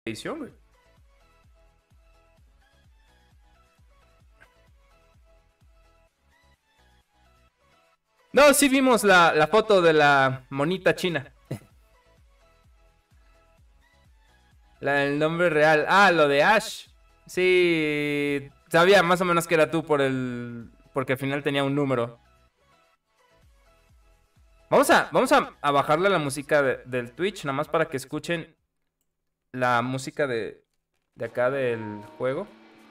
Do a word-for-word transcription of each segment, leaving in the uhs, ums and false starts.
expedición, güey. No, sí vimos la, la foto de la monita china. La, el nombre real. Ah, lo de Ash. Sí, sabía más o menos que era tú por el... porque al final tenía un número. Vamos a, vamos a, a bajarle la música de, del Twitch, nada más para que escuchen la música de, de acá del juego.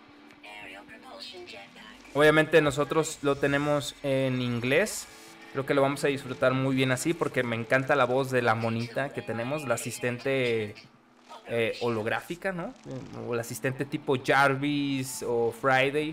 Obviamente nosotros lo tenemos en inglés. Creo que lo vamos a disfrutar muy bien así porque me encanta la voz de la monita que tenemos, la asistente eh, holográfica, ¿no? O la asistente tipo Jarvis o Friday.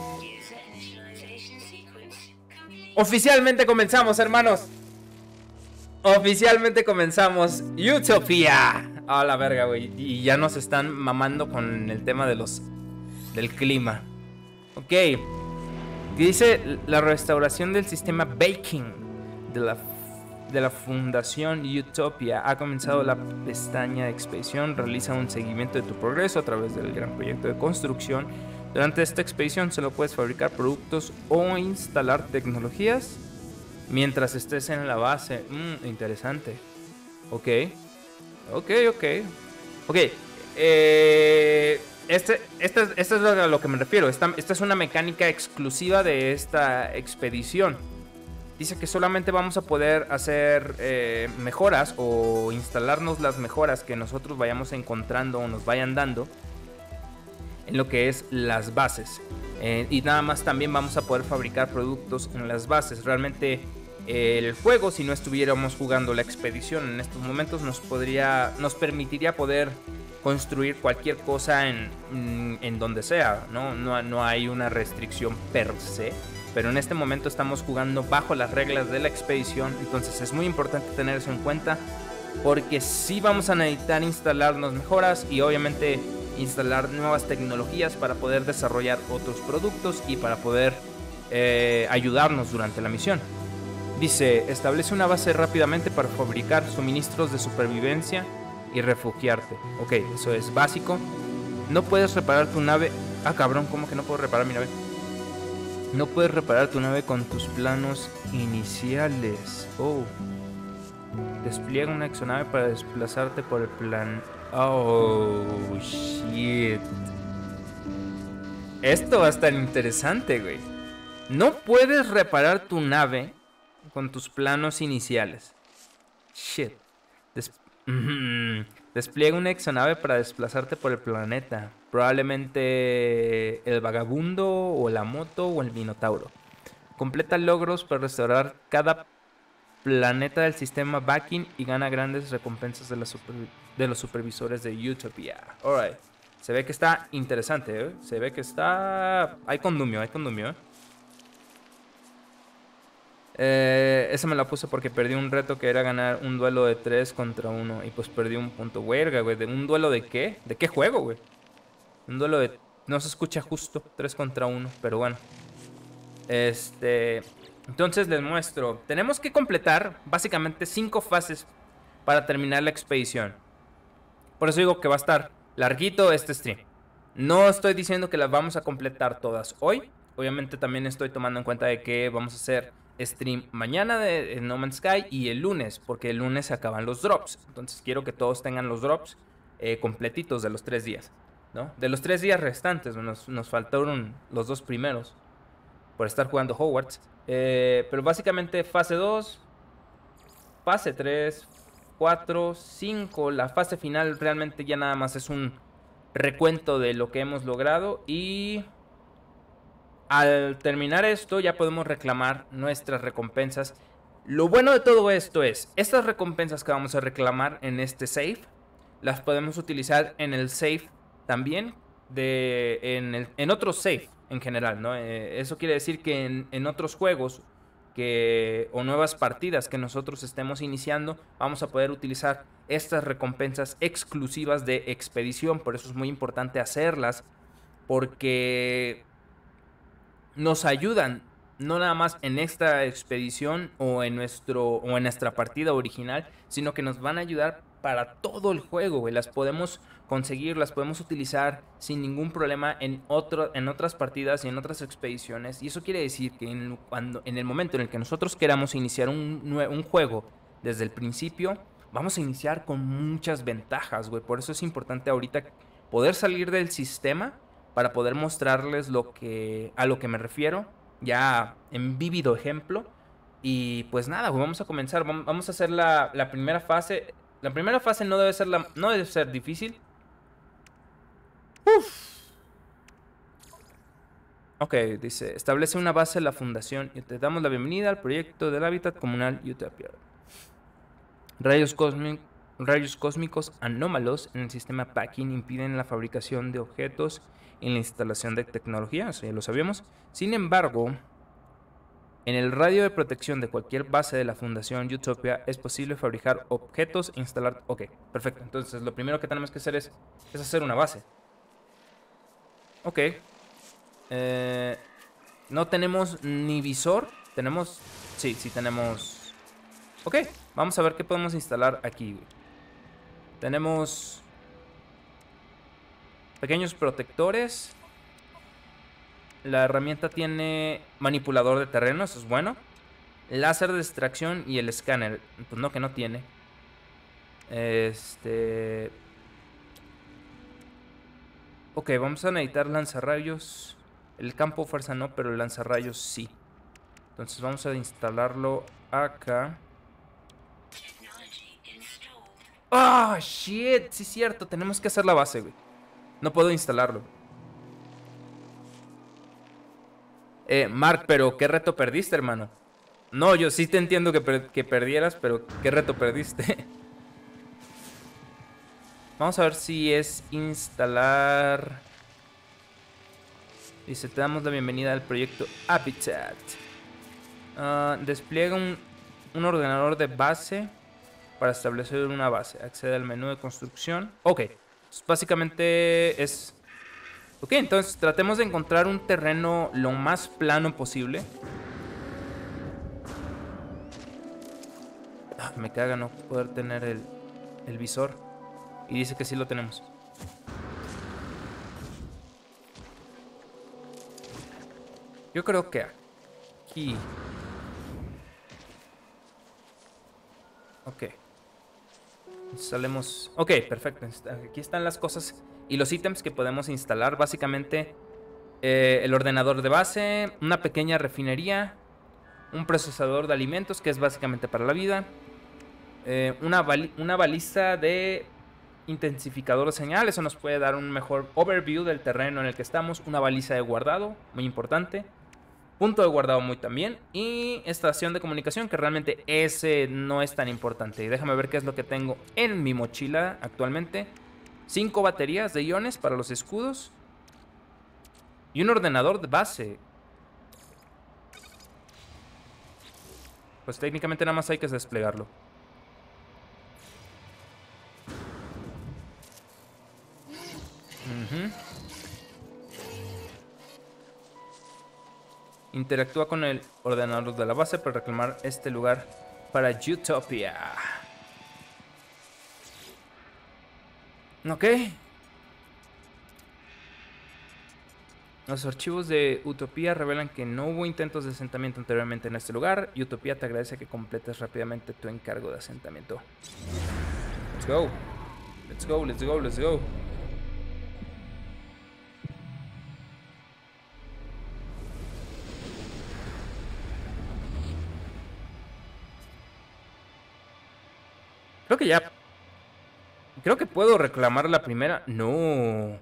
Oficialmente comenzamos, hermanos. Oficialmente comenzamos Utopia. A la verga, güey. Y ya nos están mamando con el tema de los del clima. Ok. Dice la restauración del sistema Baking de la, de la Fundación Utopia. Ha comenzado la pestaña de expedición. Realiza un seguimiento de tu progreso a través del gran proyecto de construcción. Durante esta expedición solo puedes fabricar productos o instalar tecnologías mientras estés en la base. Mm, interesante. Ok. Ok, ok. Ok. Eh, este, este, este es a lo que me refiero. Esta, esta es una mecánica exclusiva de esta expedición. Dice que solamente vamos a poder hacer eh, mejoras o instalarnos las mejoras que nosotros vayamos encontrando o nos vayan dando en lo que es las bases. Eh, y nada más también vamos a poder fabricar productos en las bases. Realmente eh, el juego, si no estuviéramos jugando la expedición en estos momentos, nos podría, nos permitiría poder construir cualquier cosa en, en donde sea, ¿no? No, no hay una restricción per se. Pero en este momento estamos jugando bajo las reglas de la expedición. Entonces es muy importante tener eso en cuenta, porque sí vamos a necesitar instalarnos mejoras y obviamente instalar nuevas tecnologías para poder desarrollar otros productos y para poder eh, ayudarnos durante la misión. Dice, establece una base rápidamente para fabricar suministros de supervivencia y refugiarte. Ok, eso es básico. No puedes reparar tu nave. Ah, cabrón, ¿cómo que no puedo reparar mi nave? No puedes reparar tu nave con tus planos iniciales. Oh. Despliega una exonave para desplazarte por el plan. Oh, shit. Esto va a estar interesante, güey. No puedes reparar tu nave con tus planos iniciales. Shit. Des mm-hmm. Despliega una exonave para desplazarte por el planeta. Probablemente el vagabundo o la moto o el minotauro. Completa logros para restaurar cada planeta del sistema Backing y gana grandes recompensas de, la super, de los supervisores de Utopia. Alright. Se ve que está interesante, ¿eh? Se ve que está... Hay condumio, hay condumio, ¿eh? Eh, esa me la puse porque perdí un reto que era ganar un duelo de tres contra uno. Y pues perdí un punto. Verga, güey. ¿De un duelo de qué? ¿De qué juego, güey? Un duelo de... No se escucha justo. tres contra uno. Pero bueno. Este... Entonces les muestro. Tenemos que completar básicamente cinco fases para terminar la expedición. Por eso digo que va a estar larguito este stream. No estoy diciendo que las vamos a completar todas hoy. Obviamente también estoy tomando en cuenta de que vamos a hacer stream mañana de No Man's Sky y el lunes, porque el lunes se acaban los drops. Entonces quiero que todos tengan los drops eh, completitos de los tres días, ¿no? De los tres días restantes, nos, nos faltaron los dos primeros por estar jugando Hogwarts. Eh, pero básicamente fase dos, fase tres, cuatro, cinco. La fase final realmente ya nada más es un recuento de lo que hemos logrado. Y al terminar esto ya podemos reclamar nuestras recompensas. Lo bueno de todo esto es, estas recompensas que vamos a reclamar en este save, las podemos utilizar en el save también, de, en, el, en otros save en general, ¿no? Eh, eso quiere decir que en, en otros juegos que, o nuevas partidas que nosotros estemos iniciando, vamos a poder utilizar estas recompensas exclusivas de expedición. Por eso es muy importante hacerlas, porque nos ayudan no nada más en esta expedición o en nuestro o en nuestra partida original, sino que nos van a ayudar para todo el juego, güey. Las podemos conseguir, las podemos utilizar sin ningún problema en, otro, en otras partidas y en otras expediciones. Y eso quiere decir que en, cuando, en el momento en el que nosotros queramos iniciar un, un juego desde el principio, vamos a iniciar con muchas ventajas, güey. Por eso es importante ahorita poder salir del sistema para poder mostrarles lo que, a lo que me refiero, ya en vívido ejemplo. Y pues nada, güey, vamos a comenzar. Vamos a hacer la, la primera fase. La primera fase no debe ser, la, no debe ser difícil. Uf. Ok, dice, establece una base en la fundación y te damos la bienvenida al proyecto del hábitat comunal Utopia. Rayos, rayos cósmicos anómalos en el sistema Packing impiden la fabricación de objetos y la instalación de tecnología, eso ya lo sabíamos. Sin embargo, en el radio de protección de cualquier base de la Fundación Utopia es posible fabricar objetos e instalar... Ok, perfecto. Entonces lo primero que tenemos que hacer es, es hacer una base. Ok. Eh, no tenemos ni visor. Tenemos... Sí, sí tenemos... Ok, vamos a ver qué podemos instalar aquí. Tenemos... pequeños protectores. La herramienta tiene manipulador de terreno, eso es bueno. Láser de extracción y el escáner. Pues no, que no tiene. Este... Ok, vamos a necesitar lanzarrayos. El campo fuerza no, pero el lanzarrayos sí. Entonces vamos a instalarlo acá. ¡Ah, oh, shit! Sí es cierto, tenemos que hacer la base, güey. No puedo instalarlo. Eh, Mark, pero ¿qué reto perdiste, hermano? No, yo sí te entiendo que, per que perdieras, pero ¿qué reto perdiste? Vamos a ver si es instalar... Dice, te damos la bienvenida al proyecto Habitat. Uh, despliega un, un ordenador de base para establecer una base. Accede al menú de construcción. Ok, pues básicamente es... Ok, entonces tratemos de encontrar un terreno lo más plano posible. Ah, me caga no poder tener el, el visor. Y dice que sí lo tenemos. Yo creo que aquí. Ok. Salemos. Ok, perfecto. Aquí están las cosas y los ítems que podemos instalar. Básicamente eh, el ordenador de base, una pequeña refinería, un procesador de alimentos que es básicamente para la vida, eh, una, bali una baliza de intensificador de señal. Eso nos puede dar un mejor overview del terreno en el que estamos. Una baliza de guardado, muy importante. Punto de guardado muy también. Y estación de comunicación, que realmente ese no es tan importante. Déjame ver qué es lo que tengo en mi mochila actualmente. Cinco baterías de iones para los escudos. Y un ordenador de base. Pues técnicamente nada más hay que desplegarlo. Uh-huh. Interactúa con el ordenador de la base para reclamar este lugar para Utopia. Ok. Los archivos de Utopia revelan que no hubo intentos de asentamiento anteriormente en este lugar. Utopia te agradece que completes rápidamente tu encargo de asentamiento. Let's go. Let's go, let's go, let's go. Creo que ya... Creo que puedo reclamar la primera. No.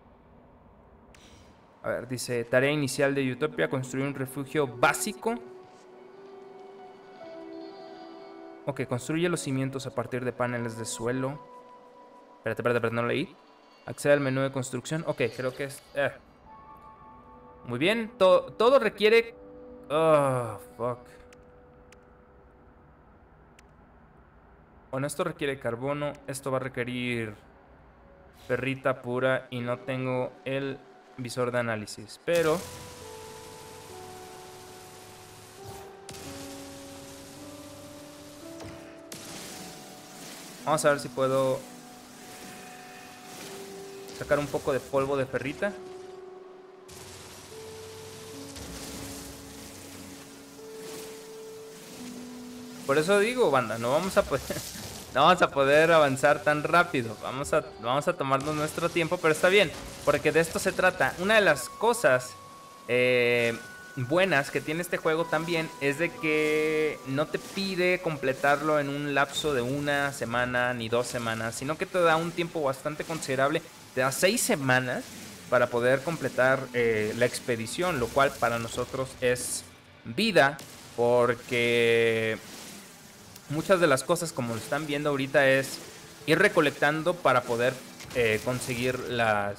A ver, dice, tarea inicial de Utopia, construir un refugio básico. Ok, construye los cimientos a partir de paneles de suelo. Espérate, espérate, espérate, no leí. Accede al menú de construcción. Ok, creo que es... Eh. Muy bien, todo, todo requiere... Oh, fuck. Bueno, esto requiere carbono. Esto va a requerir ferrita pura. Y no tengo el visor de análisis. Pero... vamos a ver si puedo... sacar un poco de polvo de ferrita. Por eso digo, banda, no vamos a poder, no vamos a poder avanzar tan rápido. Vamos a, vamos a tomarnos nuestro tiempo, pero está bien, porque de esto se trata. Una de las cosas eh, buenas que tiene este juego también es de que no te pide completarlo en un lapso de una semana ni dos semanas, sino que te da un tiempo bastante considerable. Te da seis semanas para poder completar eh, la expedición, lo cual para nosotros es vida, porque muchas de las cosas, como lo están viendo ahorita, es ir recolectando para poder eh, conseguir las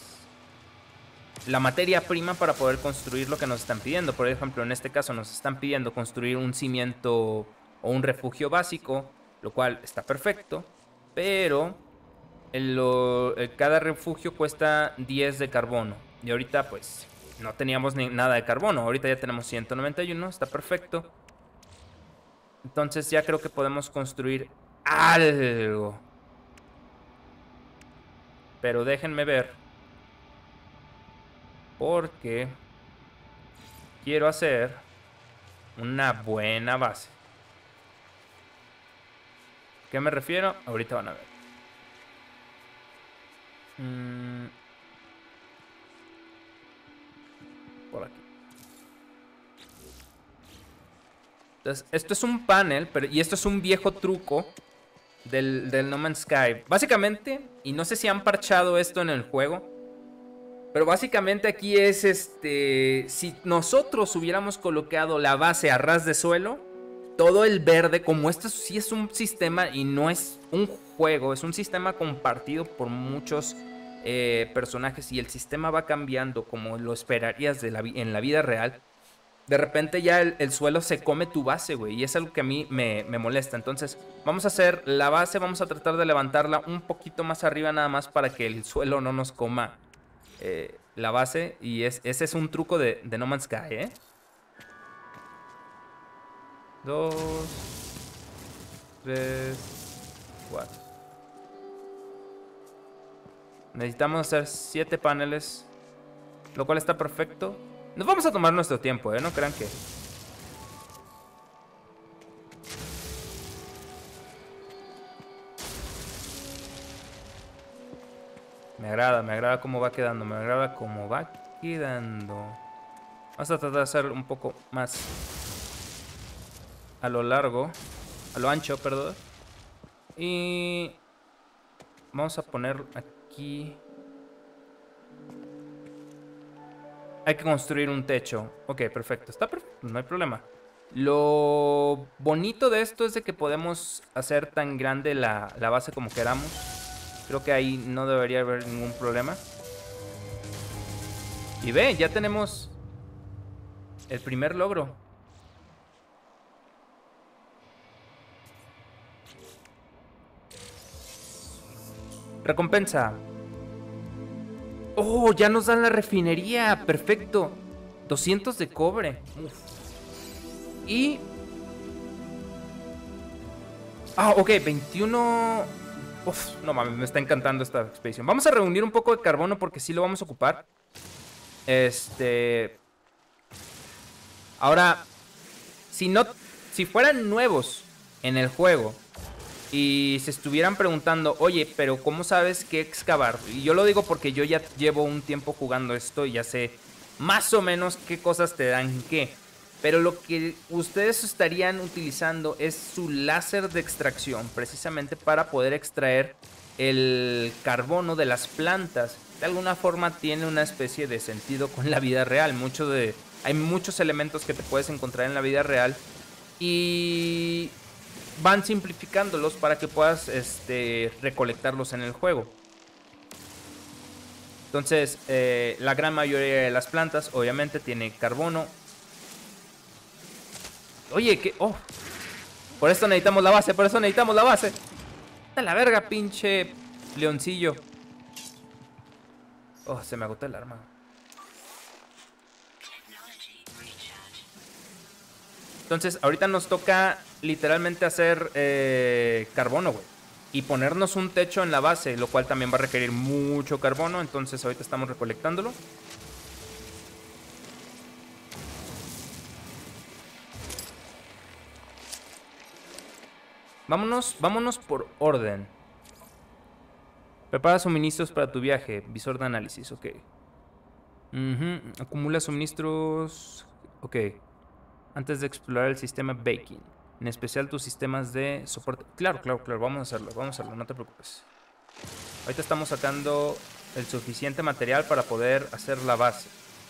la materia prima para poder construir lo que nos están pidiendo. Por ejemplo, en este caso nos están pidiendo construir un cimiento o un refugio básico, lo cual está perfecto, pero el, lo, el, cada refugio cuesta diez de carbono. Y ahorita pues no teníamos ni nada de carbono, ahorita ya tenemos ciento noventa y uno, está perfecto. Entonces ya creo que podemos construir algo. Pero déjenme ver, porque quiero hacer una buena base. ¿A qué me refiero? Ahorita van a ver. Mm. Por aquí. Entonces, esto es un panel, pero, y esto es un viejo truco del, del No Man's Sky. Básicamente, y no sé si han parchado esto en el juego, pero básicamente aquí es este... Si nosotros hubiéramos colocado la base a ras de suelo, todo el verde, como esto sí es un sistema y no es un juego, es un sistema compartido por muchos eh, personajes, y el sistema va cambiando como lo esperarías de la, en la vida real. De repente ya el, el suelo se come tu base, güey, y es algo que a mí me, me molesta. Entonces vamos a hacer la base, vamos a tratar de levantarla un poquito más arriba nada más para que el suelo no nos coma eh, la base. Y es, ese es un truco de, de No Man's Sky, ¿eh? Dos, tres, cuatro. Necesitamos hacer siete paneles, lo cual está perfecto. Nos vamos a tomar nuestro tiempo, ¿eh? No crean que... Me agrada, me agrada cómo va quedando, me agrada cómo va quedando. Vamos a tratar de hacer un poco más a lo largo, a lo ancho, perdón. Y vamos a poner aquí... Hay que construir un techo. Ok, perfecto. Está perfecto, no hay problema. Lo bonito de esto es de que podemos hacer tan grande la, la base como queramos. Creo que ahí no debería haber ningún problema. Y ve, ya tenemos el primer logro. Recompensa. Oh, ya nos dan la refinería. Perfecto. doscientos de cobre. Uf. Y... Ah, ok, veintiuno... Uf, no mames, me está encantando esta expedición. Vamos a reunir un poco de carbono porque sí lo vamos a ocupar. Este... Ahora, si no... Si fueran nuevos en el juego y se estuvieran preguntando, oye, pero ¿cómo sabes qué excavar? Y yo lo digo porque yo ya llevo un tiempo jugando esto y ya sé más o menos qué cosas te dan qué. Pero lo que ustedes estarían utilizando es su láser de extracción, precisamente para poder extraer el carbono de las plantas. De alguna forma tiene una especie de sentido con la vida real. Mucho de, hay muchos elementos que te puedes encontrar en la vida real y van simplificándolos para que puedas este, recolectarlos en el juego. Entonces, eh, la gran mayoría de las plantas obviamente tiene carbono. Oye, que... Oh, por eso necesitamos la base, por eso necesitamos la base. ¡A la verga, pinche leoncillo! Oh, se me agotó el arma. Entonces, ahorita nos toca literalmente hacer eh, carbono, güey. y ponernos un techo en la base, lo cual también va a requerir mucho carbono. Entonces ahorita estamos recolectándolo. Vámonos, vámonos por orden. Prepara suministros para tu viaje. Visor de análisis, ok. Uh-huh. Acumula suministros. Ok. Antes de explorar el sistema Baking. En especial tus sistemas de soporte. Claro, claro, claro. Vamos a hacerlo, vamos a hacerlo. No te preocupes. Ahorita estamos sacando el suficiente material para poder hacer la base.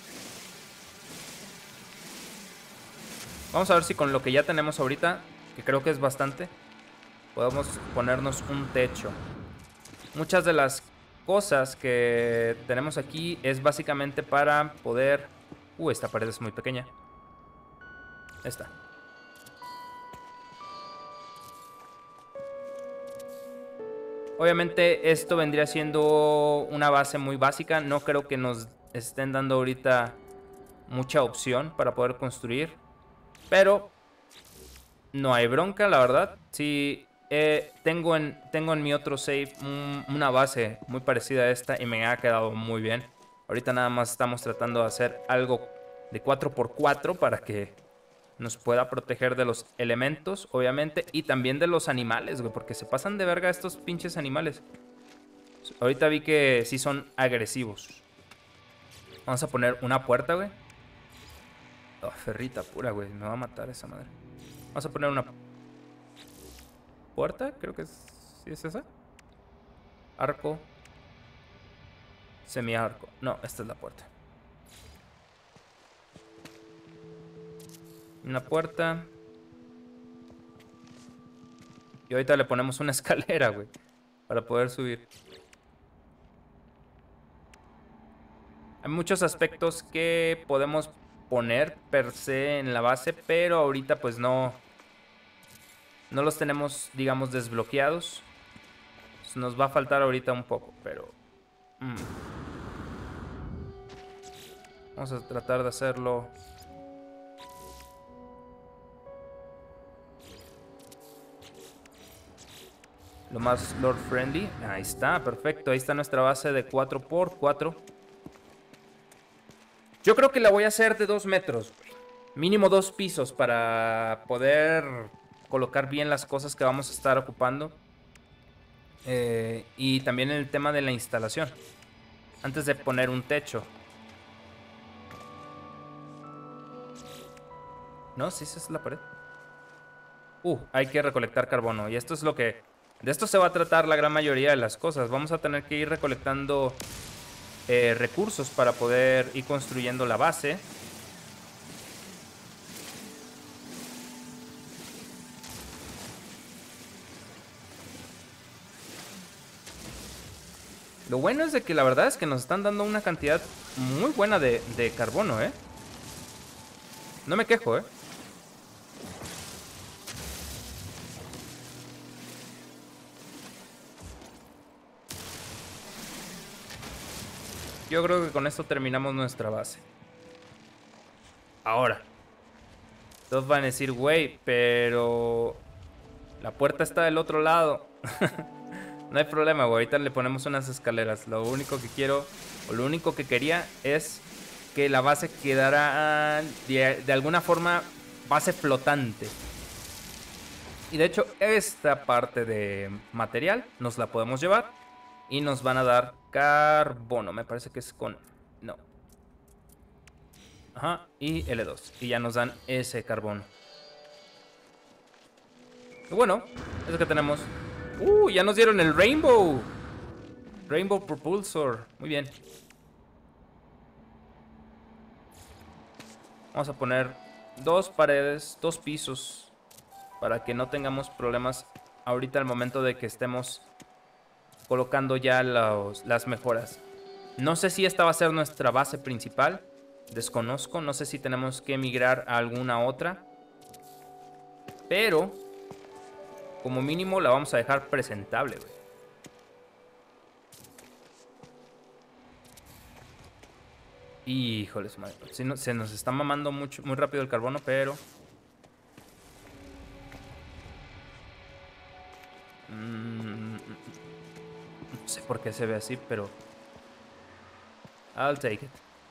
Vamos a ver si con lo que ya tenemos ahorita, que creo que es bastante, podemos ponernos un techo. Muchas de las cosas que tenemos aquí es básicamente para poder... Uh, esta pared es muy pequeña. Esta. Obviamente esto vendría siendo una base muy básica. No creo que nos estén dando ahorita mucha opción para poder construir. Pero no hay bronca, la verdad. Sí, eh, tengo, en, tengo en mi otro save un, una base muy parecida a esta y me ha quedado muy bien. Ahorita nada más estamos tratando de hacer algo de cuatro por cuatro para que nos pueda proteger de los elementos, obviamente, y también de los animales, güey, porque se pasan de verga estos pinches animales. Ahorita vi que sí son agresivos. Vamos a poner una puerta, güey. Oh, ferrita pura, güey. Me va a matar esa madre. Vamos a poner una puerta, creo que es... ¿Sí es esa? Arco. Semiarco. No, esta es la puerta. Una puerta. Y ahorita le ponemos una escalera, güey, para poder subir. Hay muchos aspectos que podemos poner per se en la base, pero ahorita pues no... No los tenemos, digamos, desbloqueados. Nos va a faltar ahorita un poco, pero... Mm. Vamos a tratar de hacerlo... lo más Lord Friendly. Ahí está, perfecto. Ahí está nuestra base de cuatro por cuatro. Yo creo que la voy a hacer de dos metros. Mínimo dos pisos para poder colocar bien las cosas que vamos a estar ocupando. Eh, y también el tema de la instalación. Antes de poner un techo. ¿No? ¿Sí esa es la pared? Uh, hay que recolectar carbono. Y esto es lo que... De esto se va a tratar la gran mayoría de las cosas. Vamos a tener que ir recolectando eh, recursos para poder ir construyendo la base. Lo bueno es de que la verdad es que nos están dando una cantidad muy buena de, de carbono, ¿eh? No me quejo, ¿eh? Yo creo que con esto terminamos nuestra base. Ahora. Todos van a decir, güey, pero... la puerta está del otro lado. No hay problema, güey. Ahorita le ponemos unas escaleras. Lo único que quiero, o lo único que quería es que la base quedara de, de alguna forma base flotante. Y de hecho, esta parte de material nos la podemos llevar. Y nos van a dar carbono. Me parece que es con... no. Ajá, y L dos. Y ya nos dan ese carbono. Y bueno, eso que tenemos. Uh, ya nos dieron el Rainbow. Rainbow Propulsor. Muy bien. Vamos a poner dos paredes, dos pisos, para que no tengamos problemas ahorita al momento de que estemos colocando ya los, las mejoras. No sé si esta va a ser nuestra base principal. Desconozco, no sé si tenemos que migrar a alguna otra. Pero como mínimo la vamos a dejar presentable, güey. Híjoles, madre. Sí, no, se nos está mamando mucho, muy rápido el carbono, pero... Mm, qué se ve así, pero... I'll take it.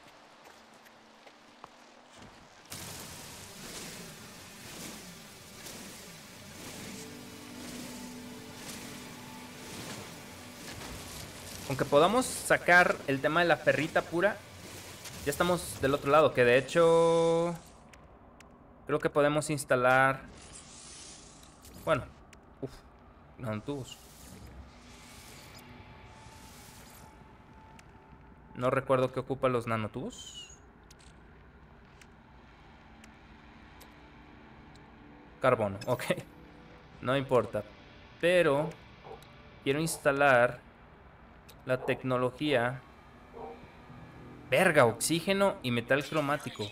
Aunque podamos sacar el tema de la ferrita pura, ya estamos del otro lado, que de hecho... Creo que podemos instalar... Bueno, uff, nanotubos. No recuerdo qué ocupa los nanotubos. Carbono, ok. No importa. Pero quiero instalar la tecnología... Verga, oxígeno y metal cromático.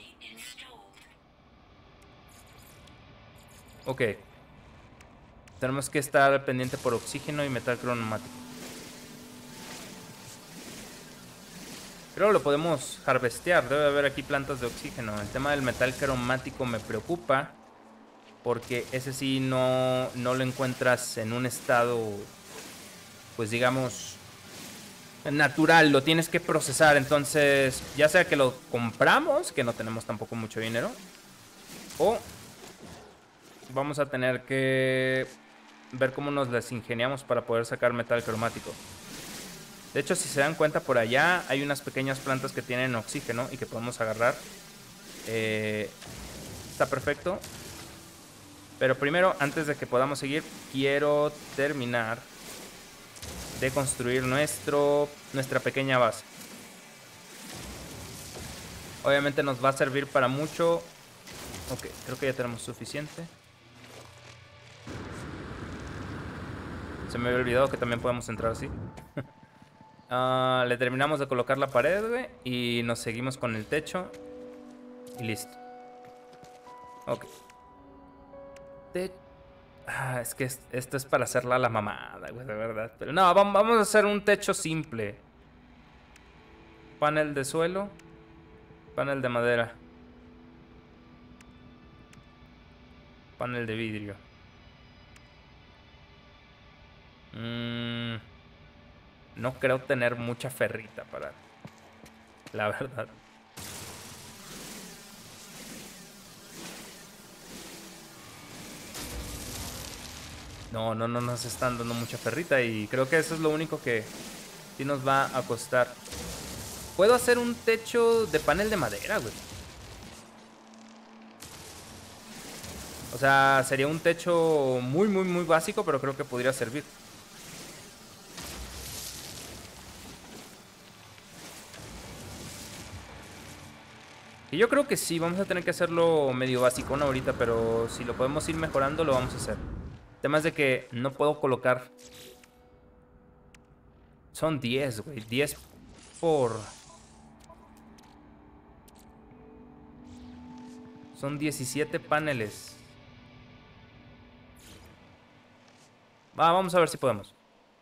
Ok. Tenemos que estar pendiente por oxígeno y metal cromático. Creo que lo podemos harvestear. Debe haber aquí plantas de oxígeno. El tema del metal cromático me preocupa, porque ese sí no, no lo encuentras en un estado, pues digamos, natural. Lo tienes que procesar. Entonces, ya sea que lo compramos, que no tenemos tampoco mucho dinero, o vamos a tener que ver cómo nos las ingeniamos para poder sacar metal cromático. De hecho, si se dan cuenta, por allá hay unas pequeñas plantas que tienen oxígeno y que podemos agarrar. Eh, está perfecto. Pero primero, antes de que podamos seguir, quiero terminar de construir nuestro, nuestra pequeña base. Obviamente nos va a servir para mucho. Ok, creo que ya tenemos suficiente. Se me había olvidado que también podemos entrar así. Uh, le terminamos de colocar la pared, güey, y nos seguimos con el techo. Y listo. Ok. Te... Ah, es que esto es para hacerla a la mamada, güey, de verdad. Pero no, vamos a hacer un techo simple. Panel de suelo. Panel de madera. Panel de vidrio. Mmm... No creo tener mucha ferrita para... La verdad. No, no, no nos están dando mucha ferrita. Y creo que eso es lo único que sí nos va a costar. Puedo hacer un techo de panel de madera, güey. O sea, sería un techo muy, muy, muy básico, pero creo que podría servir. Y yo creo que sí, vamos a tener que hacerlo medio basicón ahorita, pero si lo podemos ir mejorando, lo vamos a hacer. El tema es de que no puedo colocar... Son diez, güey. diez por... Son diecisiete paneles. Va, vamos a ver si podemos.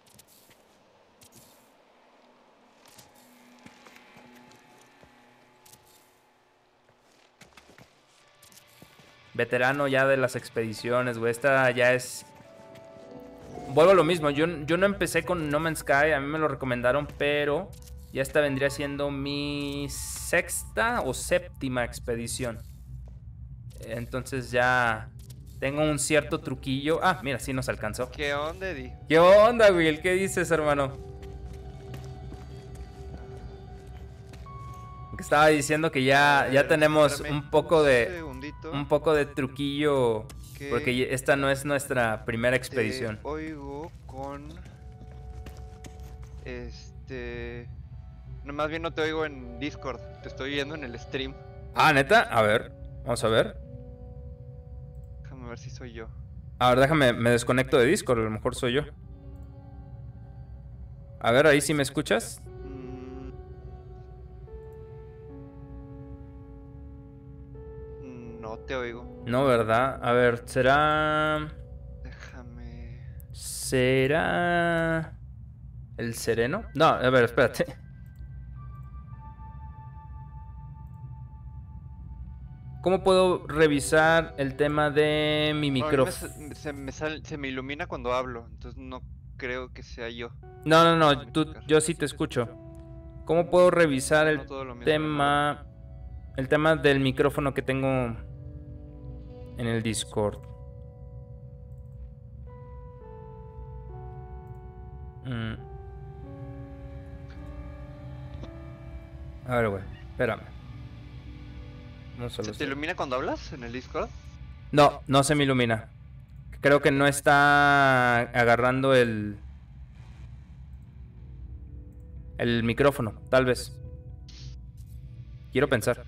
Veterano ya de las expediciones, güey. Esta ya es... Vuelvo a lo mismo. Yo, yo no empecé con No Man's Sky. A mí me lo recomendaron, pero... Ya esta vendría siendo mi sexta o séptima expedición. Entonces ya... Tengo un cierto truquillo. Ah, mira, sí nos alcanzó. ¿Qué onda, Eddie? ¿Qué onda, Will? ¿Qué dices, hermano? Que estaba diciendo que ya, ya tenemos un poco de... Un poco de truquillo. Porque esta no es nuestra primera expedición. Te oigo con... Este... No, más bien no te oigo en Discord. Te estoy viendo en el stream. Ah, ¿neta? A ver, vamos a ver. Déjame ver si soy yo. A ver, déjame, me desconecto de Discord. A lo mejor soy yo. A ver, ahí sí me escuchas. No te oigo. No, ¿verdad? A ver, será... Déjame... ¿Será... ¿El sereno? No, a ver, espérate. ¿Cómo puedo revisar el tema de mi micrófono? No, se, se, me sale, se me ilumina cuando hablo, entonces no creo que sea yo. No, no, no, tú, yo sí te escucho. ¿Cómo puedo revisar el No todo lo mismo, tema, el tema del micrófono que tengo en el Discord? Mm. A ver, güey, espérame. Vamos a ¿Se los- te ilumina cuando hablas en el Discord? No, no se me ilumina. Creo que no está agarrando el... El micrófono, tal vez. Quiero pensar.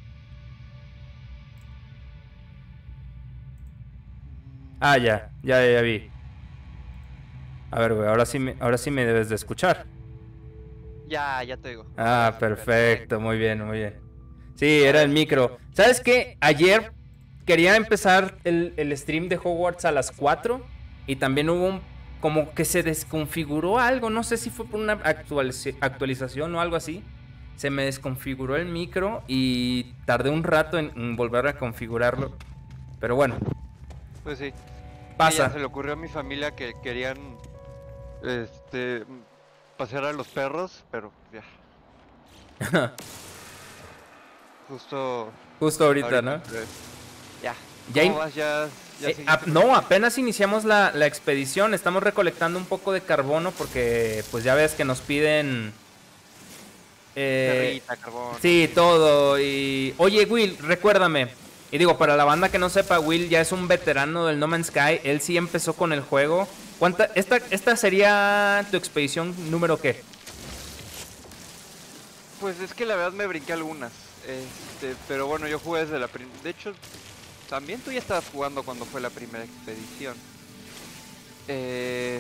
Ah, ya, ya, ya vi. A ver, güey, ahora sí me, ahora sí me debes de escuchar. Ya, ya te digo. Ah, perfecto, muy bien, muy bien. Sí, era el micro. ¿Sabes qué? Ayer quería empezar el, el stream de Hogwarts a las cuatro y también hubo un... como que se desconfiguró algo, no sé si fue por una actualiz- actualización o algo así. Se me desconfiguró el micro y tardé un rato en, en volver a configurarlo. Pero bueno, Pues sí. pasa. Ya se le ocurrió a mi familia que querían este pasear a los perros, pero ya. Justo Justo ahorita, ahorita, ¿no? pues, ya. Ya ¿Cómo in- vas? Ya, ya Eh, seguiste ap- con no, el- apenas iniciamos la, la expedición. Estamos recolectando un poco de carbono porque, pues ya ves que nos piden. eh, Perrita, carbón. sí, todo. Y. Oye, Will, recuérdame. Y digo, para la banda que no sepa, Will ya es un veterano del No Man's Sky. Él sí empezó con el juego. ¿Cuánta, esta, esta sería tu expedición número qué? Pues es que la verdad me brinqué algunas. Este, pero bueno, yo jugué desde la primera. De hecho, también tú ya estabas jugando cuando fue la primera expedición. Eh,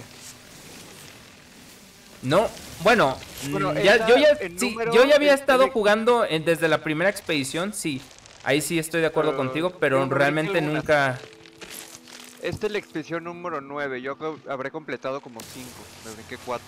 No, bueno, Bueno, mm, ya, esa, yo, ya, en sí, número, yo ya había es- estado es de- jugando en- desde la primera expedición, sí. Ahí sí estoy de acuerdo Pero contigo, yo pero me brinqué realmente algunas. nunca... esta es la expedición número nueve. Yo co- habré completado como cinco. Me brinqué cuatro.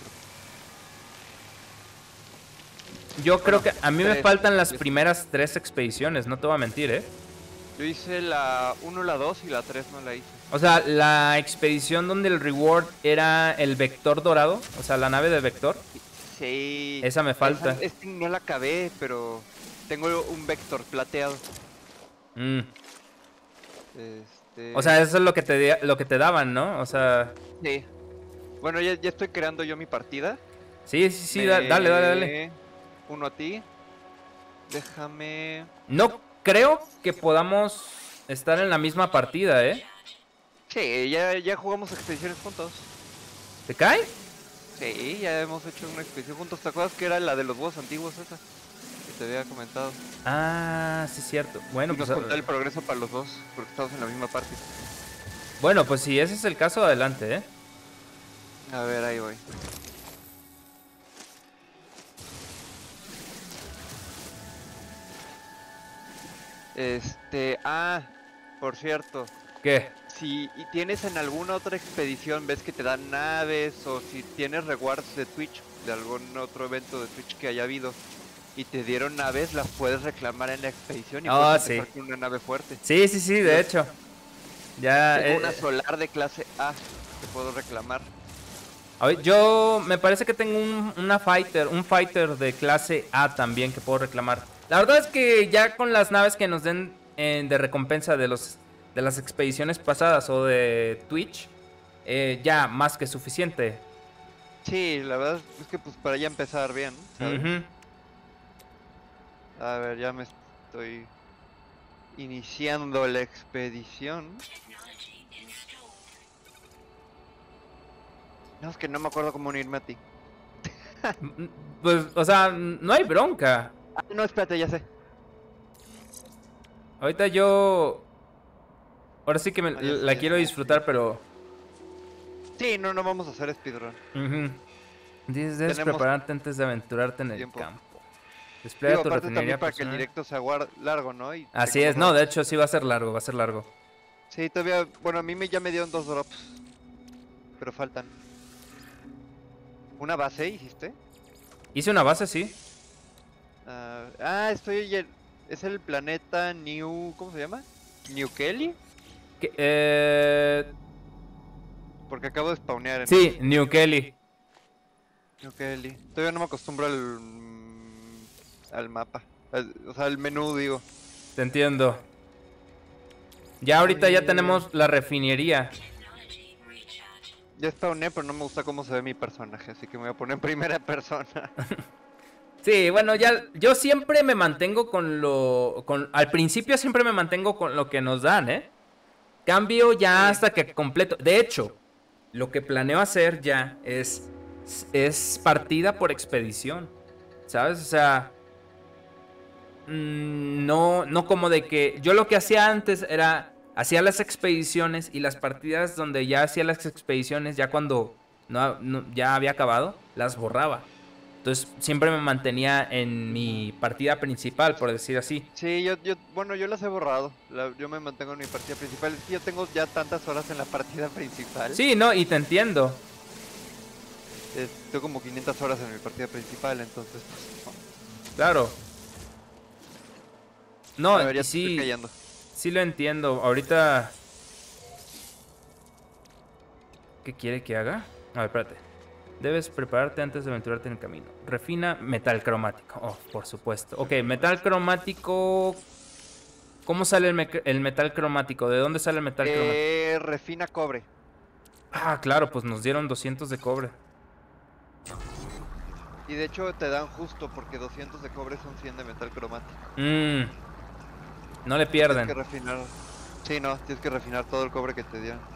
Yo creo que a mí me tres. faltan las Yo- primeras tres expediciones, no te voy a mentir, ¿eh? Yo hice la uno, la dos y la tres no la hice. O sea, la expedición donde el reward era el Vector dorado, o sea, la nave de Vector. Sí. Esa me falta. Esa, este no la acabé, pero tengo un vector plateado. Mm. Este... O sea, eso es lo que te di- lo que te daban, ¿no? O sea, Sí. Bueno, ya, ya estoy creando yo mi partida. sí, sí, sí, Me- da- dale, dale, dale. Uno a ti. Déjame... No creo que podamos estar en la misma partida, ¿eh? Sí, ya, ya jugamos expediciones juntos. ¿Te cae? Sí, ya hemos hecho una expedición juntos. ¿Te acuerdas que era la de los búhos antiguos esa? Que te había comentado. Ah, sí es cierto. Bueno, Y nos pues, contó el progreso para los dos, porque estamos en la misma parte. bueno, pues si ese es el caso, adelante, ¿eh? A ver, ahí voy. Este, ah, por cierto, ¿Qué? si y tienes en alguna otra expedición, ves que te dan naves o si tienes rewards de Twitch, de algún otro evento de Twitch que haya habido y te dieron naves, las puedes reclamar en la expedición y Ah, puedes sí. empezar con una nave fuerte. Sí, sí, sí, de hecho. Ya, Tengo eh, una solar de clase A que puedo reclamar. a ver, yo me parece que tengo un, una fighter, un fighter de clase A también que puedo reclamar. La verdad es que ya con las naves que nos den eh, de recompensa de los de las expediciones pasadas o de Twitch, eh, ya más que suficiente. Sí, la verdad es que pues para ya empezar bien, ¿sabes? Ujú. A ver, ya me estoy iniciando la expedición. No, es que no me acuerdo cómo unirme a ti. Mm, Pues, o sea, no hay bronca. Ah, no, espérate, ya sé. Ahorita yo... Ahora sí que me- Ah, ya sé, la ya quiero sé. disfrutar, pero... Sí, no, no vamos a hacer speedrun. Ujú. Dices, debes Tenemos prepararte antes de aventurarte en el tiempo. campo. Despliega Digo, tu aparte refinería también para que el personal. directo sea guar- largo, ¿no? Y Así tengamos es, no, drops. de hecho sí va a ser largo, va a ser largo. Sí, todavía, bueno, a mí me, ya me dieron dos drops. Pero faltan. ¿Una base hiciste? Hice una base, sí. Ah, ah, estoy en... Es el planeta New... ¿Cómo se llama? New Kelly. Que- eh, Porque acabo de spawnear en... sí, New Kelly. Ok, Eli. Todavía no me acostumbro al, al mapa. Al- o sea, al menú, digo. Te entiendo. Ya ahorita ya Oye, tenemos la refinería. ya spawné, pero no me gusta cómo se ve mi personaje, así que me voy a poner en primera persona. Sí, bueno, ya yo siempre me mantengo con lo... Con, al principio siempre me mantengo con lo que nos dan, ¿eh? Cambio ya Sí. hasta que completo. De hecho, lo que planeo hacer ya es, es partida por expedición. ¿Sabes? O sea, mm, no, no como de que... Yo lo que hacía antes era... Hacía las expediciones y las partidas donde ya hacía las expediciones, ya cuando no, no- ya había acabado, las borraba. Entonces siempre me mantenía en mi partida principal, por decir así. Sí, yo, yo, bueno, yo las he borrado. La- yo me mantengo en mi partida principal. Es que yo tengo ya tantas horas en la partida principal. Sí, no, y te entiendo. Eh, tengo como quinientas horas en mi partida principal, entonces, pues, Claro. no. No, A ver, y ya te estoy sí, callando. sí lo entiendo. Ahorita, ¿qué quiere que haga? A ver, espérate. Debes prepararte antes de aventurarte en el camino. Refina metal cromático. Oh, por supuesto. Ok, metal cromático. ¿Cómo sale el, me- el metal cromático? ¿De dónde sale el metal cromático? Eh, refina cobre. Ah, claro, pues nos dieron doscientos de cobre. Y de hecho te dan justo porque doscientos de cobre son cien de metal cromático. Mmm. No le Tienes que pierden. refinar. Sí, no, tienes que refinar todo el cobre que te dieron.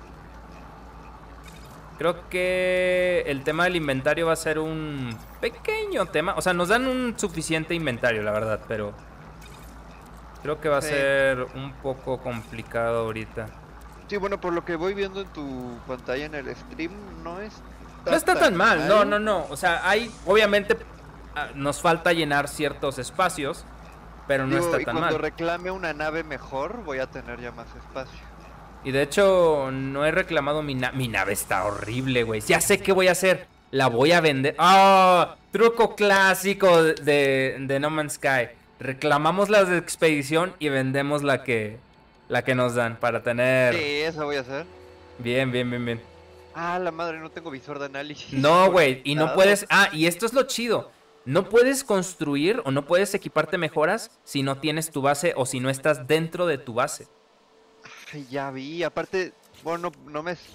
Creo que el tema del inventario va a ser un pequeño tema. O sea, nos dan un suficiente inventario, la verdad, pero creo que va a Sí. ser un poco complicado ahorita. Sí, bueno, por lo que voy viendo en tu pantalla en el stream, no es No está tan mal, no, no, no. O sea, hay, obviamente, ah, nos falta llenar ciertos espacios, pero no Digo, está y tan cuando mal. reclame una nave mejor, voy a tener ya más espacio. Y de hecho, no he reclamado mi nave. Mi nave está horrible, güey. Ya sé qué voy a hacer. La voy a vender. ¡Ah! Truco clásico de, de No Man's Sky. Reclamamos la de expedición y vendemos la que, la que nos dan para tener... Sí, eso voy a hacer. Bien, bien, bien, bien. Ah, la madre, no tengo visor de análisis. No, güey. Y no Conectado. puedes... Ah, y esto es lo chido. No puedes construir o no puedes equiparte mejoras si no tienes tu base o si no estás dentro de tu base. Ay, ya vi, aparte, bueno, no, no me... s-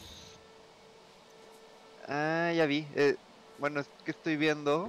Ah, ya vi. eh, bueno, es que estoy viendo.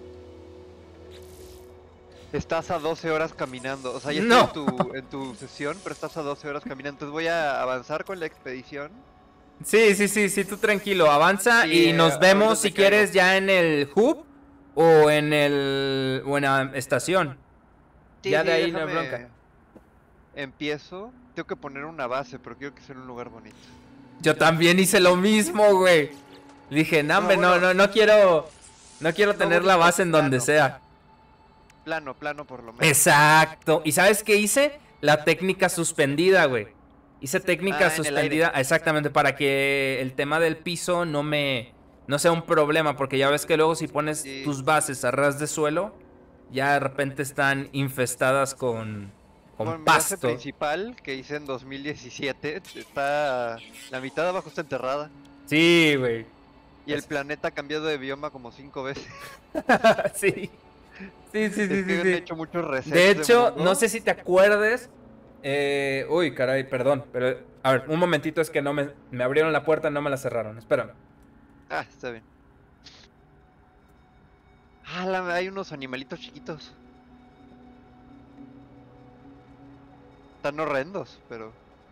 Estás a doce horas caminando. O sea, ya No. estoy en tu, en tu sesión, pero estás a doce horas caminando. Entonces voy a avanzar con la expedición. Sí, sí, sí, sí, tú tranquilo, avanza Y, y eh, nos ahorita vemos te si caigo. quieres ya en el hub o en el o en la estación. Sí, Ya sí, de ahí no hay déjame... bronca. Empiezo. Tengo que poner una base, pero quiero que sea en un lugar bonito. Yo también hice lo mismo, güey. Dije, no, No, hombre, no, bueno. no, no quiero no quiero No, tener la bonito, base en donde plano. sea. Plano, plano por lo menos. Exacto. ¿Y sabes qué hice? La técnica suspendida, güey. Hice técnica Ah, en el suspendida exactamente para que el tema del piso no me no sea un problema, porque ya ves que luego si pones Sí. tus bases a ras de suelo, ya de repente están infestadas con con Bueno, mi base pasto. principal que hice en dos mil diecisiete está... La mitad de abajo está enterrada. Sí, güey. Y el Es- planeta ha cambiado de bioma como cinco veces. Sí. Sí, sí, sí, Es que sí, han sí. hecho muchos resets De hecho, mundo. no sé si te acuerdes. eh, Uy, caray, perdón. Pero, a ver, un momentito, es que no me, me abrieron la puerta y no me la cerraron. Espérame. Ah, está bien. Ah, la- hay unos animalitos chiquitos. Están horrendos, pero...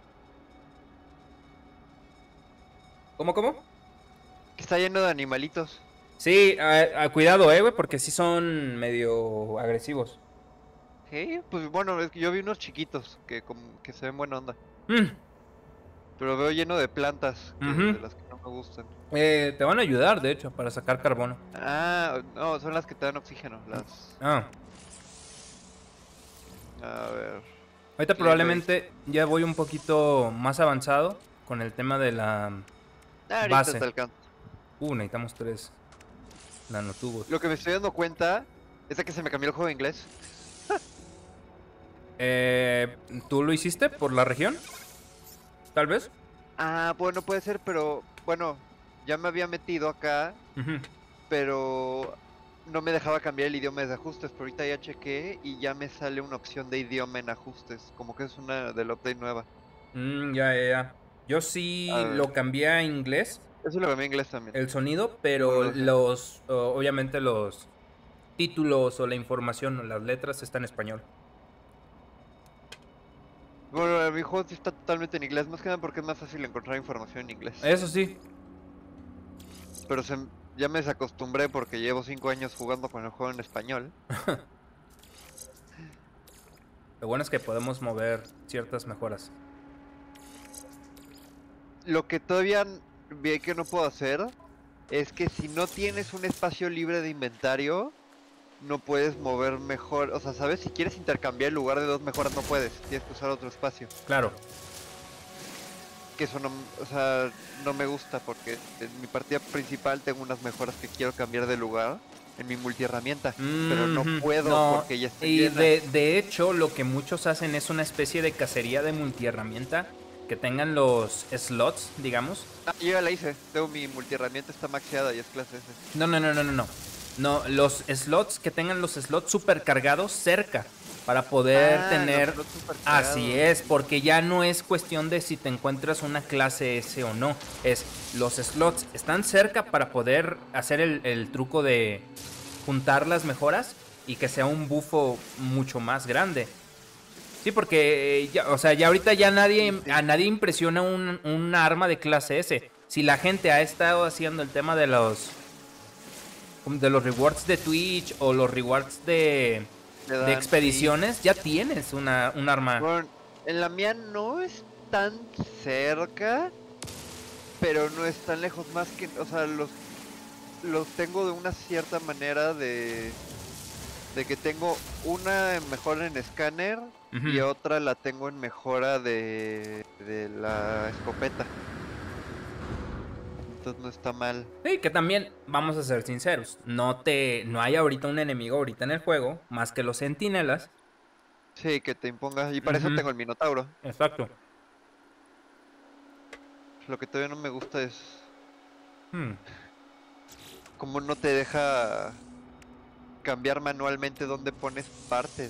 ¿Cómo, cómo? Que está lleno de animalitos. Sí, a- a- cuidado, eh, güey, porque sí son medio agresivos. Sí, pues bueno, es que yo vi unos chiquitos que, como- que se ven buena onda. Mm, Pero veo lleno de plantas, que, Ujú. de las que no me gustan. eh, te van a ayudar, de hecho, para sacar carbono. Ah, no, son las que te dan oxígeno. Las... Ah, A ver... ahorita Sí, probablemente ya voy un poquito más avanzado con el tema de la... Ah, ahorita Base. te alcanzo. Uh, necesitamos tres nanotubos. Lo que me estoy dando cuenta es de que se me cambió el juego de inglés. Eh, ¿tú lo hiciste por la región? Tal vez. Ah, bueno, puede ser, pero bueno, ya me había metido acá, Ujú. pero no me dejaba cambiar el idioma desde ajustes, pero ahorita ya chequé y ya me sale una opción de idioma en ajustes, como que es una del update nueva. Mm, ya, ya, ya. Yo A sí ver, lo cambié a inglés, eso lo cambié en inglés también. el sonido, Bueno, pero lo sé. los, o- obviamente los títulos o la información o las letras están en español. Bueno, mi juego sí está totalmente en inglés, más que nada porque es más fácil encontrar información en inglés. Eso sí. Pero se, ya me desacostumbré porque llevo cinco años jugando con el juego en español. Lo bueno es que podemos mover ciertas mejoras. Lo que todavía vi que no puedo hacer es que si no tienes un espacio libre de inventario, no puedes mover mejor. O sea, ¿sabes? Si quieres intercambiar el lugar de dos mejoras, no puedes. Tienes que usar otro espacio. Claro. Que eso no, o sea, no me gusta porque en mi partida principal tengo unas mejoras que quiero cambiar de lugar en mi multiherramienta, pero no Mhm. puedo No, porque ya está y llena. de, de hecho lo que muchos hacen es una especie de cacería de multiherramienta, que tengan los slots, digamos. Ah, yo ya la hice. Tengo mi multiherramienta está maxeada y es clase S. No, no, no, no, no, no. No, los slots, que tengan los slots supercargados cerca para poder Ah, tener... los slots supercargados. Así es, porque ya no es cuestión de si te encuentras una clase S o no. Es los slots están cerca para poder hacer el, el truco de juntar las mejoras y que sea un bufo mucho más grande. Sí, porque ya, o sea, ya ahorita ya nadie, Sí, sí. a nadie impresiona un, un arma de clase S. Si la gente ha estado haciendo el tema de los de los rewards de Twitch o los rewards de, Le de dan, expediciones, ya tienes una, un arma. Bueno, en la mía no es tan cerca, pero no es tan lejos más que, o sea, los los tengo de una cierta manera de de que tengo una en mejora en escáner Ujú. y otra la tengo en mejora de de la escopeta. Entonces no está mal. Sí, que también, vamos a ser sinceros, no te, no hay ahorita un enemigo ahorita en el juego, más que los centinelas. Sí, que te imponga. Y para eso Ujú. tengo el Minotauro. Exacto. Lo que todavía no me gusta es Hmm. cómo no te deja cambiar manualmente dónde pones partes.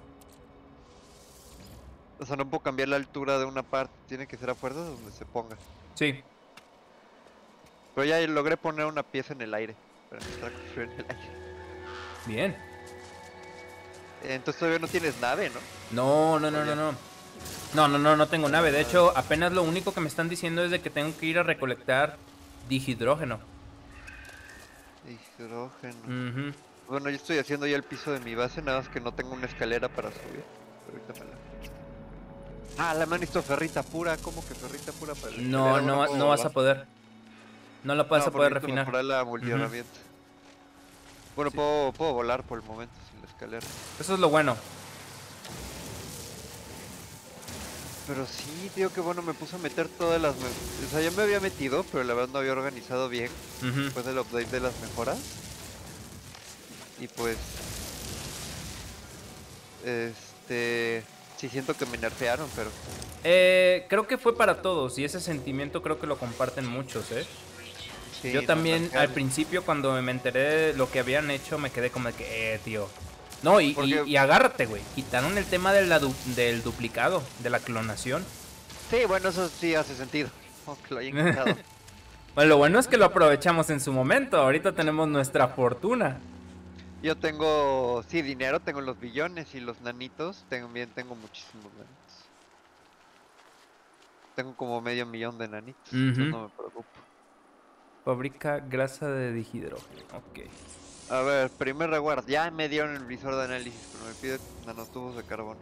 O sea, no puedo cambiar la altura de una parte, tiene que ser a fuerza donde se ponga. Sí. Pero ya logré poner una pieza en el aire. Para empezar a construir en el aire. Bien. Entonces todavía no tienes nave, ¿no? No, no, no, no, Ya. no. No, no, no, no tengo nave. De hecho, apenas lo único que me están diciendo es de que tengo que ir a recolectar dihidrógeno. Hidrógeno. Ujú. Bueno, yo estoy haciendo ya el piso de mi base, nada más que no tengo una escalera para subir. Pero ahorita me la... Ah, la mano hizo ferrita pura. ¿Cómo que ferrita pura para la No, escalera? no, Bueno, puedo no vas a volar. poder. No la vas No, a poder porque necesito refinar. mejorar la multiherramienta. Bueno, Sí. puedo, puedo volar por el momento sin la escalera. Eso es lo bueno. Pero sí, tío, que bueno, me puse a meter todas las... me- O sea, ya me había metido, pero la verdad no había organizado bien Ujú. después del update de las mejoras. Y pues... Este... Sí siento que me nerfearon, pero... Eh, creo que fue para todos y ese sentimiento creo que lo comparten muchos, ¿eh? Sí, Yo nos también al nerfearon. principio cuando me enteré de lo que habían hecho me quedé como de que, eh, tío. No, y, Porque- y, y agárrate, güey. Quitaron el tema de la du- del duplicado, de la clonación. Sí, bueno, eso sí hace sentido. Aunque lo hayan quitado. Bueno, lo bueno es que lo aprovechamos en su momento. Ahorita tenemos nuestra fortuna. Yo tengo... Sí, dinero, tengo los billones y los nanitos. También tengo muchísimos nanitos. Tengo como medio millón de nanitos. Entonces Ujú. no me preocupo. Fabrica grasa de dihidrógeno. Ok. A ver, primer reward. Ya me dieron el visor de análisis, pero me pide nanotubos de carbono.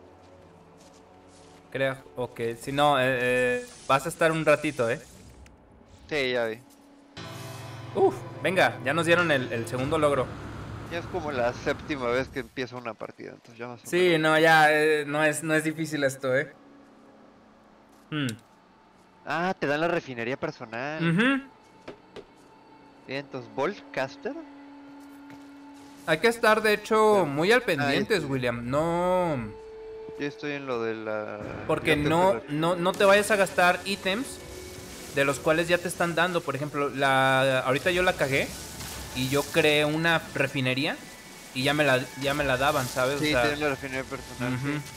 Creo, ok. Si no, eh, eh, vas a estar un ratito, ¿eh? Sí, ya vi. Uf, venga, ya nos dieron el, el segundo logro. Ya es como la séptima vez que empiezo una partida, entonces ya más o Sí, menos. no, ya, eh, no, es, no es difícil esto, ¿eh? Hmm. Ah, te dan la refinería personal. Ujú. Bien, entonces, Volt Caster. Hay que estar, de hecho, Ya. muy al Ah, pendientes, este. William. No, Yo estoy en lo de la. porque ya tengo no, la- no, no te vayas a gastar ítems de los cuales ya te están dando. Por ejemplo, la, ahorita yo la cagué y yo creé una refinería y ya me la, ya me la daban, ¿sabes? Sí, o sea, tienen la refinería personal. ujú. Sí.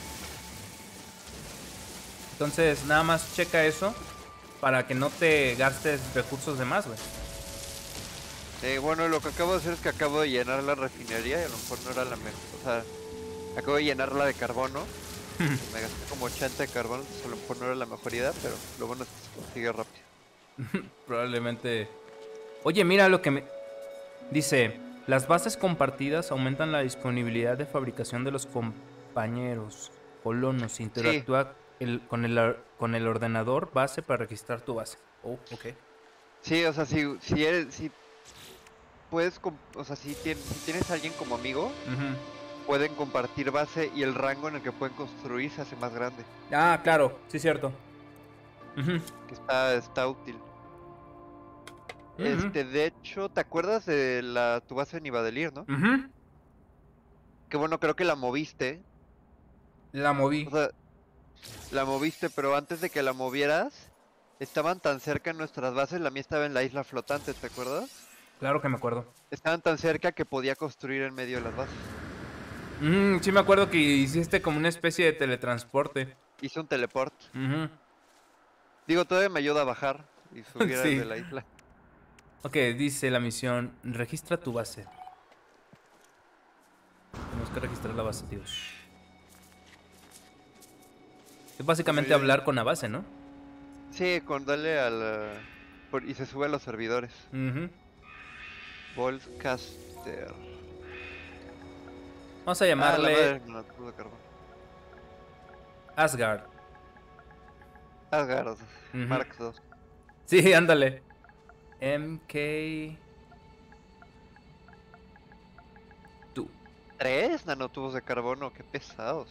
Entonces, nada más checa eso para que no te gastes recursos de más, güey. Eh, bueno, lo que acabo de hacer es que acabo de llenar la refinería y a lo mejor no era la mejor. O sea, acabo de llenarla de carbono. Me gasté como ochenta de carbono, entonces a lo mejor no era la mejor idea, pero lo bueno es que se consigue rápido. Probablemente. Oye, mira lo que me dice. Las bases compartidas aumentan la disponibilidad de fabricación de los compañeros colonos. Sí, Interactúa el- con, el, ar- con el ordenador base para registrar tu base. Oh, ok. sí, o sea, si, si eres, si puedes, com- o sea, si, tien- si tienes a alguien como amigo, Ujú. pueden compartir base y el rango en el que pueden construir se hace más grande, Ah, claro, sí, cierto. Ujú, que está, está útil. ujú, Este, de hecho, ¿te acuerdas de la tu base en Ibadelir, no? ujú. Que bueno, creo que la moviste. La moví. O sea, la moviste, pero antes de que la movieras, estaban tan cerca nuestras bases, la mía estaba en la isla flotante, ¿te acuerdas? Claro que me acuerdo. Estaban tan cerca que podía construir en medio de las bases. Mm, sí me acuerdo que hiciste como una especie de teletransporte. Hice un teleport. Ujú. Digo, todavía me ayuda a bajar y subir de Sí. la isla. Ok, dice la misión. Registra tu base. Tenemos que registrar la base, tíos. Es básicamente Bueno, yo- hablar con la base, ¿no? Sí, con darle a la... por- y se sube a los servidores. Ujú. Volcaster. Vamos a Ah, la llamarle madre, no, tubo de carbón. Asgard. Asgard. Ujú. Mark dos. Sí, ándale. M K dos. ¿Tres nanotubos de carbono? Qué pesados.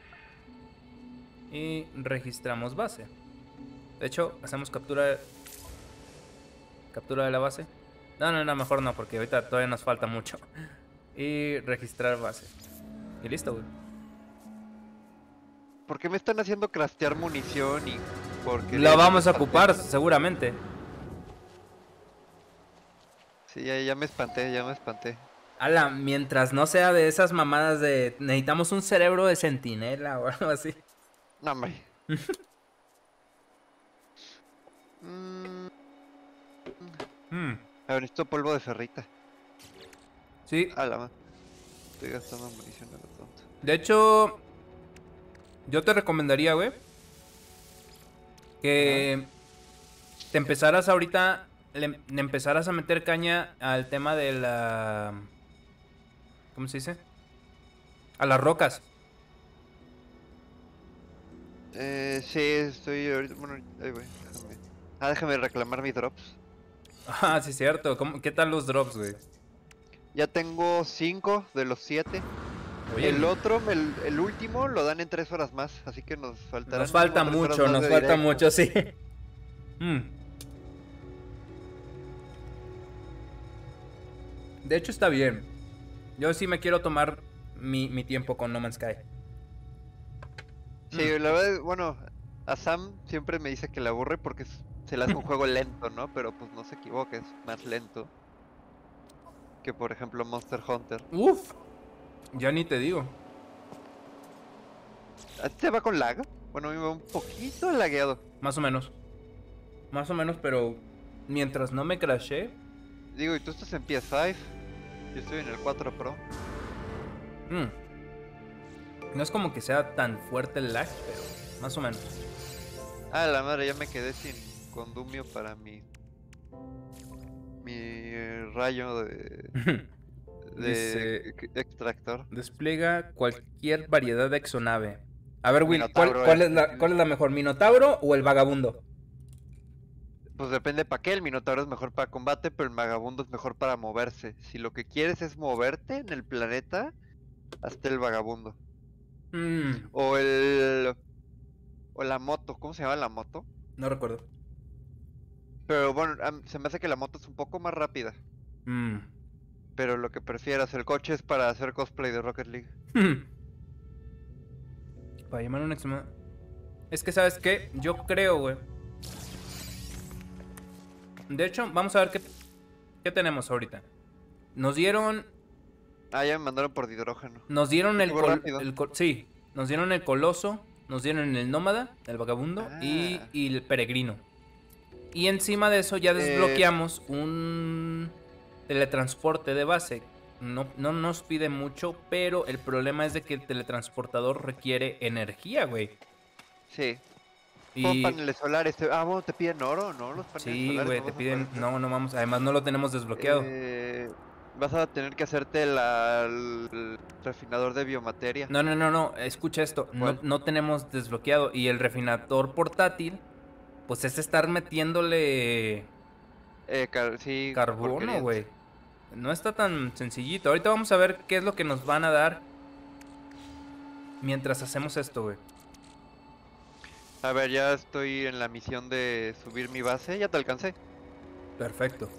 Y registramos base. De hecho, hacemos captura captura de la base. No, no, no, mejor no, porque ahorita todavía nos falta mucho. Y registrar base. Y listo, güey. ¿Por qué me están haciendo craftear munición y porque Lo vamos a ocupar, seguramente. Sí, ya, ya me espanté, ya me espanté. Ala, mientras no sea de esas mamadas de necesitamos un cerebro de centinela o algo así. No, hombre. Mm, Hmm, a ver, necesito polvo de ferrita. Sí, A la ma- Estoy gastando munición a lo tonto. de hecho, yo te recomendaría, güey, que te empezaras ahorita, le, le empezaras a meter caña al tema de la... ¿Cómo se dice? A las rocas. Eh, sí, estoy ahorita. Bueno, ahí voy, déjame. Ah, déjame reclamar mis drops. Ah, sí, cierto. ¿Cómo- ¿Qué tal los drops, güey? Ya tengo cinco de los siete. Oye, El otro, el, el último, lo dan en tres horas más. Así que nos faltarán. nos falta mínimo tres mucho, horas más nos de falta directo. mucho, sí. Mm. De hecho, está bien. Yo sí me quiero tomar mi, mi tiempo con No Man's Sky. Sí, la verdad, bueno, a Sam siempre me dice que le aburre porque es- se le hace un juego lento, ¿no? Pero pues no se equivoque, es más lento que por ejemplo Monster Hunter. Uf, ya ni te digo. ¿A ti te va con lag? Bueno, a mí me va un poquito lagueado. Más o menos. Más o menos, pero mientras no me crashé. Digo, y tú estás en P S cinco, yo estoy en el cuatro Pro. mm, no es como que sea tan fuerte el lag, pero más o menos. Ah, la madre, ya me quedé sin condumio para mi mi eh, rayo de, de Dice, ex- extractor. despliega cualquier variedad de exonave. A ver, Will, ¿cuál, Minotauro cuál es. es la, ¿cuál es la mejor? ¿Minotauro o el vagabundo? Pues depende para qué, el Minotauro es mejor para combate, pero el Vagabundo es mejor para moverse. Si lo que quieres es moverte en el planeta, hasta el Vagabundo. Mm, O el... O la moto, ¿cómo se llama la moto? no recuerdo. Pero bueno, am- se me hace que la moto es un poco más rápida. Mm. Pero lo que prefieras, el coche es para hacer cosplay de Rocket League. Para llamar a un extremo. Es que, ¿sabes qué? Yo creo, güey. De hecho, vamos a ver qué, qué tenemos ahorita. Nos dieron... Ah, ya me mandaron por hidrógeno. Nos dieron el, Estuvo col- rápido. el col- sí, nos dieron el coloso, nos dieron el nómada, el vagabundo Ah. y, y el peregrino. Y encima de eso ya desbloqueamos un teletransporte de base. No, no nos pide mucho, pero el problema es de que el teletransportador requiere energía, güey. Sí. Y Con paneles solares. te- Ah, bueno, te piden oro, ¿no? Los paneles sí, solares. güey, no te vas a piden... poder hacer. No, no vamos, además no lo tenemos desbloqueado. Eh, vas a tener que hacerte la, el refinador de biomateria. No, no, no, no, escucha esto, no, ¿Cuál? no tenemos desbloqueado. Y el refinador portátil, pues es estar metiéndole Eh, car- sí, carbono, porquerías. güey. No está tan sencillito. Ahorita vamos a ver qué es lo que nos van a dar mientras hacemos esto, güey. A ver, ya estoy en la misión de subir mi base. Ya te alcancé. Perfecto.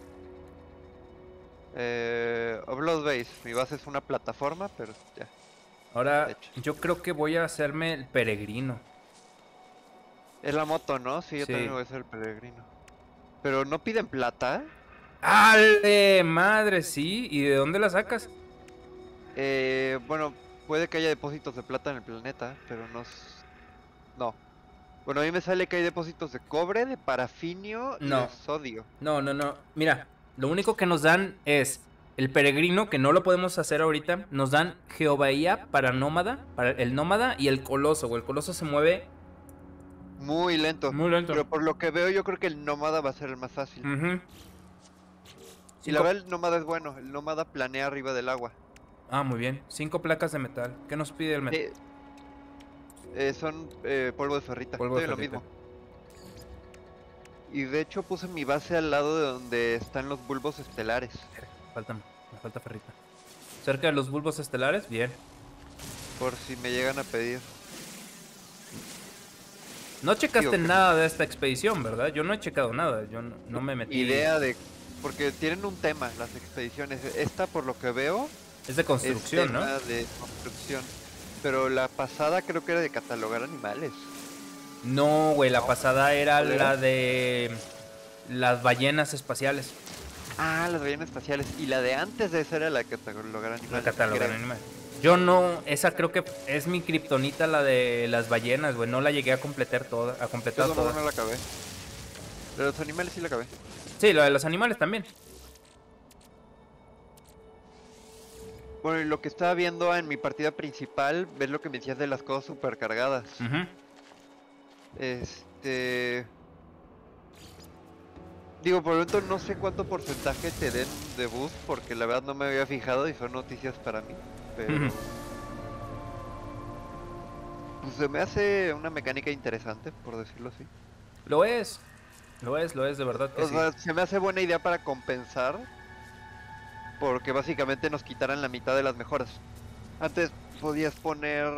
Eh, Oblast Base. Mi base es una plataforma, pero ya. Ahora, De hecho. yo creo que voy a hacerme el peregrino. Es la moto, ¿no? Sí, yo Sí. también voy a ser el peregrino. Pero no piden plata. ¡Ale! Madre, sí. ¿Y de dónde la sacas? Eh, bueno, puede que haya depósitos de plata en el planeta, pero no... s- No. Bueno, a mí me sale que hay depósitos de cobre, de parafinio y No. de sodio. No, no, no. Mira, lo único que nos dan es el peregrino, que no lo podemos hacer ahorita. Nos dan Geobaía para nómada, para el nómada y el coloso, güey. El coloso se mueve Muy lento. muy lento. Pero por lo que veo, yo creo que el nómada va a ser el más fácil. Ujú. Y la Cinco- verdad, el nómada es bueno. El nómada planea arriba del agua. Ah, muy bien. Cinco placas de metal. ¿Qué nos pide el metal? Eh, eh, son eh, polvo de ferrita. Polvo de Estoy en lo ferrita. mismo. Y de hecho puse mi base al lado de donde están los bulbos estelares. Falta, me falta ferrita. Cerca de los bulbos estelares, bien. Por si me llegan a pedir. No checaste Digo que- nada de esta expedición, ¿verdad? Yo no he checado nada. Yo no, no me metí. Idea de... Porque tienen un tema las expediciones. Esta, por lo que veo, Es de es construcción, ¿no? tema de construcción. Pero la pasada creo que era de catalogar animales. No, güey, la pasada era ¿Cuál era? la de las ballenas espaciales. Ah, las ballenas espaciales. Y la de antes de esa era la de catalogar animales. La catalogan creo. animales. Yo no, esa creo que es mi kriptonita, la de las ballenas, güey. No la llegué a completar toda, a Yo completar tampoco toda. no la acabé. De los animales sí la acabé. Sí, la de los animales también. Bueno, y lo que estaba viendo en mi partida principal, ves lo que me decías de las cosas supercargadas. Ujú. Este... Digo, por el momento no sé cuánto porcentaje te den de boost, porque la verdad no me había fijado y son noticias para mí. Pero... Ujú. Pues se me hace una mecánica interesante, por decirlo así. Lo es. Lo es, lo es, de verdad que O sí. sea, se me hace buena idea para compensar, porque básicamente nos quitaran la mitad de las mejoras. Antes podías poner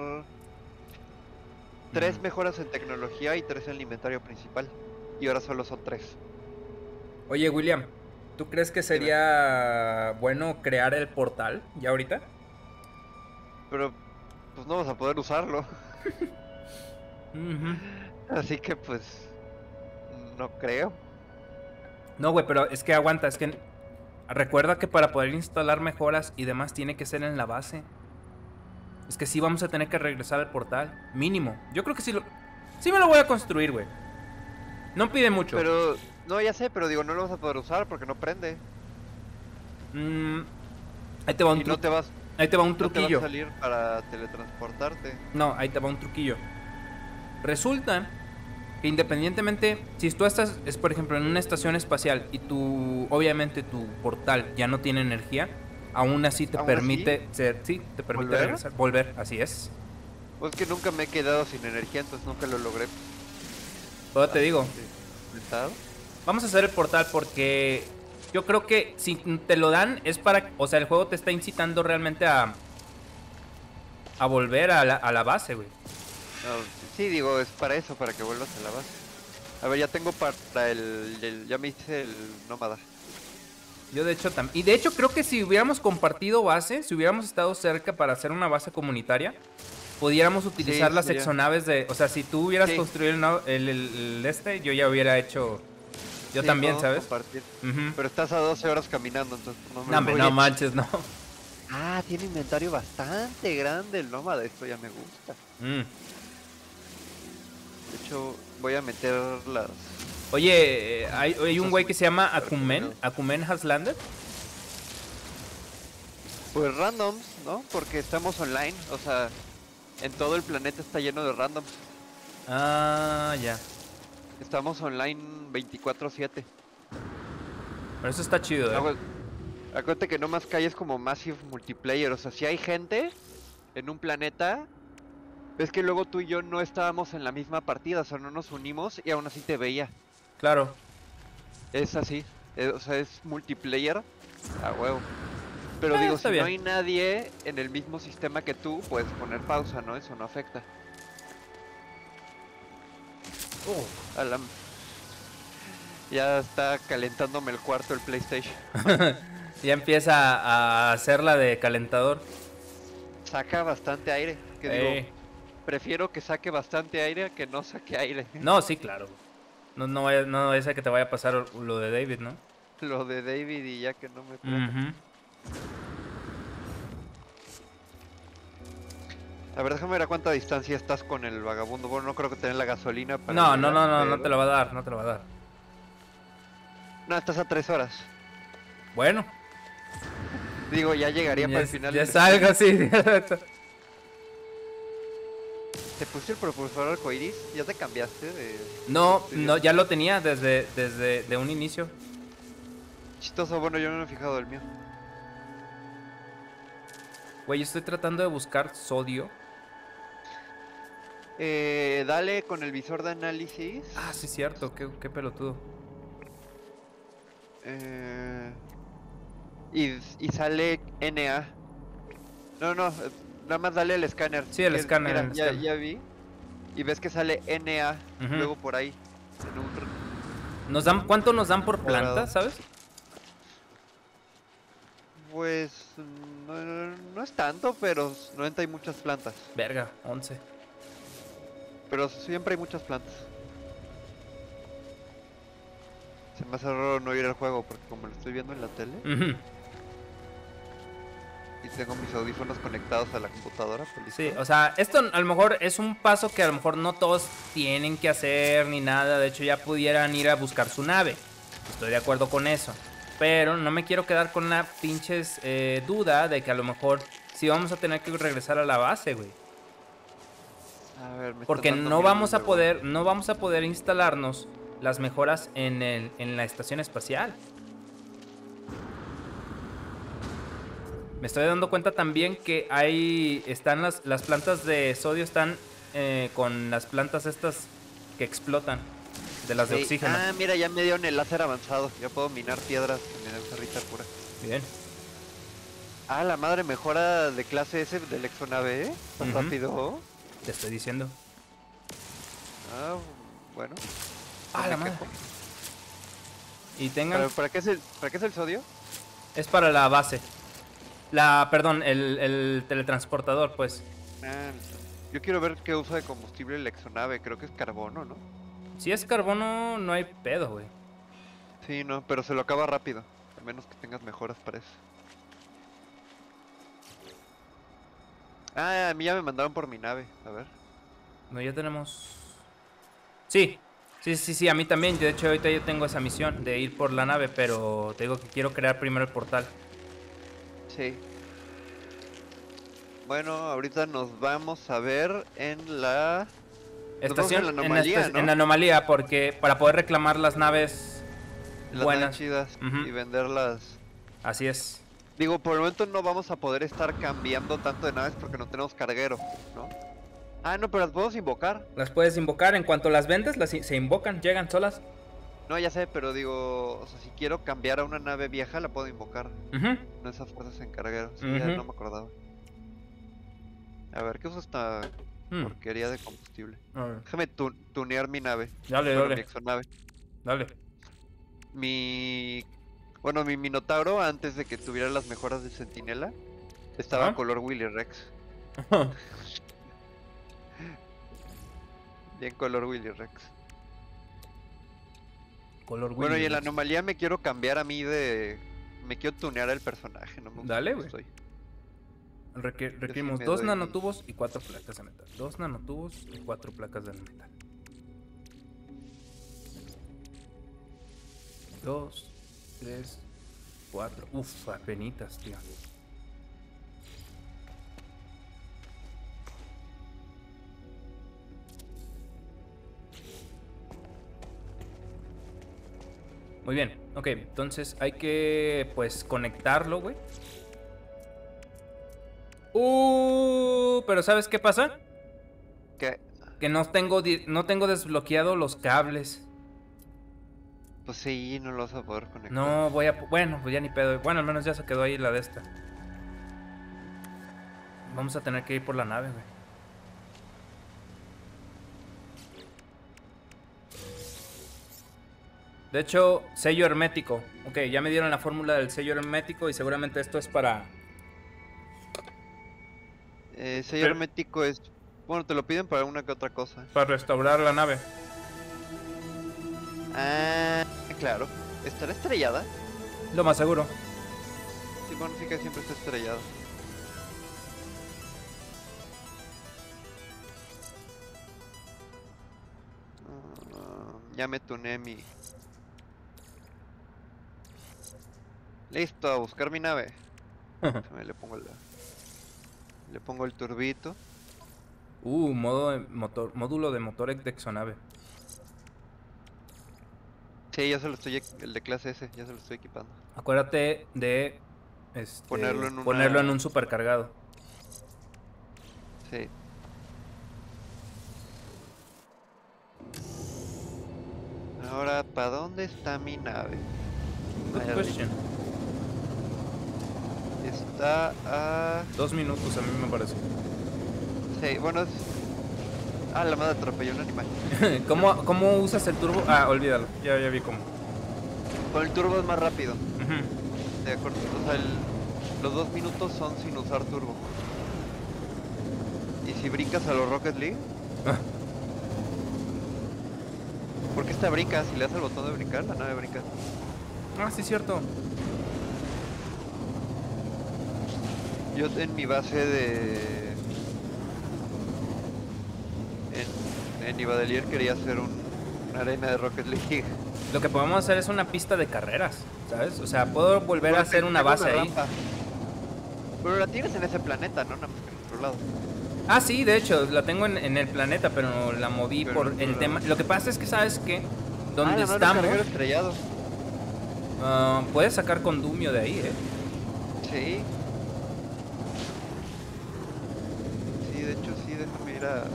tres Mm. mejoras en tecnología y tres en el inventario principal. Y ahora solo son tres. Oye, William, ¿tú crees que sería bueno crear el portal ya ahorita? Pero pues no vas a poder usarlo. Ujú. Así que pues no creo. No, güey, pero es que aguanta, es que recuerda que para poder instalar mejoras y demás tiene que ser en la base. Es que sí vamos a tener que regresar al portal, mínimo. Yo creo que sí lo, sí me lo voy a construir, güey. No pide mucho. Pero no, ya sé, pero digo, no lo vas a poder usar porque no prende. Mm, ahí te va un Y no tru- te vas, ahí te va un no te va a truquillo. salir para teletransportarte. No, ahí te va un truquillo. Resulta que independientemente, si tú estás, es por ejemplo, en una estación espacial y tu, obviamente tu portal ya no tiene energía, aún así te ¿Aún permite ser, sí, te permite ¿Volver? regresar, volver, así es. Pues que nunca me he quedado sin energía, entonces nunca lo logré. Todo te digo, ¿Completado? vamos a hacer el portal porque yo creo que si te lo dan es para, o sea, el juego te está incitando realmente a a volver a la, a la base, güey. No, sí, digo, es para eso, para que vuelvas a la base. A ver, ya tengo para el, el- ya me hice el nómada. Yo de hecho también. Y de hecho creo que si hubiéramos compartido base, si hubiéramos estado cerca para hacer una base comunitaria, pudiéramos utilizar Sí, las sería. exonaves de... O sea, si tú hubieras Sí. construido el, no- el- el- el este, yo ya hubiera hecho Yo Sí, también, podemos ¿sabes? compartir. Ujú. Pero estás a doce horas caminando, entonces no me No, hombre, voy no a- manches, no. Ah, tiene inventario bastante grande el nómada, esto ya me gusta. Mm. De hecho, voy a meter las... Oye, eh, hay, hay un Cosas güey que se llama super Akumen. colgadas. Akumen has landed. Pues randoms, ¿no? Porque estamos online, o sea, en todo el planeta está lleno de randoms. Ah, ya. Estamos online veinticuatro siete. Pero eso está chido, ¿eh? Acu- Acuérdate que no más calles como Massive Multiplayer, o sea, si hay gente en un planeta, ves que luego tú y yo no estábamos en la misma partida, o sea, no nos unimos y aún así te veía. Claro. Es así, eh, o sea, es multiplayer a huevo. Pero Eh, digo, está si bien. no hay nadie en el mismo sistema que tú, puedes poner pausa, ¿no? Eso no afecta. A la- Ya está calentándome el cuarto el PlayStation. Ya empieza a hacer la de calentador. Saca bastante aire, que Eh, digo, prefiero que saque bastante aire a que no saque aire. No, sí, claro. No, no, vaya- no es que te vaya a pasar lo de David, ¿no? Lo de David y ya que no me prenda. Ujú. A ver, déjame ver a cuánta distancia estás con el vagabundo. Bueno, no creo que tenga la gasolina para No, no, llegar, no, no, no pero- te lo va a dar, no te lo va a dar. No, estás a tres horas. Bueno, Digo, ya llegaría ya, para el final. ya del- salgo así. ¿Te puse el propulsor arcoiris? ¿Ya te cambiaste de...? No, Sí, no, sí. ya lo tenía desde, desde de un inicio. Chistoso, bueno, yo no me he fijado del mío. Güey, estoy tratando de buscar sodio. Eh, dale con el visor de análisis. Ah, sí, cierto, qué, qué pelotudo. Eh, y, y sale N A. No, no, eh, nada más dale el escáner. Sí, el que- escáner, mira, el ya, escáner. ya vi. Y ves que sale N A Ujú. luego por ahí. En un r- ¿Nos dan, ¿Cuánto nos dan por Morado. planta, sabes? Pues no, no es tanto, pero noventa hay muchas plantas. Verga, once. Pero siempre hay muchas plantas. Se me hace raro no ir al juego porque como lo estoy viendo en la tele Ujú. y tengo mis audífonos conectados a la computadora, pues Sí, listo. o sea, esto a lo mejor es un paso que a lo mejor no todos tienen que hacer ni nada. De hecho, ya pudieran ir a buscar su nave. Estoy de acuerdo con eso. Pero no me quiero quedar con la pinches eh, duda de que a lo mejor sí vamos a tener que regresar a la base, güey. A ver, me Porque están dando no miedo vamos a de poder, golpe. no vamos a poder instalarnos las mejoras en, el, en la estación espacial. Me estoy dando cuenta también que hay, están las, las plantas de sodio están eh, con las plantas estas que explotan, de las de Sí. oxígeno. Ah, mira, ya me dieron el láser avanzado. Ya puedo minar piedras que me den ferrita pura. Bien. Ah, la madre mejora de clase S del exonave, ¿eh? Tan Ujú. rápido. Te estoy diciendo. Ah, bueno. Ah, No la me madre. quejo. Y tengan, ¿Para, para qué es el, ¿Para qué es el sodio? es para la base. La, perdón, el, el teletransportador, pues. Ah, yo quiero ver qué usa de combustible el exonave. Creo que es carbono, ¿no? Si es carbono, no hay pedo, güey. Sí, no, pero se lo acaba rápido. A menos que tengas mejoras para eso. Ah, a mí ya me mandaron por mi nave. A ver. No, ya tenemos... Sí, sí, sí, sí, a mí también. De hecho, ahorita yo tengo esa misión de ir por la nave, pero te digo que quiero crear primero el portal. Sí. Bueno, ahorita nos vamos a ver en la... Nos vamos Estación, en la en la anomalía, esta- ¿no? en la anomalía, porque para poder reclamar las naves las buenas. naves chidas Ujú. y venderlas. Así es. Digo, por el momento no vamos a poder estar cambiando tanto de naves porque no tenemos carguero, ¿no? Ah, no, pero las podemos invocar. Las puedes invocar, en cuanto las vendes, las i- se invocan, llegan solas. No, ya sé, pero digo, o sea, si quiero cambiar a una nave vieja la puedo invocar. Ujú. No esas fuerzas en carguero, sí, ya Ujú. no me acordaba. A ver, ¿qué usa esta Mm. porquería de combustible? A ver, Déjame tu- tunear mi nave. Dale, Bueno, mi dale, exonave. dale. Mi... Bueno, mi Minotauro, antes de que tuviera las mejoras de Centinela, estaba Ajá. color Willy Rex. Bien color Willy Rex. Color Bueno, y en la Willy. anomalía me quiero cambiar a mí de... Me quiero tunear el personaje, no me gusta Dale, cómo güey. estoy. Requ- Yo sí requerimos me dos doy- nanotubos y cuatro placas de metal. Dos nanotubos y cuatro placas de metal. Dos, tres, cuatro. Uf, apenitas, tío. Muy bien, ok, entonces hay que, pues, conectarlo, güey. Uh, pero ¿sabes qué pasa? ¿Qué? Que no tengo, di- no tengo desbloqueado los cables. Pues sí, no lo vas a poder conectar. No, voy a... Bueno, pues ya ni pedo. Bueno, al menos ya se quedó ahí la de esta. Vamos a tener que ir por la nave, güey. De hecho, sello hermético. Ok, ya me dieron la fórmula del sello hermético y seguramente esto es para... Eh, sello Pero- hermético es... Bueno, te lo piden para una que otra cosa. para restaurar la nave. Ah, claro. ¿Estará estrellada? Lo más seguro. Sí, bueno, sí que siempre está estrellada. Ah, ya me tuneé mi... Listo, a buscar mi nave. Déjame, le pongo la... Le pongo el turbito. Uh, modo de motor, módulo de motor de exonave. Sí, ya se lo estoy... equ- El de clase S, ya se lo estoy equipando. Acuérdate de este, Ponerlo en una- ponerlo en un supercargado. Sí. Ahora, ¿para dónde está mi nave? Good Ahí arriba. question. Está a... Dos minutos a mí me parece. Sí, bueno, es... Ah, la madre atropelló un animal. ¿Cómo, ¿Cómo usas el turbo? Ah, olvídalo. Ya, ya vi cómo. Con el turbo es más rápido. Ujú. De acuerdo. O sea, el- los dos minutos son sin usar turbo. Y si brincas a los Rocket League... Ah. ¿Por qué esta brinca? Si le das el botón de brincar, la nave brinca. Ah, sí, cierto. Yo en mi base de... En, en Ibadelier quería hacer un, una arena de Rocket League. Lo que podemos hacer es una pista de carreras, ¿sabes? O sea, puedo volver a Bueno, hacer te- una tengo base ahí. rampa. Pero la tienes en ese planeta, ¿no? Nada más que en otro lado. Ah, sí, de hecho, la tengo en, en el planeta, pero la moví Pero por en otro el lado. tema. Lo que pasa es que, ¿sabes qué? Ah, Donde la madre, estamos, carguero estrellado. ah, puedes sacar condumio de ahí, ¿eh? Sí. Sí, de hecho sí, déjame ir a, a ver.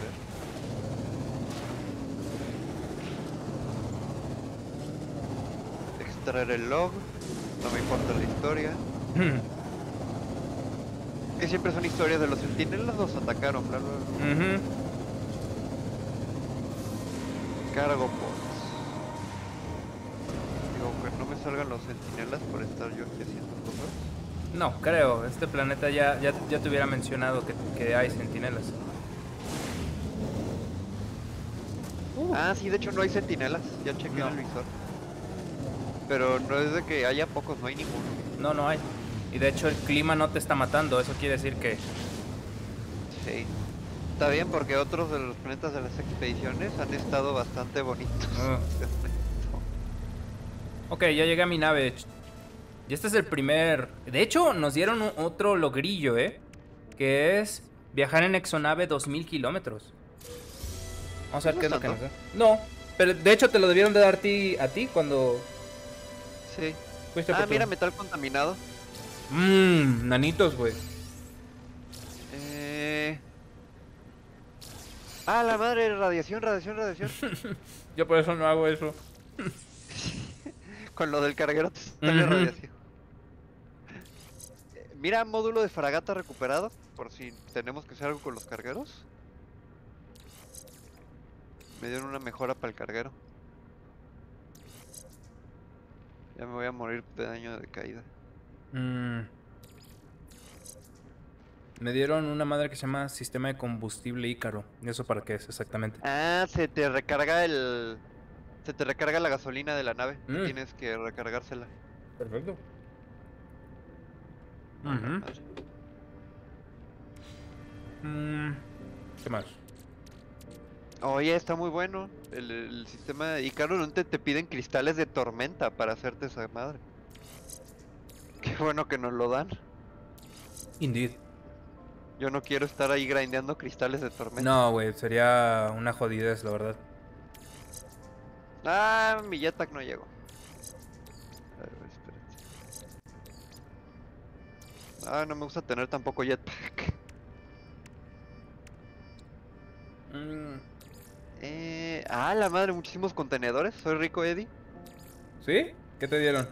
Extraer el log. No me importa la historia. Que siempre son historias de los centinelas nos atacaron, bla bla bla. Ujú. Cargo pods. Digo, que no me salgan los centinelas por estar yo aquí haciendo cosas. No, creo. Este planeta ya, ya, ya te hubiera mencionado que, que hay centinelas. Ah, sí, de hecho no hay centinelas. Ya chequé No. en el visor. Pero no es de que haya pocos, no hay ninguno. No, no hay. Y de hecho el clima no te está matando. Eso quiere decir que... Sí. Está bien porque otros de los planetas de las expediciones han estado bastante bonitos. Ah. Ok, ya llegué a mi nave. Y este es el primer... De hecho, nos dieron un- otro logrillo, ¿eh? Que es viajar en exonave dos mil kilómetros. Vamos a ver ¿No qué es es lo que nos tanto? da. No, pero de hecho te lo debieron de dar ti, a ti cuando Sí. fuiste Ah, por tu- mira, metal contaminado. Mmm, nanitos, güey. Eh... Ah, la madre, radiación, radiación, radiación. Yo por eso no hago eso. Con lo del carguero te sale Ujú. radiación. Eh, Mira, módulo de fragata recuperado. Por si tenemos que hacer algo con los cargueros. Me dieron una mejora para el carguero. Ya me voy a morir de daño de caída. Mm. Me dieron una madre que se llama Sistema de Combustible Ícaro. ¿Y eso para qué es exactamente? Ah, se te recarga el... Se te recarga la gasolina de la nave. Mm. Tienes que recargársela. Perfecto. A la Ujú. madre. Mm, ¿Qué más? Oye, está muy bueno. El, el sistema de Icaro no te, te piden cristales de tormenta para hacerte esa madre. Qué bueno que nos lo dan. Indeed. Yo no quiero estar ahí grindeando cristales de tormenta. No, güey, sería una jodidez, la verdad. Ah, mi jetpack no llegó. A ver, espérate. Ah, no me gusta tener tampoco jetpack. Mm, Eh, ah, la madre, muchísimos contenedores. Soy rico, Eddie. ¿Sí? ¿Qué te dieron?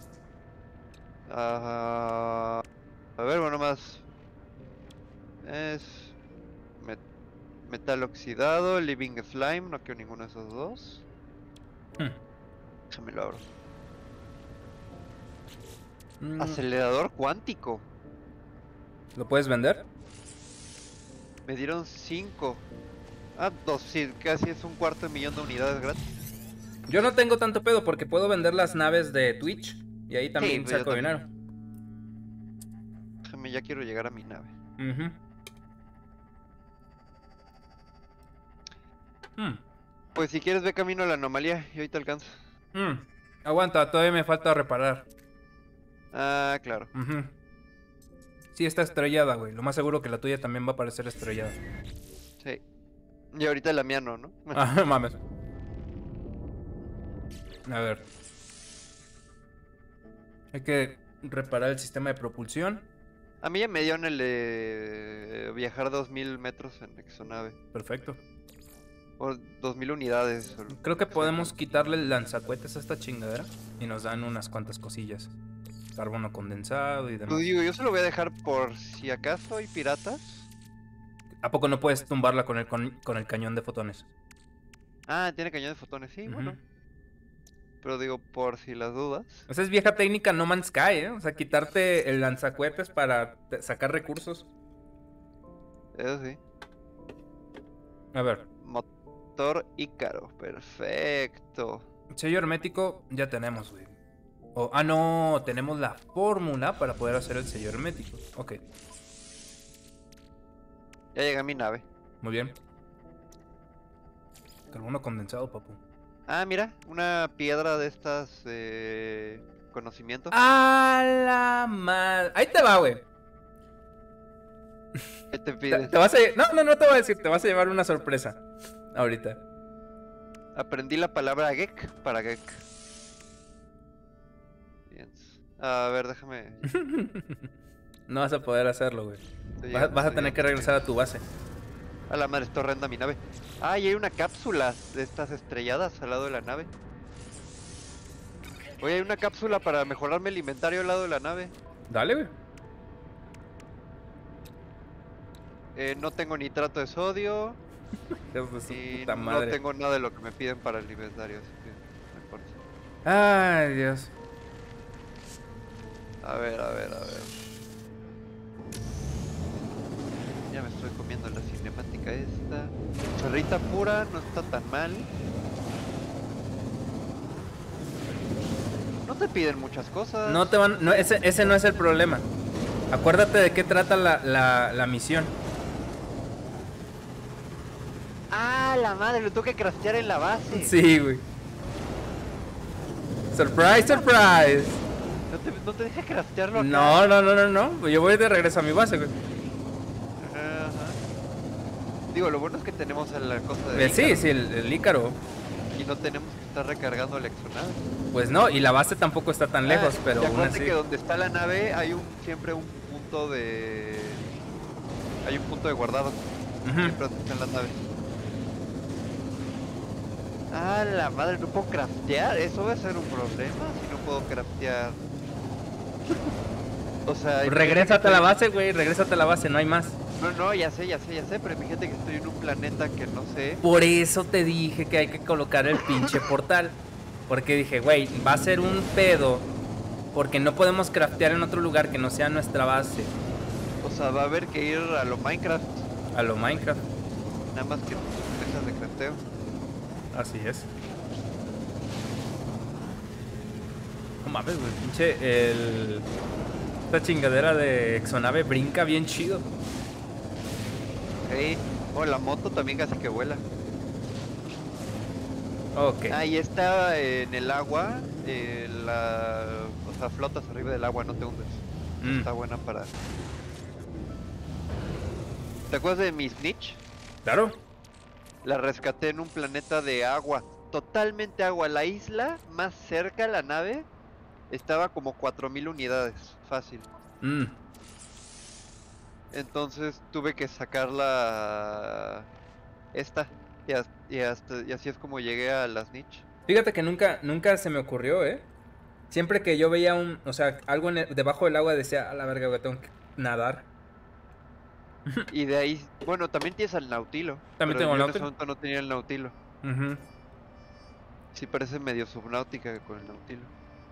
Ah, a ver, bueno, más. Es met- metal oxidado, living slime. No quiero ninguno de esos dos. Hmm. Déjame lo abro. Mm, Acelerador cuántico. ¿Lo puedes vender? Me dieron cinco. Ah, dos, sí, casi es un cuarto de millón de unidades gratis. Yo no tengo tanto pedo porque puedo vender las naves de Twitch y ahí también pues yo saco también. dinero. Déjame, ya quiero llegar a mi nave. Ujú. Mm, Pues si quieres ve camino a la anomalía y hoy te alcanzo. mm. Aguanta, todavía me falta reparar. Ah, claro. Ujú. Sí, está estrellada, güey. Lo más seguro que la tuya también va a parecer estrellada. Sí. Y ahorita la mía no, ¿no? Ah, mames. A ver. Hay que reparar el sistema de propulsión. A mí ya me dio en el de viajar dos mil metros en exonave. Perfecto. O dos mil unidades. o- Creo que podemos quitarle el lanzacohetes a esta chingadera y nos dan unas cuantas cosillas. Carbono condensado y Pues demás. digo, yo se lo voy a dejar por si acaso hay piratas. ¿A poco no puedes tumbarla con el, con, con el cañón de fotones? Ah, tiene cañón de fotones, sí, Ujú. bueno. Pero digo, por si las dudas. Esa es vieja técnica No Man's Sky, ¿eh? O sea, quitarte el lanzacohetes para te- sacar recursos. Eso sí. A ver, Motor Ícaro, perfecto. sello hermético ya tenemos, güey. O- ah, no, tenemos la fórmula para poder hacer el sello hermético. Ok, Ya llegué a mi nave. muy bien. Carbono condensado, papu. Ah, mira, una piedra de estas eh, conocimiento. ¡A la madre! Ahí te va, güey. ¿Qué te Te, pides? te vas a... lle- No, no, no te voy a decir. Te vas a llevar una sorpresa. Ahorita. Aprendí la palabra gek para gek. Bien. A ver, déjame. No vas a poder hacerlo, güey. estoy Vas, llegando, vas a estoy tener que llegando. regresar a tu base. A la madre, está horrenda mi nave. Ah, y hay una cápsula de estas estrelladas al lado de la nave. Oye, hay una cápsula para mejorarme el inventario al lado de la nave. Dale, güey. Eh, no tengo nitrato de sodio. Hijos de su Y puta no madre. tengo nada de lo que me piden para el inventario, así que no importa. Ay, Dios. A ver, a ver, a ver. Ya me estoy comiendo la cinemática esta. Chorrita pura, no está tan mal. No te piden muchas cosas. No te van. No, ese, ese no es el problema. Acuérdate de qué trata la, la, la misión. Ah, la madre, lo tengo que craftear en la base. Sí, güey. Surprise, surprise. No te, no te deja craftearlo acá. No, no, no, no, no. Yo voy de regreso a mi base, güey. Ajá, ajá. Digo, lo bueno es que tenemos a la cosa de Eh, Sí, Ícaro, sí, el, el Ícaro. y no tenemos que estar recargando la exonave. Pues no, y la base tampoco está tan lejos, Ah, pero y aún acuérdate así. que donde está la nave hay un siempre un punto de hay un punto de guardado. Ujú. Siempre donde están las naves. Ah, la madre, no puedo craftear. Eso va a ser un problema si no puedo craftear. O sea, Pues imagínate regrésate que a la estoy- base, güey. Regrésate a la base, no hay más. No, no, ya sé, ya sé, ya sé, pero imagínate que estoy en un planeta que no sé. Por eso te dije que hay que colocar el pinche portal. Porque dije, güey, va a ser un pedo. Porque no podemos craftear en otro lugar que no sea nuestra base. O sea, va a haber que ir a lo Minecraft. A lo Minecraft. Nada más que mesas de crafteo. Así es. No mames, güey, pinche el... Esta chingadera de exonave brinca bien chido. Hey, oh, la moto también casi que vuela. Ok. Ah, y está en el agua, eh, la... o sea, flotas arriba del agua, no te hundes. Mm. Está buena para... ¿Te acuerdas de mi Snitch? Claro. La rescaté en un planeta de agua, totalmente agua. La isla más cerca a la nave estaba como cuatro mil unidades, fácil. Mm. Entonces tuve que sacarla esta y, as- y hasta, y así es como llegué a las Snitch. Fíjate que nunca, nunca se me ocurrió, ¿eh? Siempre que yo veía un, o sea, algo en el- debajo del agua decía, a la verga, güey, tengo que nadar. Y de ahí, bueno, también tienes al Nautilo, También pero tengo el yo en ese náutico. momento no tenía el Nautilo. Ujú. Sí parece medio subnáutica con el Nautilo.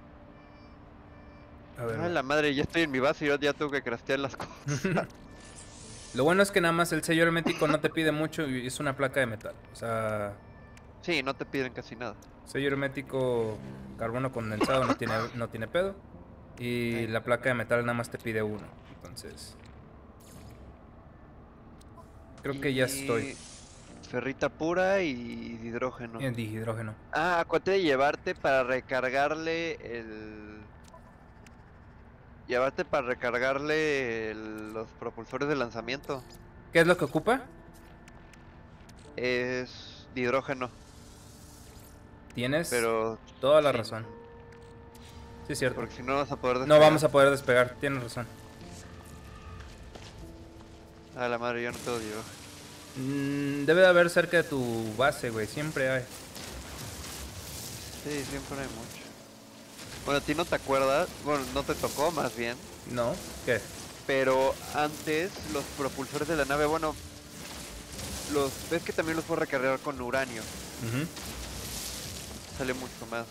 A ver, Ay, va. la madre, ya estoy en mi base y yo ya tengo que craftear las cosas. Lo bueno es que nada más el sello hermético no te pide mucho y es una placa de metal. O sea, Sí, no te piden casi nada. sello hermético, carbono condensado no tiene, no tiene pedo. Y Ey. la placa de metal nada más te pide uno. Entonces, creo que ya estoy Y ferrita pura y hidrógeno. en dihidrógeno. Ah, acuérdate de llevarte para recargarle el... Llevarte para recargarle el- los propulsores de lanzamiento. ¿Qué es lo que ocupa? Es de hidrógeno, Tienes pero toda la sin- razón. Sí, es cierto. porque si no vas a poder No despegar. vamos a poder despegar, tienes razón. A la madre, yo no tengo hidrógeno. Mm, debe de haber cerca de tu base, güey. Siempre hay. Sí, siempre hay mucho. Bueno, a ti no te acuerdas, bueno, no te tocó más bien, ¿No? ¿Qué? pero antes los propulsores de la nave, bueno, los ves que también los puedo recargar con uranio, Ujú. sale mucho más.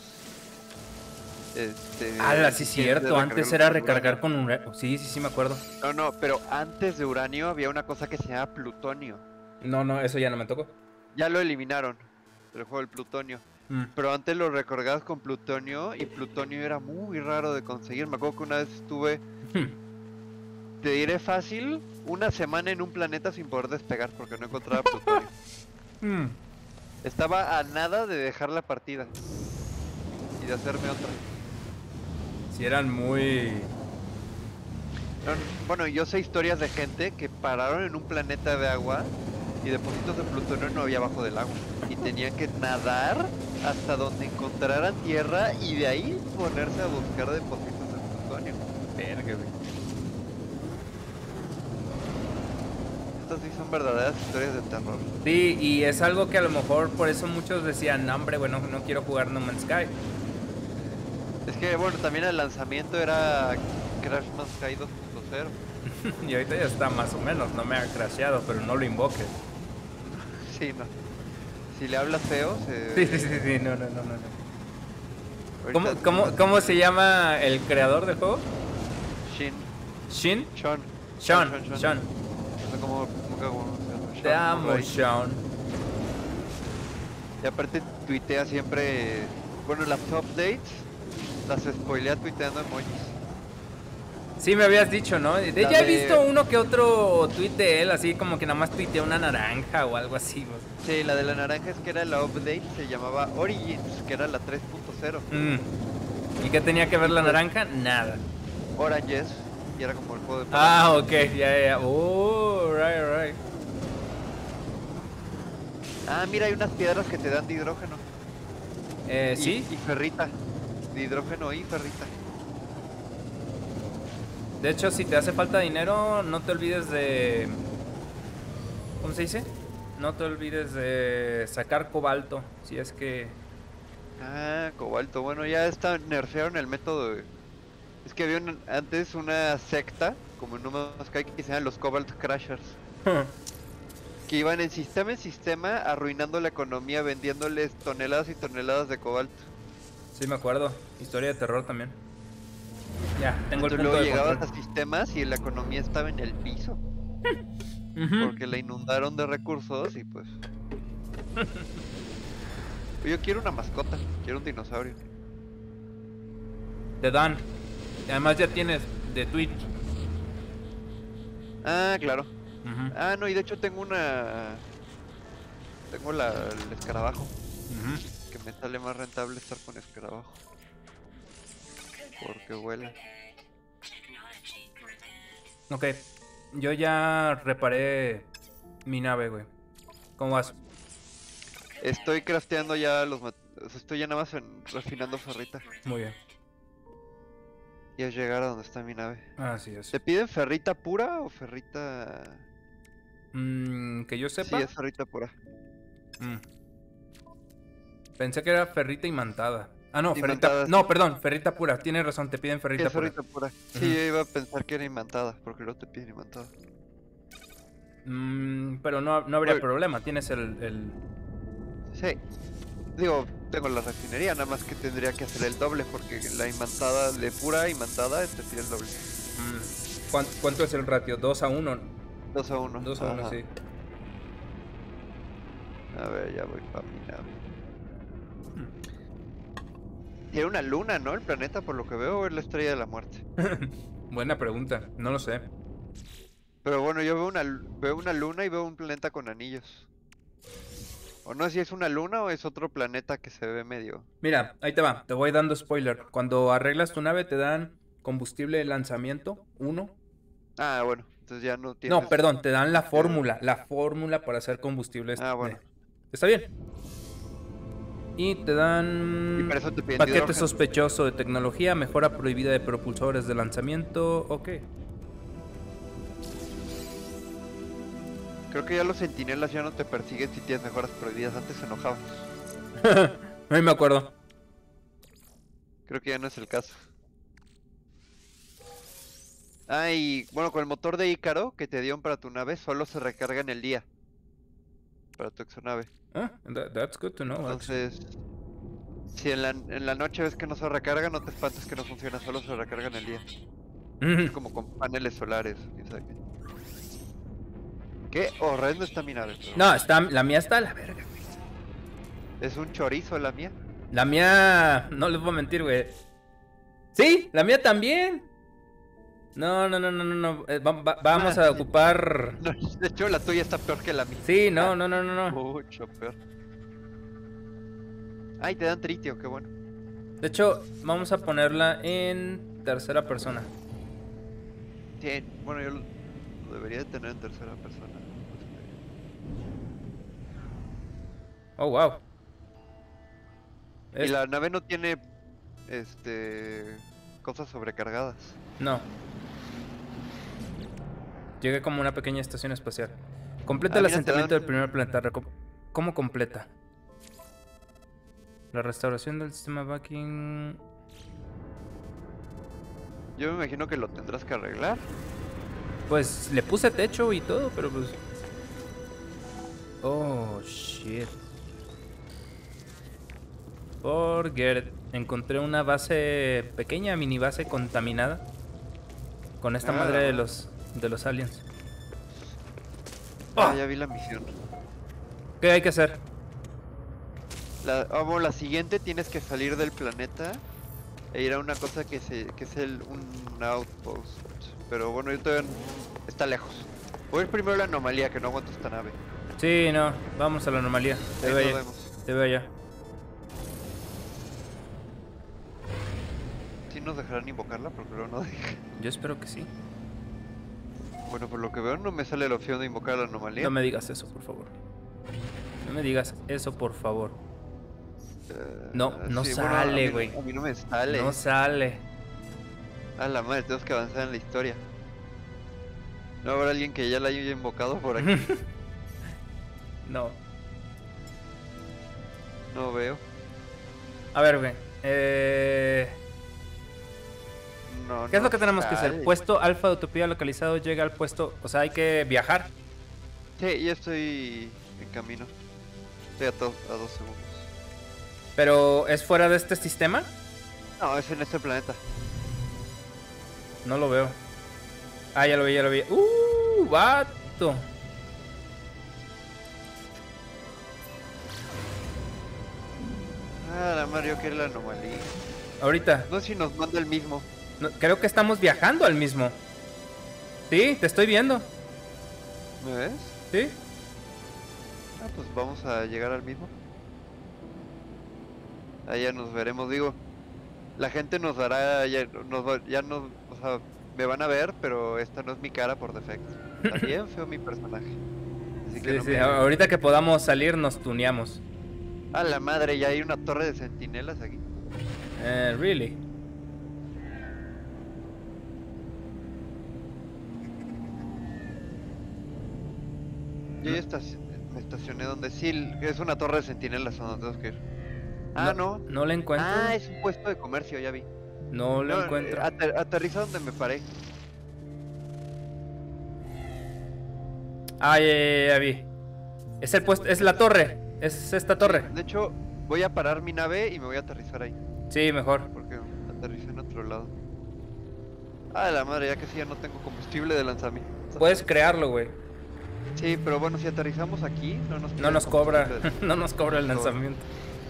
Este. Ala, sí, eficiente cierto. Antes recargarlos era con recargar uranio. con un... re- Sí, sí, sí, me acuerdo. No, no, pero antes de uranio había una cosa que se llama plutonio. No, no, eso ya no me tocó. Ya lo eliminaron del juego del plutonio. Mm. Pero antes lo recargabas con plutonio y plutonio era muy raro de conseguir. Me acuerdo que una vez estuve, te diré fácil, una semana en un planeta sin poder despegar porque no encontraba plutonio. Mm. Estaba a nada de dejar la partida y de hacerme otra. Sí, eran muy... No, no, bueno, yo sé historias de gente que pararon en un planeta de agua y depósitos de plutonio no había abajo del agua. Y tenían que nadar hasta donde encontraran tierra y de ahí ponerse a buscar depósitos de plutonio. Verga, güey. Estas sí son verdaderas historias de terror. Sí, y es algo que a lo mejor por eso muchos decían, no, hombre, bueno, no quiero jugar No Man's Sky. Es que bueno, también el lanzamiento era Crash Man's Sky dos punto cero. Y ahorita ya está más o menos, no me ha crasheado, pero no lo invoques. Sí, no. Si le hablas feo, se... Sí, sí, sí, sí, no, no, no, no. no. Ahorita ¿Cómo, te cómo, mando- ¿Cómo se llama el creador del juego? Shin. ¿Shin? Sean. Sean, Sean. No sé cómo, cómo, cómo se llama. Te Sean amo, Murray. Sean. Y aparte tuitea siempre... Bueno, las updates las spoilea tuiteando emojis. Sí, me habías dicho, ¿no? De, La ya he de- visto uno que otro tweet de él, así como que nada más tuitea una naranja o algo así. güey. Sí, la de la naranja es que era la update, se llamaba Origins, que era la tres punto cero. Mm. ¿Y qué tenía que ver la naranja? Nada. Oranges, y era como el juego de... Ah, ok, ya, ya, ya. Oh, right, right. Ah, mira, hay unas piedras que te dan de hidrógeno. Eh, Y- sí, Y ferrita. De hidrógeno y ferrita. de hecho, si te hace falta dinero, no te olvides de... ¿Cómo se dice? No te olvides de sacar cobalto, si es que... Ah, cobalto. Bueno, ya está, nerfearon el método de... Es que había un- antes una secta, como en No Man's Sky, que se llaman los Cobalt Crashers. Que iban en sistema en sistema arruinando la economía, vendiéndoles toneladas y toneladas de cobalto. Sí, me acuerdo. Historia de terror también. Ya, tengo el Entonces punto luego de llegabas control. a sistemas y la economía estaba en el piso. Ujú. Porque la inundaron de recursos y pues... Yo quiero una mascota, quiero un dinosaurio. Te dan. Además ya tienes de Twitch. Ah, claro. Ujú, Ah, no, y de hecho tengo una... Tengo la, el escarabajo. ujú. Que me sale más rentable estar con escarabajo. Porque vuela. Ok. Yo ya reparé mi nave, güey. ¿Cómo vas? Estoy crafteando ya los... mat- o sea, estoy ya nada más en, refinando ferrita. Muy bien. Y es llegar a donde está mi nave. Así es. ¿Te piden ferrita pura o ferrita...? Mm, que yo Sí, sepa. es ferrita pura. Mm. Pensé que era ferrita imantada. Ah, no, ferrita. Imantada, No, sí. perdón, ferrita pura. Tienes razón, te piden ¿Qué ferrita es pura. ferrita pura? Sí, Ujú. yo iba a pensar que era imantada, porque no te piden imantada. Mm, pero no, no habría Oye. problema. Tienes el, el- Sí. Digo, tengo la refinería, nada más que tendría que hacer el doble, porque la imantada, de pura imantada, te pide el doble. mm, ¿cuánto, cuánto es el ratio? ¿Dos a uno? Dos a uno. Dos a uno, Ajá. sí. A ver, ya voy para mi nave. Hmm. Y era una luna, ¿no? El planeta, por lo que veo, o es la estrella de la muerte. Buena pregunta, no lo sé. Pero bueno, yo veo una, lu- veo una luna y veo un planeta con anillos. O no sé si es una luna o es otro planeta que se ve medio... Mira, ahí te va, te voy dando spoiler. Cuando arreglas tu nave te dan combustible de lanzamiento, uno. Ah, bueno, entonces ya no tienes... No, perdón, te dan la que- fórmula, la fórmula para hacer combustible. Ah, bueno. ¿Está bien? Y te Y dan para eso te piden paquete hidrógeno. sospechoso de tecnología, mejora prohibida de propulsores de lanzamiento. Ok. Creo que ya los centinelas ya no te persiguen si tienes mejoras prohibidas. Antes se enojaban. No me acuerdo. Creo que ya no es el caso. Ah, y bueno, con el motor de Ícaro que te dieron para tu nave, solo se recarga en el día. Para tu exonave. Ah, that- that's good to know, actually. Entonces, si en la, en la noche ves que no se recarga, no te espantes que no funciona, solo se recarga en el día. Es Ujú. como con paneles solares, quién sabe qué. Qué horrendo está mi nave, pero No, está, la mía está a la verga. es un chorizo la mía. La mía, no les voy a mentir, güey. Sí, la mía también. No, no, no, no, no, no. eh, va- va- vamos a ocupar. No, de hecho, la tuya está peor que la mía. Sí, no, no, no, no, no. Mucho peor. Ay, te dan tritio, qué bueno. De hecho, vamos a ponerla en tercera persona. Sí, bueno, yo lo, lo debería de tener en tercera persona. Oh, wow. Y Es- la nave no tiene, este, cosas sobrecargadas. No. Llegué como una pequeña estación espacial. Completa Ah, el mira, te asentamiento dan- del primer planeta. Reco- ¿Cómo completa? La restauración del sistema backing. Yo me imagino que lo tendrás que arreglar. Pues le puse techo y todo, pero pues. Oh, shit. Forget it. Encontré una base pequeña, mini base contaminada. Con esta Ah, madre de bueno. los de los aliens. Ah, Ah. ya vi la misión. ¿Qué hay que hacer? La, ah, bueno, la siguiente tienes que salir del planeta e ir a una cosa que, se, que es el, un outpost. Pero bueno, yo todavía n- está lejos. Voy a ir primero a la anomalía, que no aguanto esta nave. Sí, no, vamos a la anomalía. Te Ahí veo nos allá. vemos. Te veo allá. ¿Sí nos dejarán invocarla? Porque luego no deja. Yo espero que sí. Bueno, por lo que veo no me sale la opción de invocar la anomalía. No me digas eso, por favor. No me digas eso, por favor. Eh, No, no bueno, sale, a mí- güey. A mí no me sale. No sale. A la madre, tenemos que avanzar en la historia. ¿No habrá alguien que ya la haya invocado por aquí? No. No veo. A ver, güey. Eh... No, ¿Qué es no lo que tenemos que hacer? sale. Puesto alfa de utopía localizado llega al puesto. O sea, hay que viajar. Sí, ya estoy en camino. Estoy a, to- a dos segundos. Pero ¿es fuera de este sistema? No, es en este planeta. No lo veo. Ah, ya lo vi, ya lo vi. ¡Uh! ¡Vato! Ah, la Mario quiere la anomalía. Ahorita. No sé si nos manda el mismo. No, creo que estamos viajando al mismo. Sí, te estoy viendo. ¿Me ves? Sí. Ah, pues vamos a llegar al mismo. Ahí ya nos veremos, digo. La gente nos dará, ya nos, va- ya nos, o sea, me van a ver, pero esta no es mi cara por defecto. Está bien feo mi personaje. Así que Sí, no sí. me... Ahorita que podamos salir nos tuneamos. A la madre, ya hay una torre de centinelas aquí. Eh, really. Yo ya estaci- me estacioné donde sí, es una torre de centinelas a donde tenemos que ir. Ah, no. No le encuentro. Ah, es un puesto de comercio, ya vi. No lo No, eh, encuentro. ater- aterriza donde me paré. Ah, ya, ya, ya vi. Es el puesto, es la torre. Es esta torre. De hecho, voy a parar mi nave y me voy a aterrizar ahí. Sí, mejor. Porque aterricé en otro lado. Ah, la madre, ya que sí ya no tengo combustible de lanzamiento. Puedes crearlo, güey. Sí, pero bueno, si aterrizamos aquí, no nos No piden nos cobra. combustible. No nos cobra el No. lanzamiento.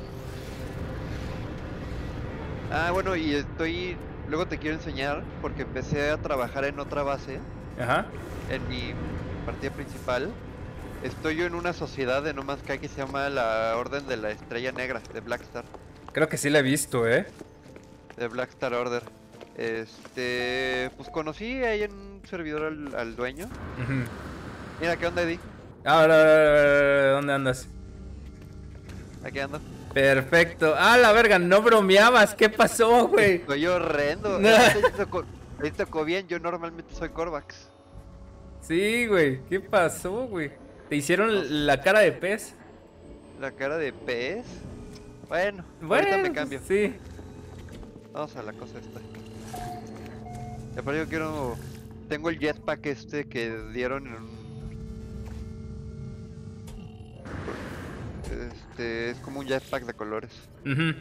Ah, bueno, y estoy... Luego te quiero enseñar, porque empecé a trabajar en otra base, Ajá. en mi partida principal. Estoy yo en una sociedad de No Man's Sky que se llama la Orden de la Estrella Negra, de Blackstar. Creo que sí la he visto, ¿eh? De Blackstar Order. Este... Pues conocí ahí en un servidor al, al dueño. Ujú. Mira, ¿qué onda, Eddie? Ahora, ¿dónde andas? Aquí ando. Perfecto. Ah, la verga, no bromeabas. ¿Qué pasó, güey? Estoy horrendo. No. Ahí te tocó, ahí te tocó bien, yo normalmente soy Corvax. Sí, güey. ¿Qué pasó, güey? ¿Te hicieron la cara de pez? La cara de pez. Bueno, Bueno, ahorita me cambio. Sí. Vamos a la cosa esta. Y aparte yo quiero... Tengo el jetpack este que dieron en un... Este... Es como un jetpack de colores. Ujú.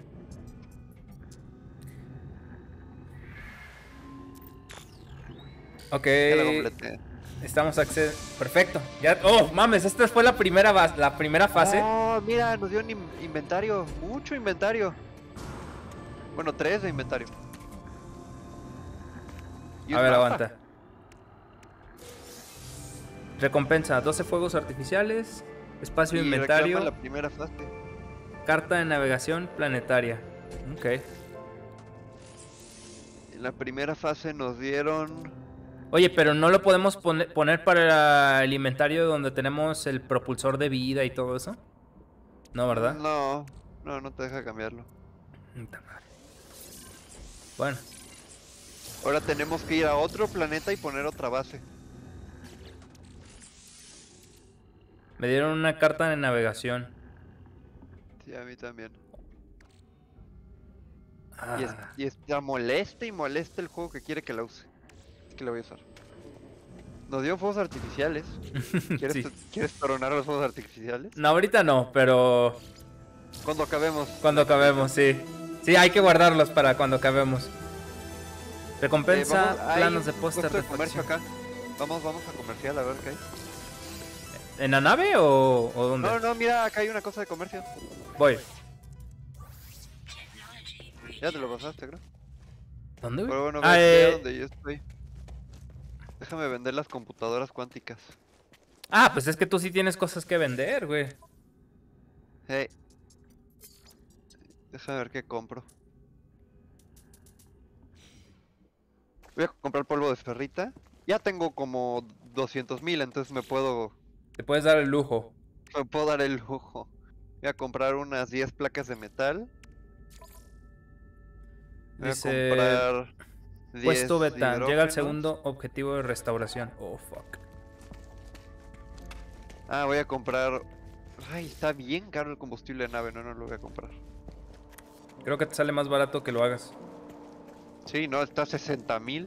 Ok. Ya lo completé. Estamos acced... Perfecto. Ya... Oh, mames, esta fue la primera, bas- la primera fase. Oh, mira, nos dio un in- inventario. Mucho inventario. Bueno, tres de inventario. Y A un ver, mapa. aguanta. Recompensa, doce fuegos artificiales, espacio Y inventario, reclama la primera fase. carta de navegación planetaria. Ok. En la primera fase nos dieron... Oye, pero no lo podemos pone- poner para el inventario donde tenemos el propulsor de vida y todo eso. No, ¿verdad? No, no, no te deja cambiarlo. Puta madre. Bueno, Ahora tenemos que ir a otro planeta y poner otra base. me dieron una carta de navegación. Sí, a mí también. Ah, Y, es, y está molesta y molesta el juego que quiere que la use. Es que la voy a usar. Nos dio fuegos artificiales. ¿Quieres, sí. ¿quieres tronar los fuegos artificiales? No, ahorita no, pero Cuando acabemos. cuando acabemos, sí. Sí, hay que guardarlos para cuando acabemos. Eh, Recompensa, vamos- hay planos de un póster puesto de de comercio facción. acá. Vamos, vamos a comercial a ver qué hay. ¿En la nave o, o dónde? No, no, mira, acá hay una cosa de comercio. Voy. Ya te lo pasaste, creo. ¿Dónde, güey? Pero bueno, Ah, ve, ve a eh, donde yo estoy. Déjame vender las computadoras cuánticas. ah, pues es que tú sí tienes cosas que vender, güey. Hey. Déjame ver qué compro. Voy a comprar polvo de ferrita. Ya tengo como doscientos mil, entonces me puedo, Te puedes dar el lujo. me puedo dar el lujo. Voy a comprar unas diez placas de metal. Voy Dice, a comprar diez puesto beta. Llega al hidrógenos. segundo objetivo de restauración. Oh, fuck. Ah, voy a comprar... Ay, está bien caro el combustible de nave, no, no lo voy a comprar. Creo que te sale más barato que lo hagas. Sí, no, está a sesenta mil.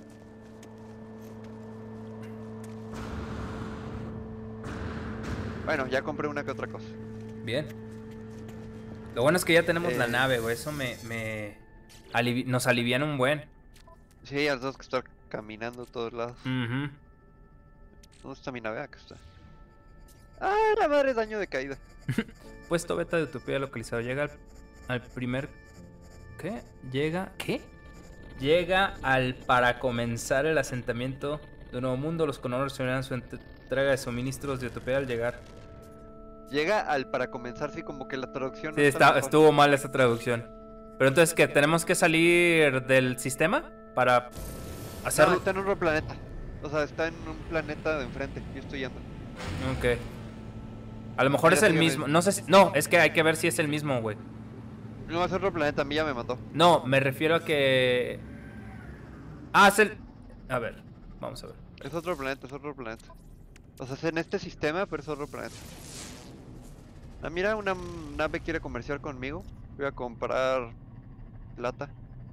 Bueno, ya compré una que otra cosa. Bien. Lo bueno es que ya tenemos la Eh. nave, güey. Eso me, me alivi- nos aliviana un buen. Sí, ya tenemos que estar caminando a todos lados. Ujú. ¿Dónde está mi nave? Acá está. Ah, la madre, daño de caída. Puesto beta de utopía localizado. Llega al, al primer ¿Qué? Llega... ¿Qué? Llega al para comenzar el asentamiento de un nuevo mundo. Los colonos recibirán su entrega de suministros de Utopía al llegar. Llega al para comenzar, sí, como que la traducción Sí, no está, está estuvo mal esa traducción. Pero entonces, ¿qué? ¿Tenemos que salir del sistema para hacerlo? No, está en otro planeta. O sea, está en un planeta de enfrente. Yo estoy yendo. Ok. A lo mejor Mira, es el sígueme. mismo. No sé si... No, es que hay que ver si es el mismo, güey. No, es otro planeta. A mí ya me mató. No, me refiero a que... Ah, es el... A ver, vamos a ver. Es otro planeta, es otro planeta. O sea, es en este sistema, pero es otro planeta. Ah, mira, una nave quiere comerciar conmigo. Voy a comprar plata.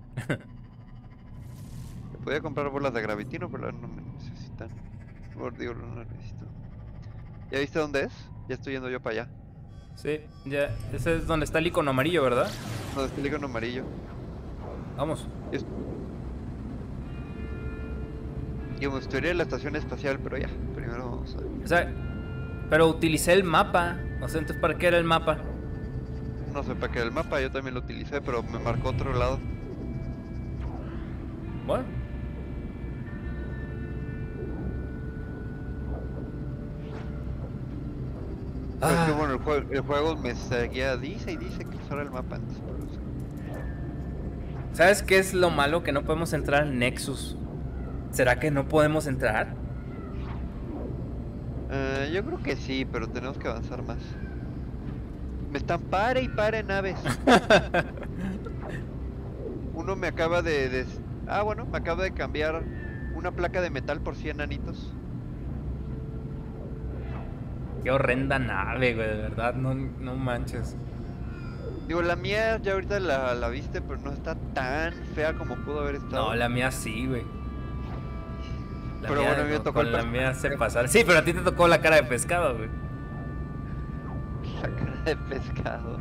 Podía comprar bolas de gravitino, pero no me necesitan. Por digo, no lo necesito. ¿Ya viste dónde es? Ya estoy yendo yo para allá. Sí, ya. Ese es donde está el icono amarillo, ¿verdad? Donde está el icono amarillo. Vamos. Es... Yo me gustaría ir a la estación espacial, pero ya. Primero vamos a... O sea, pero utilicé el mapa. O sea, entonces, ¿para qué era el mapa? No sé para qué era el mapa, yo también lo utilicé, pero me marcó otro lado. Bueno. Pero es que Ah, bueno, el juego, el juego me seguía, dice y dice que usara el mapa antes, pero no sé. ¿sabes qué es lo malo? Que no podemos entrar al Nexus. ¿Será que no podemos entrar? Eh, yo creo que sí, pero tenemos que avanzar más. Me están pare y pare naves. Uno me acaba de, de... Ah, bueno, me acaba de cambiar una placa de metal por cien anitos. Qué horrenda nave, güey, de verdad, no, no manches. Digo, la mía ya ahorita la, la viste, pero no está tan fea como pudo haber estado. No, la mía sí, güey. La Pero mía, bueno, a mí me con- tocó con el la pes- mía se pasar. Sí, pero a ti te tocó la cara de pescado, güey. La cara de pescado.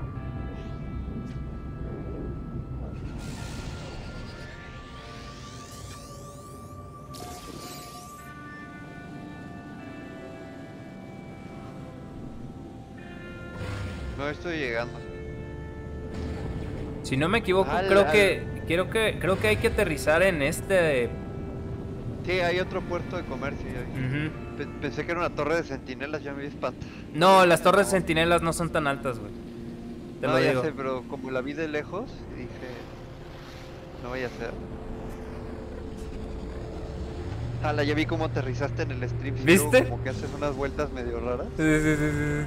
No estoy llegando. Si no me equivoco, Al- creo al- que creo que creo que hay que aterrizar en este. Sí, hay otro puerto de comercio. Ya vi. Ujú. Pe- Pensé que era una torre de centinelas, ya me vi espanta. No, las torres centinelas no son tan altas, güey. Te No, lo ya digo. sé, pero como la vi de lejos, dije, no vaya a ser. Ala, ya vi cómo aterrizaste en el strip. y luego ¿Viste? Como que haces unas vueltas medio raras. Sí, sí, sí, sí.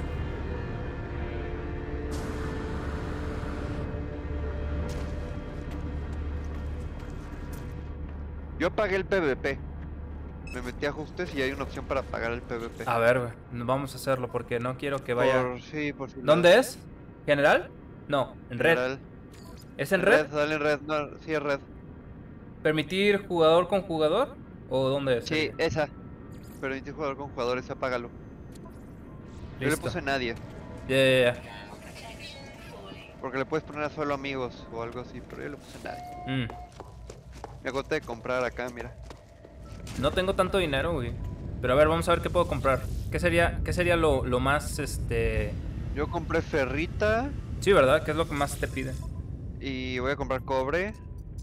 Yo apagué el PvP. Me metí a ajustes y hay una opción para apagar el PvP. A ver, güey, no vamos a hacerlo porque no quiero que vaya. Por, sí, por si ¿Dónde es? ¿General? No, en red. General. ¿Es en red? Dale en red, no, sí es red. ¿Permitir jugador con jugador? ¿O dónde es? Sí, esa. Permitir jugador con jugadores, apágalo. Yo le Listo. puse nadie. Ya, ya, ya. Porque le puedes poner a solo amigos o algo así, pero yo le puse nadie. Mm. Me agoté de comprar acá, mira. No tengo tanto dinero, güey. Pero a ver, vamos a ver qué puedo comprar. ¿Qué sería, qué sería lo, lo más, este... Yo compré ferrita Sí, ¿verdad? ¿Qué es lo que más te piden? y voy a comprar cobre.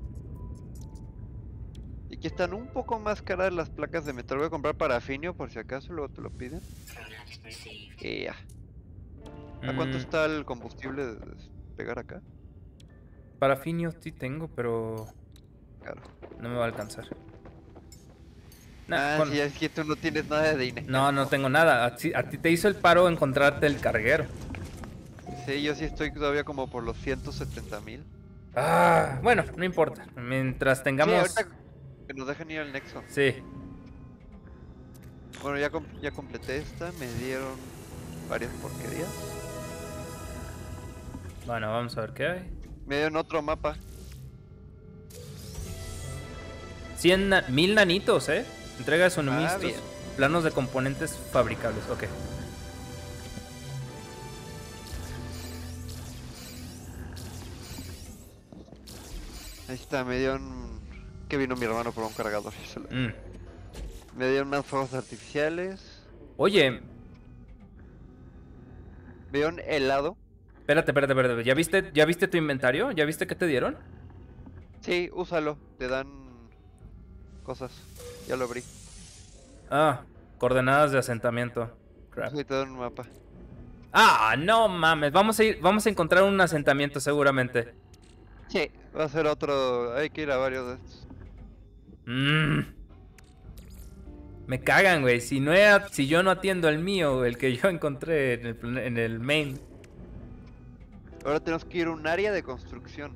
Y aquí están un poco más caras las placas de metal. Voy a comprar parafinio por si acaso, luego te lo piden. Y ya. ¿A cuánto Mm, está el combustible de despegar acá? Parafinio sí tengo, pero Claro. no me va a alcanzar. Nah, ah, con- sí, es que tú no tienes nada de dinero. No, no tengo nada. A ti, a ti te hizo el paro encontrarte el carguero. Sí, yo sí estoy todavía como por los ciento setenta mil. Ah, bueno, no importa. Mientras Sí, tengamos... ahorita que nos dejen ir al Nexo. Sí. Bueno, ya, com- ya completé esta, me dieron varias porquerías. Bueno, vamos a ver qué hay. Me dieron otro mapa. cien na- mil nanitos, ¿eh? Entrega de suministros. Ah, bien. Planos de componentes fabricables. Ok. Ahí está, me dieron... Que vino mi hermano por un cargador. y se lo- Mm. Me dieron unas fuegos artificiales. Oye, Me dieron helado. espérate, espérate, espérate. ¿Ya viste, ¿Ya viste tu inventario? ¿Ya viste qué te dieron? Sí, úsalo, te dan cosas. Ya lo abrí. Ah, coordenadas de asentamiento. Crap. Sí, te dan un mapa. Ah, no mames. Vamos a ir, vamos a encontrar un asentamiento seguramente. Sí, va a ser otro. Hay que ir a varios de estos. Mmm. Me cagan, güey. Si no he- si yo no atiendo el mío, el que yo encontré en el, plane- en el main. Ahora tenemos que ir a un área de construcción.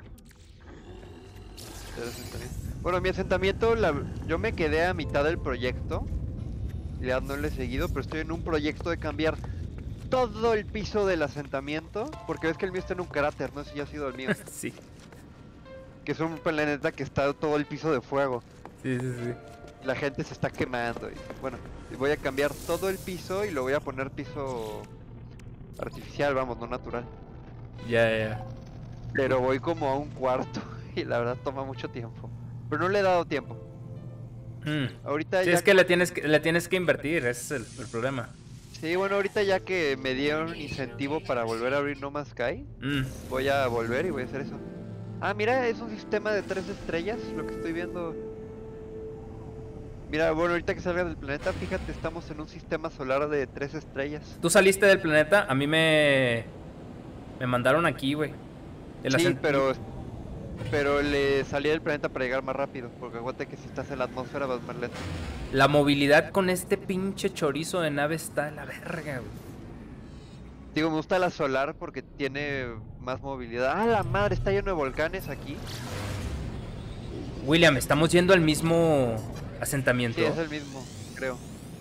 Del asentamiento. Bueno, mi asentamiento, la- yo me quedé a mitad del proyecto. Ya no le he seguido, pero estoy en un proyecto de cambiar todo el piso del asentamiento. Porque ves que el mío está en un cráter, no sé si ha sido el mío. Sí, Que es un planeta que está todo el piso de fuego. sí, sí, sí. La gente se está quemando. Y, bueno, voy a cambiar todo el piso y lo voy a poner piso artificial, vamos, no natural. Ya, ya, ya. Pero voy como a un cuarto y la verdad toma mucho tiempo. Pero no le he dado tiempo. Mm. Ahorita Sí, ya... es que le tienes que, le tienes que invertir, ese es el, el problema. Sí, bueno, ahorita ya que me dieron incentivo para volver a abrir No Man's Sky, Mm. voy a volver y voy a hacer eso. Ah, mira, es un sistema de tres estrellas, lo que estoy viendo. Mira, bueno, ahorita que salgas del planeta, fíjate, estamos en un sistema solar de tres estrellas. Tú saliste del planeta, a mí me. Me mandaron aquí, güey. El Sí, asent- pero pero le salí del planeta para llegar más rápido, porque aguante que si estás en la atmósfera vas más lento. La movilidad con este pinche chorizo de nave está de la verga, güey. Digo, me gusta la solar porque tiene más movilidad. Ah, la madre, está lleno de volcanes aquí. William, estamos yendo al mismo asentamiento. Sí, es el mismo, creo.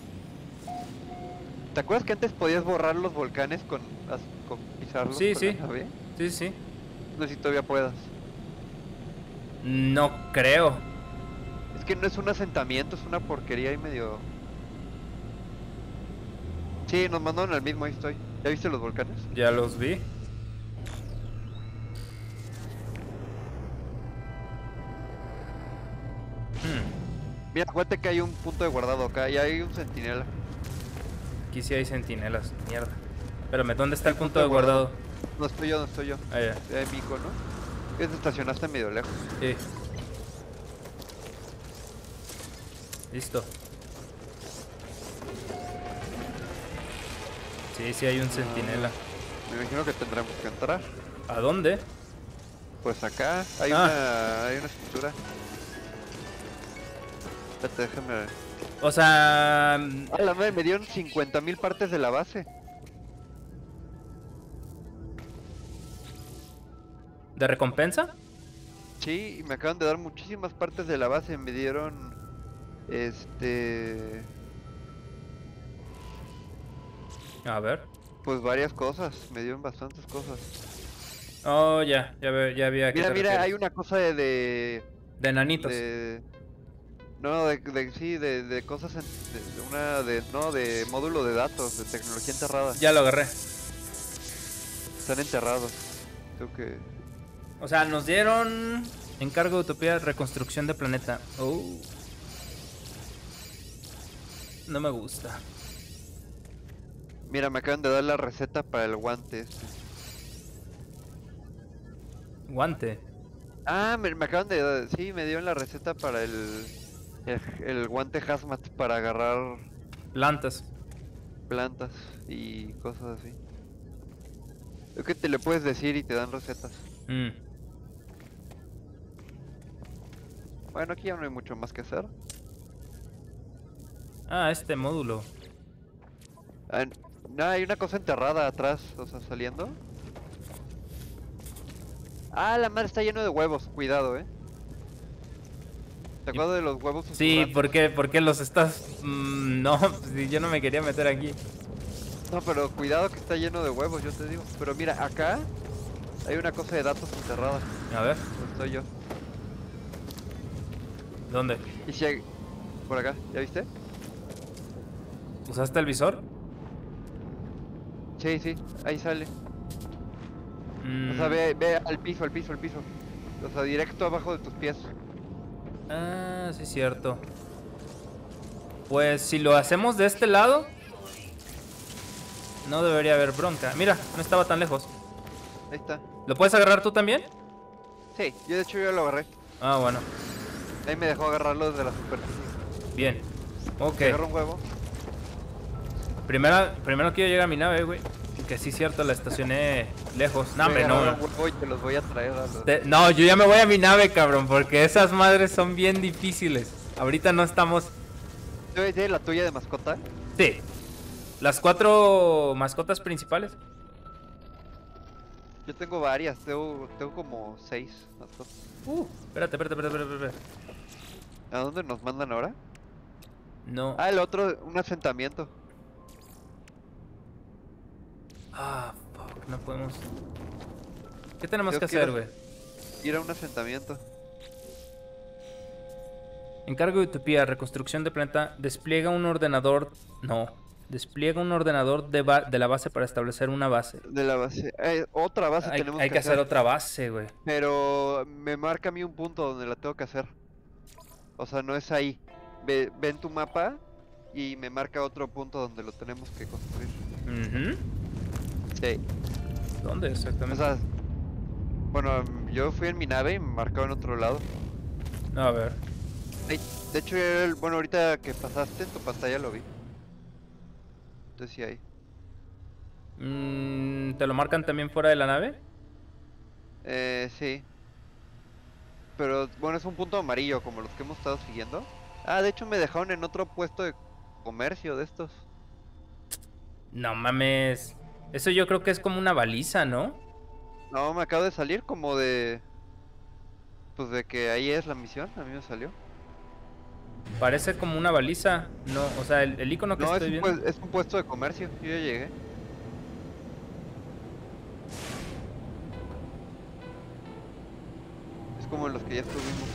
¿Te acuerdas que antes podías borrar los volcanes con, as- con pisarlos? Sí, con sí. la nave? Sí, sí. No sé si todavía puedas. No creo. Es que no es un asentamiento, es una porquería y medio... Sí, nos mandaron al mismo, ahí estoy. ¿Ya viste los volcanes? Ya los vi. Hmm. Mira, acuérdate que hay un punto de guardado acá y hay un centinela. Aquí sí hay centinelas. Mierda. Espérame, ¿dónde está el Hay punto de guardado? No estoy yo, no estoy yo. Ah, ya. De Mico, ¿no? Que te estacionaste medio lejos. Sí. Listo. Sí, sí hay un centinela. Me imagino que tendremos que entrar. ¿A dónde? Pues acá hay Ah. una hay una estructura. Espérate, déjame ver. O sea... Ah, la madre, me dieron cincuenta mil partes de la base. ¿De recompensa? Sí, y me acaban de dar muchísimas partes de la base. Me dieron... Este... A ver. Pues varias cosas. Me dieron bastantes cosas. Oh, ya, ya, ve- ya vi a qué Mira, te mira, refieres. hay una cosa de... De... De enanitos. de- No, de, de- sí, de, de cosas... en- de, de una... de No, de módulo de datos, de tecnología enterrada. Ya lo agarré. Están enterrados. Tengo que... O sea, nos dieron... Encargo de Utopía, reconstrucción de planeta. Oh. No me gusta. Mira, me acaban de dar la receta para el guante este. Guante. Ah, me, me acaban de dar... Sí, me dieron la receta para el... El, el guante hazmat para agarrar Plantas. plantas y cosas así. Creo que te le puedes decir y te dan recetas. Mm. Bueno, aquí ya no hay mucho más que hacer. Ah, este módulo. Ah, no, hay una cosa enterrada atrás, o sea, saliendo. Ah, la madre está lleno de huevos, cuidado, eh. ¿Te Y- acuerdas de los huevos? Sí, susurrantes? ¿por qué, ¿por qué los estás...? Mm, no, si yo no me quería meter aquí. No, pero cuidado que está lleno de huevos, yo te digo. Pero mira, acá hay una cosa de datos enterrada. A ver, Donde estoy yo. ¿dónde? Y si hay... Por acá, ¿ya viste? ¿Usaste el visor? Sí, sí, ahí sale. Mm. O sea, ve, ve al piso, al piso, al piso. O sea, directo abajo de tus pies. Ah, sí, cierto. Pues si lo hacemos de este lado, no debería haber bronca. Mira, no estaba tan lejos. Ahí está. ¿Lo puedes agarrar tú también? Sí, yo de hecho ya lo agarré. Ah, bueno. Ahí me dejó agarrarlo desde la superficie. Bien. Ok. Agarro un huevo. Primero, primero quiero llegar a mi nave, güey. Que sí, cierto, la estacioné lejos. No, Voy hombre, a no. agarrar un huevo y te los voy a traer a los... Te- no, yo ya me voy a mi nave, cabrón. Porque esas madres son bien difíciles. Ahorita no estamos... ¿Tienes la tuya de mascota? Sí. Las cuatro mascotas principales. Yo tengo varias, tengo, tengo como seis mascotas. Uh, espérate, espérate, espérate, espérate, espérate. ¿A dónde nos mandan ahora? No. Ah, el otro, un asentamiento. Ah, fuck, no podemos. ¿Qué tenemos Tengo que que ir hacer, a- güey? Ir a un asentamiento. Encargo de Utopía, reconstrucción de planeta. Despliega un ordenador. No. Despliega un ordenador de, ba- de la base para establecer una base. De la base. Eh, otra base Hay, tenemos hay que, que hacer otra base, güey. Pero me marca a mí un punto donde la tengo que hacer. O sea, no es ahí. Ve, ve en tu mapa y me marca otro punto donde lo tenemos que construir. Ujú. Sí. ¿Dónde O exactamente? sea, bueno, yo fui en mi nave y me marcaba en otro lado. A ver. Ay, de hecho, el- bueno, ahorita que pasaste en tu pantalla lo vi. Entonces sí hay. Mm, ¿te lo marcan también fuera de la nave? Eh, sí. Pero bueno, es un punto amarillo como los que hemos estado siguiendo. Ah, de hecho me dejaron en otro puesto de comercio de estos. No mames. Eso yo creo que es como una baliza, ¿no? No, me acabo de salir como de... Pues de que ahí es la misión, a mí me salió. Parece como una baliza. No, o sea, el, el icono que No, es estoy un, viendo. pues- es un puesto de comercio, yo ya llegué. Es como en los que ya estuvimos.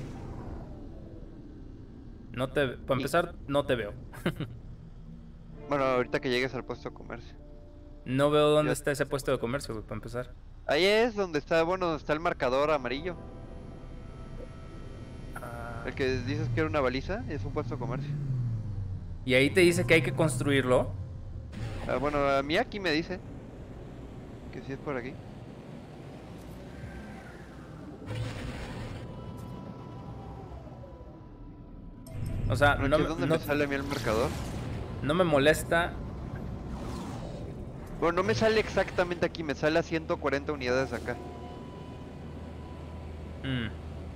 No te. Para Y- empezar, no te veo. Bueno, ahorita que llegues al puesto de comercio. No veo dónde Yo- está ese puesto de comercio, güey, para empezar. Ahí es donde está, bueno, donde está el marcador amarillo. Ah, El que dices que era una baliza, es un puesto de comercio. y ahí te dice que hay que construirlo. Ah, bueno, a mí aquí me dice que sí es por aquí. O sea, Bueno, no, aquí me- es donde no, me sale a mí el marcador. no me molesta. Bueno, no me sale exactamente aquí, me sale a ciento cuarenta unidades acá. Mm,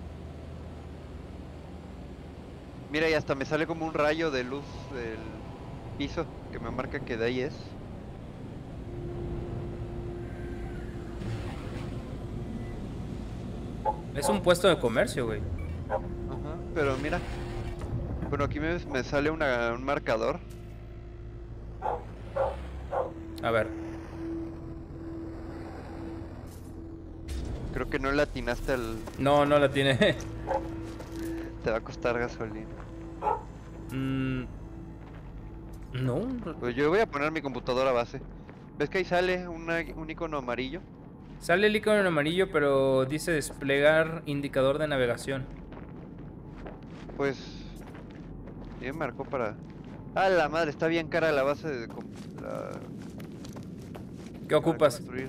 Mira, y hasta me sale como un rayo de luz del piso que me marca que de ahí es. es un puesto de comercio, güey. Ajá, pero mira. Bueno, aquí me, me sale una- un marcador. A ver. Creo que no le atinaste al... No, no la tiene. Te va a costar gasolina. Mm, no. Pues yo voy a poner mi computadora base. ¿Ves que ahí sale una- un icono amarillo? Sale el icono en amarillo, pero dice desplegar indicador de navegación. Pues... Sí me marcó para... Ah, la madre, está bien cara la base de... com- la- ¿Qué para ocupas? construir.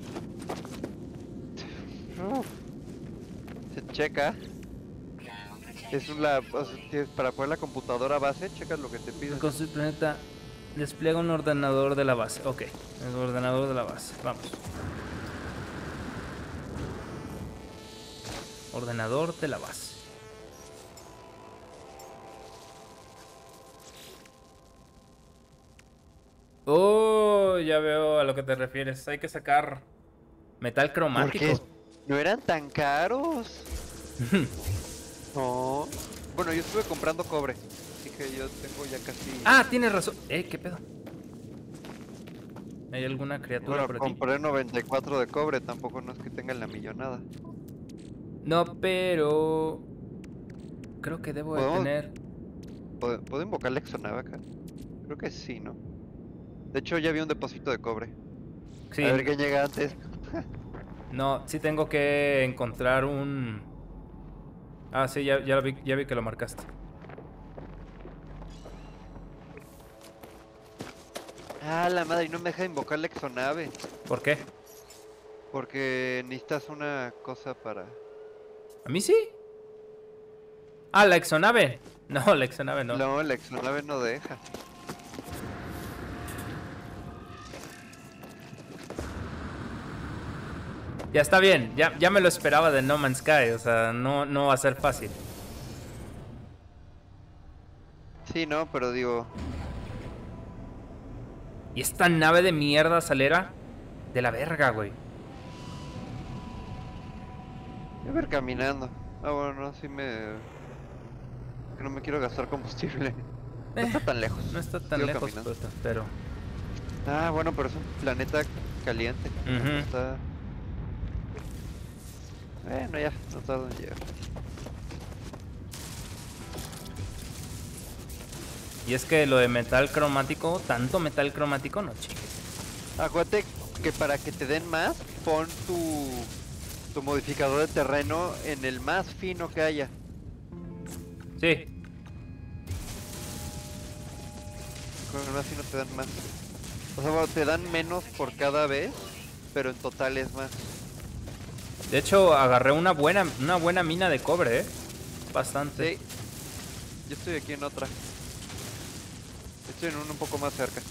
Uf. Se checa. Es una... o sea, tienes- para poner la computadora base, checas lo que te pide. Construir planeta. Despliega un ordenador de la base. Ok, el ordenador de la base. Vamos. Ordenador de la base. Oh, ya veo a lo que te refieres. Hay que sacar metal cromático. Porque no eran tan caros. No. Bueno, yo estuve comprando cobre. Así que yo tengo ya casi... Ah, tienes razón. Eh, ¿qué pedo? ¿Hay alguna criatura bueno, por aquí? compré noventa y cuatro de cobre. Tampoco no es que tengan la millonada. No, pero... Creo que debo de ¿Podemos? tener... ¿Puedo, ¿puedo invocar la exonave acá? Creo que sí, ¿no? De hecho, ya vi un depósito de cobre. Sí, A ver quién llega antes. no, sí tengo que encontrar un... Ah, sí, ya, ya, vi, ya vi que lo marcaste. Ah, la madre, y no me deja invocar la exonave. ¿Por qué? Porque necesitas una cosa para... ¿A mí sí? Ah, la exonave. No, la exonave no. No, la exonave no deja. Ya está bien, ya, ya me lo esperaba de No Man's Sky, o sea, no, no va a ser fácil. Sí, no, pero digo... Y esta nave de mierda salera de la verga, güey. Voy a ver caminando. Ah, bueno, no, sí me... Que no me quiero gastar combustible. No Eh, está tan lejos. No está tan Sigo lejos, caminando. pero... Ah, bueno, pero es un planeta caliente. Ujú. Está... Bueno, ya, no tardo en llegar. Y es que lo de metal cromático, tanto metal cromático, no chingues. Acuérdate que para que te den más, pon tu, tu modificador de terreno en el más fino que haya. Sí, Con el más fino te dan más. O sea, bueno, te dan menos por cada vez, pero en total es más. de hecho agarré una buena, una buena mina de cobre, eh. Bastante. Sí. Yo estoy aquí en otra. Estoy en uno un poco más cerca.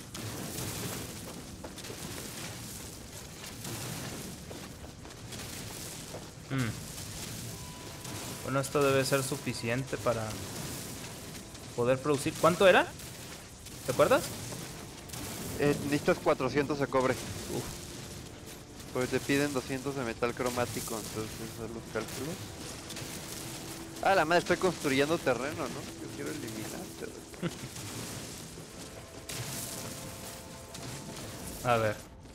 Mm. Bueno, esto debe ser suficiente para poder producir. ¿Cuánto era? ¿Te acuerdas? Eh, necesitas cuatrocientos de cobre. Uf. Pues te piden doscientos de metal cromático, entonces haz los cálculos. Ah, la madre, estoy construyendo terreno, ¿no? Yo quiero eliminarte. güey. A ver.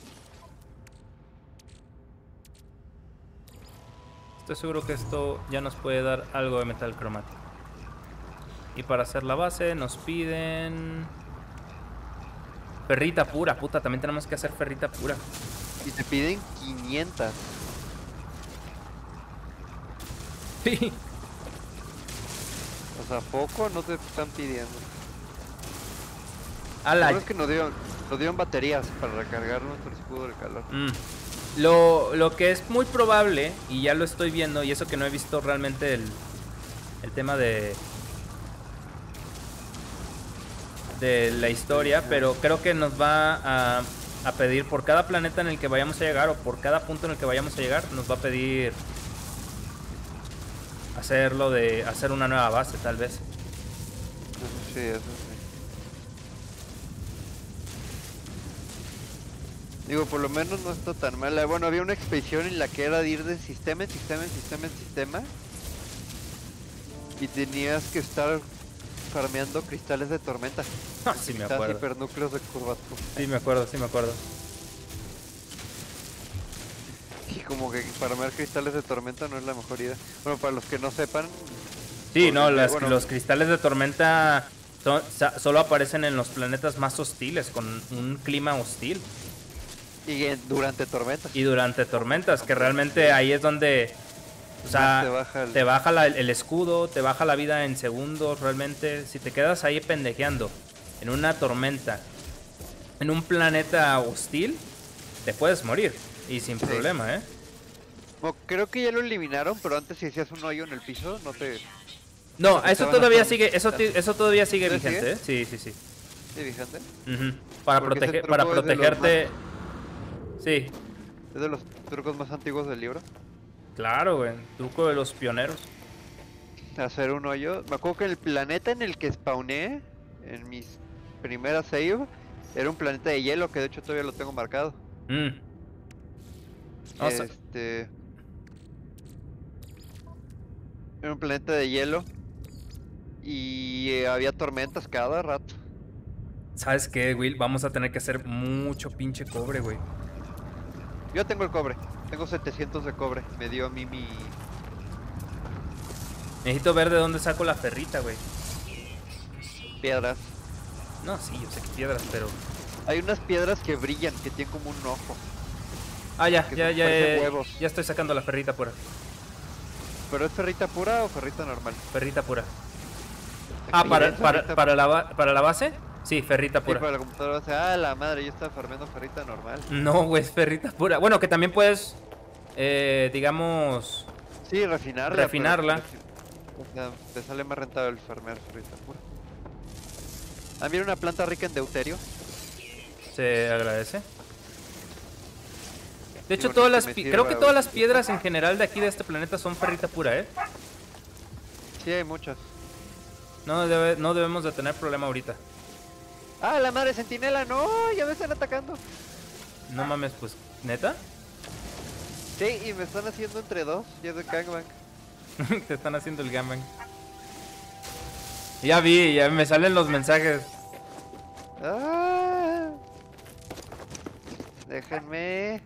Estoy seguro que esto ya nos puede dar algo de metal cromático. Y para hacer la base nos piden... Ferrita pura, puta, también tenemos que hacer ferrita pura. Y te piden quinientas. Sí. O sea, poco no te están pidiendo. A Lo la... bueno es que nos dieron, nos dieron baterías para recargar nuestro escudo del calor. Mm. Lo, lo que es muy probable, y ya lo estoy viendo, y eso que no he visto realmente el, el tema de... de la historia, pero creo que nos va a, a pedir por cada planeta en el que vayamos a llegar, o por cada punto en el que vayamos a llegar, nos va a pedir hacerlo de hacer una nueva base, tal vez. Eso sí, eso sí. Digo, por lo menos no está tan mala. Bueno, había una expedición en la que era de ir de sistema en sistema en sistema en sistema. Y tenías que estar farmeando cristales de tormenta. Ah, sí me Quizás acuerdo. hipernúcleos de curvatura. Sí me acuerdo, sí me acuerdo. Y como que farmear cristales de tormenta no es la mejor idea. Bueno, para los que no sepan... Sí, no, porque, las- bueno, los cristales de tormenta son- sa- solo aparecen en los planetas más hostiles, con un clima hostil. Y en- durante tormentas. Y durante tormentas, que realmente ahí es donde... O sea, Más te baja el- te baja la- el escudo, te baja la vida en segundos, realmente. Si te quedas ahí pendejeando en una tormenta, en un planeta hostil, te puedes morir. Y sin Sí. problema, ¿eh? Bueno, creo que ya lo eliminaron, pero antes si hacías un hoyo en el piso, no te... No, Porque eso estaban todavía hasta- sigue, eso, ti- eso todavía sigue ¿Todavía vigente, ¿eh? Sí, sí, sí. ¿Sí, vigente? Ujú. Para, Porque ese proteger, truco para es de los protegerte... Sí, Es de los trucos más antiguos del libro. claro, güey. Truco de los pioneros. Hacer un hoyo. Me acuerdo que el planeta en el que spawné, en mis primeras save, era un planeta de hielo, que de hecho todavía lo tengo marcado. Mm. Vamos a- Este... Era un planeta de hielo. Y eh, había tormentas cada rato. ¿Sabes qué, Will? Vamos a tener que hacer mucho pinche cobre, güey. Yo tengo el cobre. Tengo setecientos de cobre. Me dio a mí mi... Necesito ver de dónde saco la ferrita, güey. piedras. No, sí, yo sé que piedras, pero... Hay unas piedras que brillan, que tienen como un ojo. Ah, ya, Que ya, son- ya, parecen ya, huevos. ya estoy sacando la ferrita pura. ¿Pero es ferrita pura o ferrita normal? Ferrita pura. Ah, para, ¿Es para, ferrita para, la, ba- para la base, sí, ferrita Sí, pura. para la computadora, o sea, ah, la madre, yo estaba farmeando ferrita normal. No, güey, es ferrita pura. Bueno, que también puedes, eh, digamos... Sí, refinarla. Refinarla. pero- O sea, te sale más rentable el farmear ferrita pura. Ah, mira una planta rica en deuterio. Se agradece. De hecho, bueno, todas que las me pi- sirva creo que todas las ahorita. piedras en general de aquí de este planeta son ferrita pura, ¿eh? Sí, hay muchas. No, debe- no debemos de tener problema ahorita. ¡Ah, la madre centinela! ¡No! Ya me están atacando. No mames, pues, ¿neta? Sí, y me están haciendo entre dos. Ya de gangbang. Te están haciendo el gangbang. Ya vi, ya me salen los mensajes. ¡Ah! Déjenme.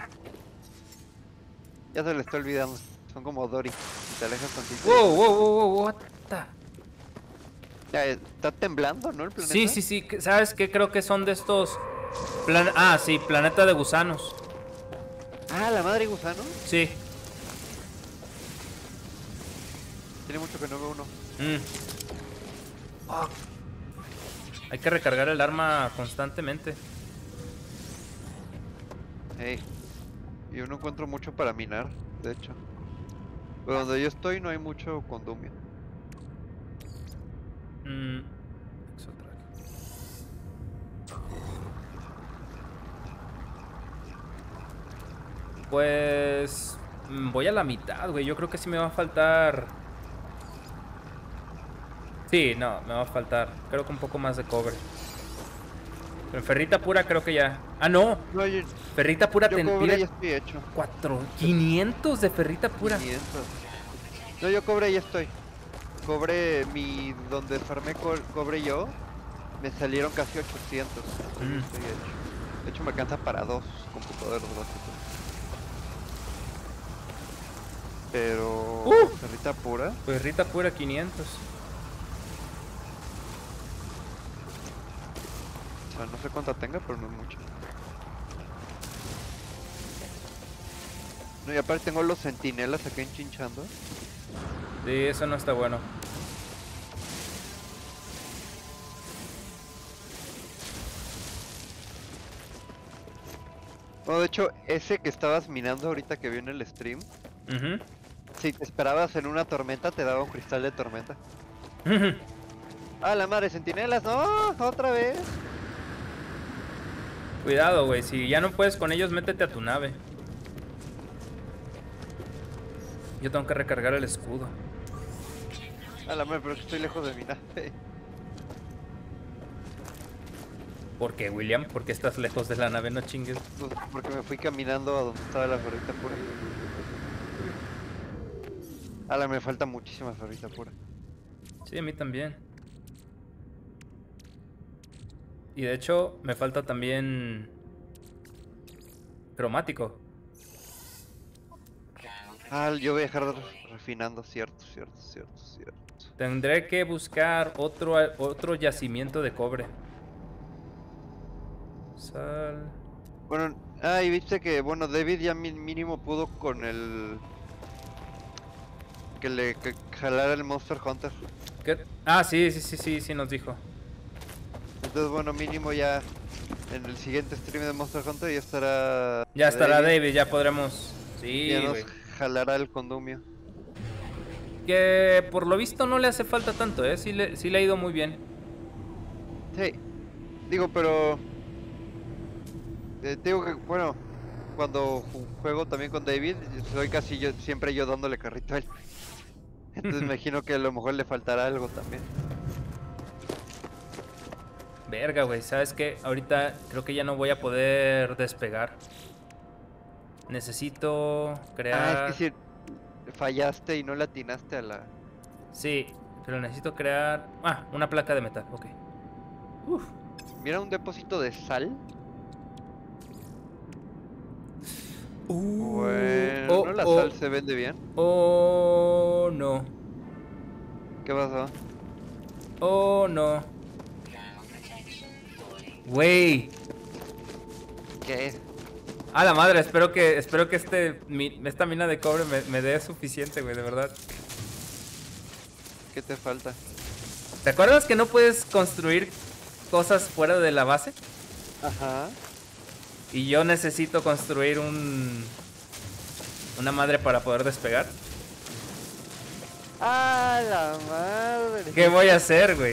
Ya se le está olvidando. Son como Dory. Te alejas tantito. Wow, wow, wow, wow, what the... Ya, está temblando, ¿no? El planeta. Sí, sí, sí. ¿Sabes qué? Creo que son de estos... Plan... Ah, sí, planeta de gusanos. Ah, la madre gusano. Sí. Tiene mucho que no veo uno. Mm. Oh. Hay que recargar el arma constantemente. Ey. Yo no encuentro mucho para minar, de hecho. Pero donde yo estoy no hay mucho condumio. Mm. Exotrack. Pues... mm, voy a la mitad, güey. Yo creo que sí me va a faltar... Sí, no, me va a faltar. Creo que un poco más de cobre. Pero ferrita pura creo que ya... Ah, no. No, yo, Ferrita pura yo te cobre ya pide estoy hecho. cuatro... quinientos de ferrita pura. quinientos. No, yo cobre ya estoy. Cobre, mi... donde farmé co cobre yo, me salieron casi ochocientos. Mm. Estoy hecho. De hecho me alcanza para dos computadores básicos. Pero... Uh. ferrita pura. Ferrita pura quinientos. O sea, no sé cuánta tenga, pero no es mucho. No, y aparte tengo los centinelas acá enchinchando. Sí, eso no está bueno. No, de hecho, ese que estabas minando ahorita que vi en el stream, Ujú. si te esperabas en una tormenta, te daba un cristal de tormenta. ¡Ah, la madre, centinelas! ¡No! ¡Otra vez! Cuidado, güey. Si ya no puedes con ellos, métete a tu nave. Yo tengo que recargar el escudo. ¡Ah, la madre! Pero es que estoy lejos de mi nave. ¿Por qué, William? ¿Por qué estás lejos de la nave? No chingues. Pues, porque me fui caminando a donde estaba la ferrita pura. ¡Ah, la me falta muchísima ferrita pura! Sí, a mí también. Y de hecho, me falta también... cromático. Ah, yo voy a dejar refinando, cierto, cierto, cierto, cierto. Tendré que buscar otro, otro yacimiento de cobre. Sal... Bueno, ah, y viste que, bueno, David ya mi- mínimo pudo con el... que le que jalara el Monster Hunter. ¿Qué? Ah, sí, sí, sí, sí, sí nos dijo. Entonces, bueno, mínimo ya en el siguiente stream de Monster Hunter ya estará... Ya estará David, ya podremos... Sí, Ya nos güey. jalará el condumio. Que por lo visto no le hace falta tanto, ¿eh? Sí le, sí le ha ido muy bien. Sí, digo, pero... eh, te digo que, bueno, cuando ju- juego también con David, soy casi yo, siempre yo dándole carrito a él. Entonces me imagino que a lo mejor le faltará algo también. Verga, güey, ¿sabes qué? Ahorita creo que ya no voy a poder despegar. Necesito crear... Ah, es que si fallaste y no le atinaste a la... Sí, pero necesito crear... Ah, una placa de metal, ok. Uf. Mira un depósito de sal. Uh, Bueno, oh, ¿no? La oh, sal se vende bien. oh, no. ¿Qué pasó? Oh, no. Güey. ¿Qué? A la madre, espero que espero que este mi- esta mina de cobre me, me dé suficiente, güey, de verdad. ¿Qué te falta? ¿Te acuerdas que no puedes construir cosas fuera de la base? Ajá. Y yo necesito construir un... una madre para poder despegar. ¡Ah, la madre! ¿Qué voy a hacer, güey?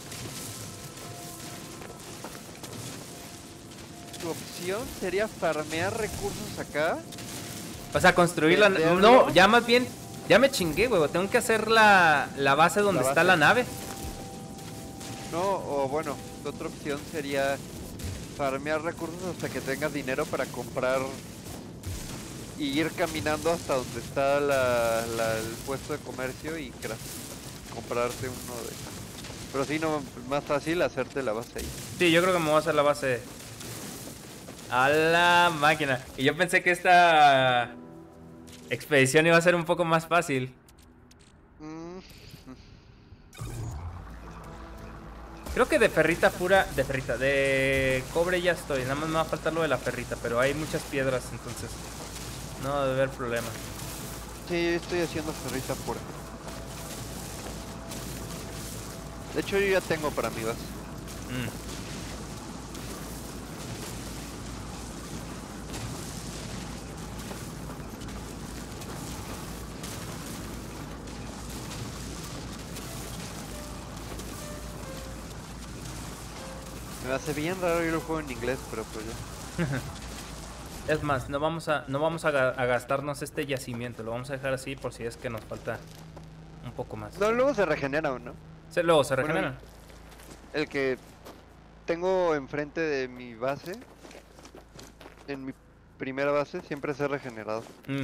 Tu opción sería farmear recursos acá. O sea, construir la... ¿Venderlo? No, ya más bien... Ya me chingué, güey. Tengo que hacer la, la base donde La está base. la nave. No, o bueno, tu otra opción sería farmear recursos hasta que tengas dinero para comprar y ir caminando hasta donde está la, la- el puesto de comercio y cra- comprarte uno de... Pero sí, no, más fácil hacerte la base ahí. Sí, yo creo que me voy a hacer la base. A la máquina. Y yo pensé que esta expedición iba a ser un poco más fácil. Mm, Creo que de ferrita pura... De ferrita, de cobre ya estoy. Nada más me va a faltar lo de la ferrita, pero hay muchas piedras, entonces no debe haber problema. sí, estoy haciendo ferrita pura. De hecho, yo ya tengo para mi base. Mm. Me hace bien raro ir al juego en inglés, pero pues ya. Es más, no vamos a, no vamos a, ga- a gastarnos este yacimiento. Lo vamos a dejar así por si es que nos falta un poco más. No, luego se regenera, ¿no? Se, luego se Bueno, regeneran. El que tengo enfrente de mi base, en mi primera base, siempre se ha regenerado. Mm.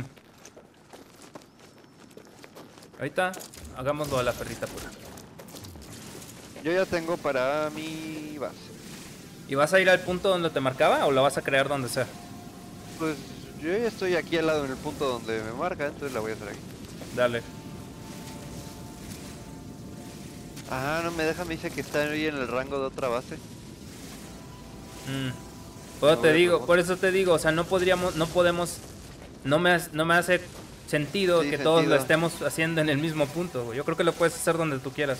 Ahorita hagamos lo de la ferrita pura. Yo ya tengo para mi base. ¿Y vas a ir al punto donde te marcaba o la vas a crear donde sea? Pues yo ya estoy aquí al lado en el punto donde me marca, entonces la voy a hacer aquí. Dale. Ah, no me deja, me dice que está ahí en el rango de otra base. Mm. Pues No te voy a digo, probar. por eso te digo, o sea, no podríamos, no podemos, no me, hace- no me hace sentido Sí, que todos lo sentido. estemos haciendo en el mismo punto, güey. Yo creo que lo puedes hacer donde tú quieras.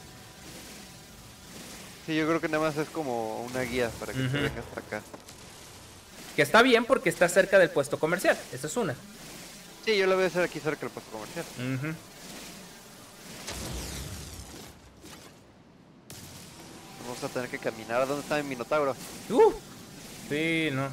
Sí, yo creo que nada más es como una guía para que te Ujú. vengas para acá. Que está bien porque está cerca del puesto comercial. Esa es una. Sí, yo la voy a hacer aquí cerca del puesto comercial. Ujú. Vamos a tener que caminar. ¿Dónde está mi minotauro? Uh, sí, no.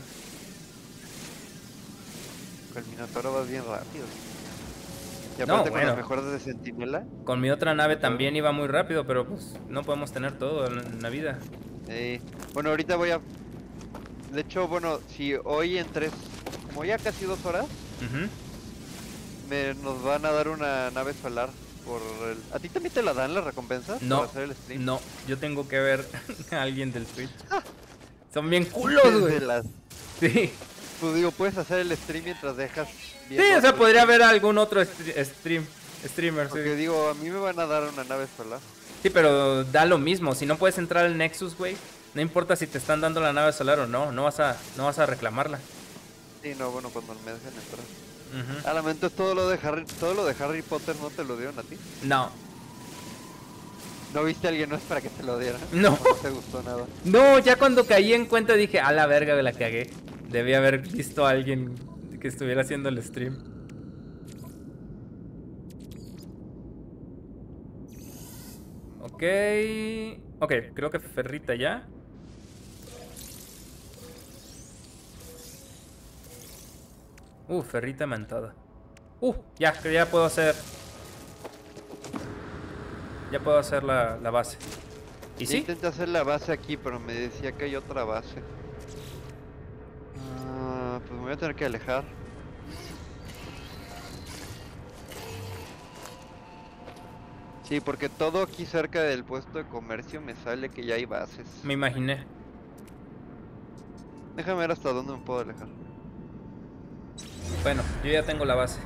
El minotauro va bien rápido. Y No, aparte con bueno. las mejoras de centinela. Con mi otra nave también iba muy rápido, pero pues no podemos tener todo en la vida. Eh, bueno, ahorita voy a... De hecho, bueno, si hoy en tres... Como ya casi dos horas, Ujú. me, nos van a dar una nave solar por el... ¿A ti también te la dan las recompensas? No, Por hacer el stream. no, yo tengo que ver a alguien del Twitch. Son bien culos, Es güey. de las... Sí. Pues digo, puedes hacer el stream mientras dejas... Sí, viendo o sea, otro podría stream. haber algún otro stre- stream, streamer, sí. Porque digo, a mí me van a dar una nave solar. Sí, pero da lo mismo. Si no puedes entrar al Nexus, güey, no importa si te están dando la nave solar o no, no vas a, no vas a reclamarla. Sí, no, bueno, cuando me dejen entrar. Ujú. A lamento es todo lo de Harry, todo lo de Harry Potter no te lo dieron a ti. No, ¿No viste a alguien más para que te lo dieran? No. ¿O no te gustó nada? no, ya cuando caí en cuenta dije, a la verga, me la cagué. Debí haber visto a alguien que estuviera haciendo el stream. Ok, ok, creo que ferrita ya. Uh, ferrita mantada. Uh, ya, que ya puedo hacer. Ya puedo hacer la, la base. ¿Y Yo sí? intenté hacer la base aquí, pero me decía que hay otra base. Ah, pues me voy a tener que alejar. Sí, porque todo aquí cerca del puesto de comercio me sale que ya hay bases. Me imaginé. Déjame ver hasta dónde me puedo alejar. Bueno, yo ya tengo la base.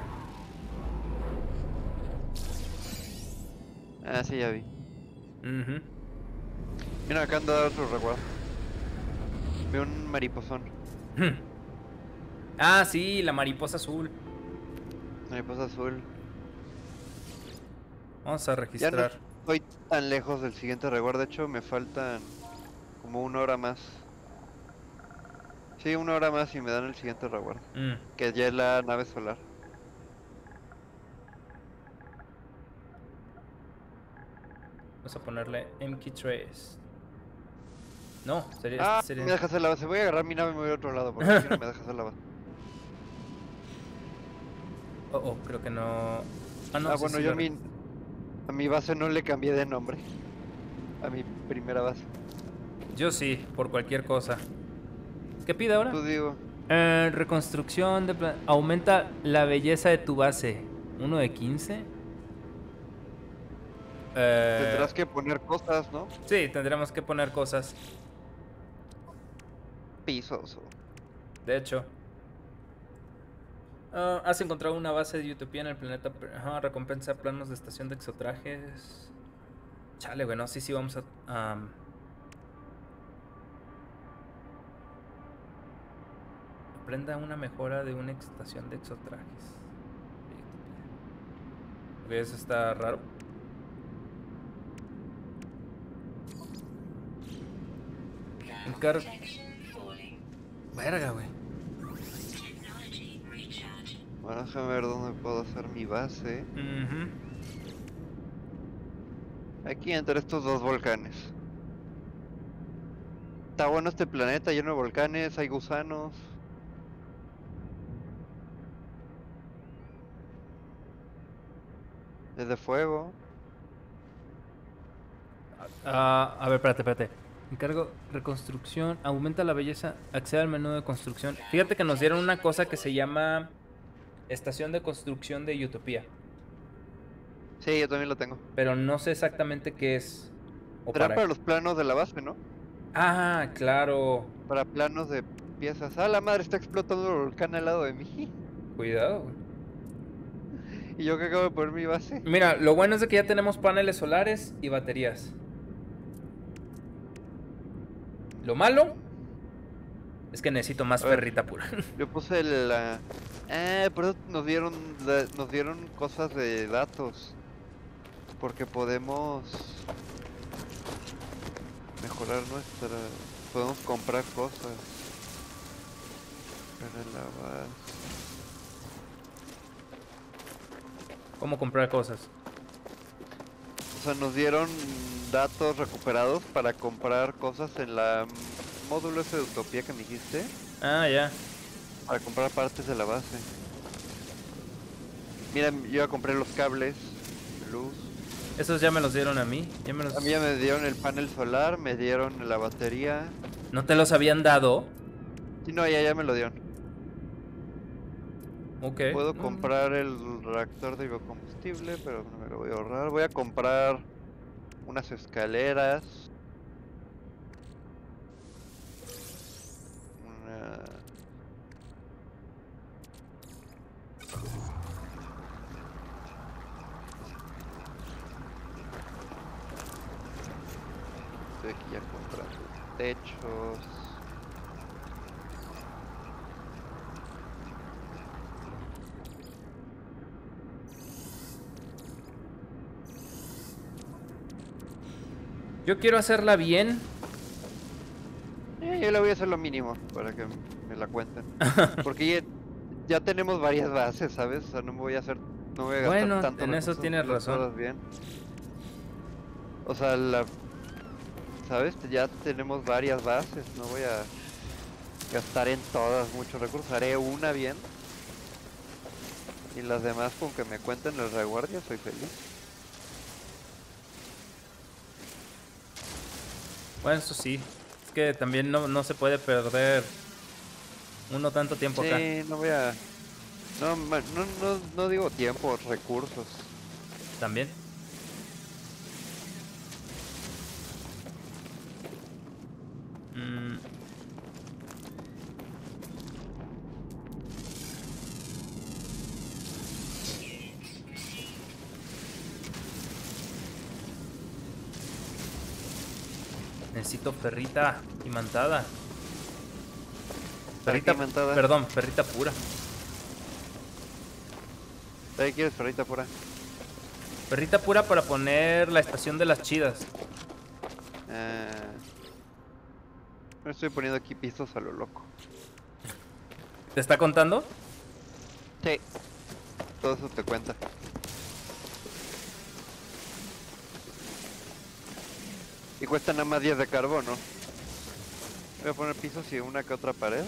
Ah, sí, ya vi. Ujú. Mira, acá anda otro recuerdo. Veo un mariposón. Ah, sí, la mariposa azul. Mariposa azul. Vamos a Ya no registrar. estoy tan lejos del siguiente reguardo. De hecho, me faltan como una hora más. Sí, una hora más y me dan el siguiente reguardo. Mm. Que ya es la nave solar. Vamos a ponerle M K tres. No, sería... Ah, sería... me dejas hacer la base. Voy a agarrar mi nave y me voy a otro lado, porque aquí no me dejas hacer la base. Oh, oh, creo que no... Ah, no, ah, sí, bueno, sí, yo lo a mi, re- a mi base no le cambié de nombre. A mi primera base. Yo sí, por cualquier cosa. ¿Qué pide ahora? Tú digo, Eh, reconstrucción de... pla- Aumenta la belleza de tu base. ¿Uno de quince? Eh... tendrás que poner cosas, ¿no? Sí, tendremos que poner cosas. Pisos o... De hecho. Ah, has encontrado una base de Utopía en el planeta. per- Ajá, recompensa planos de estación de exotrajes. Chale, güey, no, sí, sí, vamos a... am, Aprenda una mejora de una estación de exotrajes. de Utopía. Ok, eso está raro. Encar... Verga, güey. Bueno, déjame ver dónde puedo hacer mi base. Ujú. Aquí entre estos dos volcanes. Está bueno este planeta, lleno de volcanes, hay gusanos. Es de fuego. Ah, a ver, espérate, espérate. Encargo reconstrucción. Aumenta la belleza. Accede al menú de construcción. Fíjate que nos dieron una cosa que se llama estación de construcción de Utopía. Sí, yo también lo tengo. Pero no sé exactamente qué es. O Será para... para los planos de la base, ¿no? Ah, claro. Para planos de piezas. Ah, la madre, está explotando el volcán al lado de mí. Cuidado, güey. Y yo que acabo de poner mi base. Mira, lo bueno es de que ya tenemos paneles solares y baterías. Lo malo es que necesito más A ver. ferrita pura. Yo puse el... la- Eh, por eso nos dieron, la- nos dieron cosas de datos. Porque podemos mejorar nuestra... Podemos comprar cosas. Para la base. ¿Cómo comprar cosas? O sea, nos dieron datos recuperados para comprar cosas en la módulo ese de Utopía que me dijiste. Ah, ya. Para comprar partes de la base. Mira, yo ya compré los cables de luz. Esos ya me los dieron a mí. Ya me los... A mí ya me dieron el panel solar, me dieron la batería. ¿No te los habían dado? Sí, no, ya, ya me lo dieron. Ok. Puedo Mm. comprar el reactor de biocombustible, pero no me lo voy a ahorrar. Voy a comprar unas escaleras. Una... Estoy aquí ya comprando techos. Yo quiero hacerla bien. Eh, yo le voy a hacer lo mínimo para que me la cuenten. Porque ya, ya tenemos varias bases, ¿sabes? O sea, no me voy a hacer, no voy a gastar Bueno, tanto en eso recursos tienes haciendo razón. cosas bien. O sea, la, ¿sabes? Ya tenemos varias bases, no voy a gastar en todas muchos recursos, haré una bien. Y las demás con que me cuenten el reguardia soy feliz. Bueno, eso sí. Es que también no, no se puede perder uno tanto tiempo acá. Sí, no voy a... No, ma- no, no, no digo tiempo, recursos. También. Mm. Necesito ferrita imantada. Ferrita, imantada. perdón, ferrita pura. ¿Ahí quieres ferrita pura? Ferrita pura para poner la estación de las chidas. Eh, me estoy poniendo aquí pistos a lo loco. ¿Te está contando? Sí. Todo eso te cuenta. Y cuesta nada más diez de carbono. Voy a poner pisos y una que otra pared.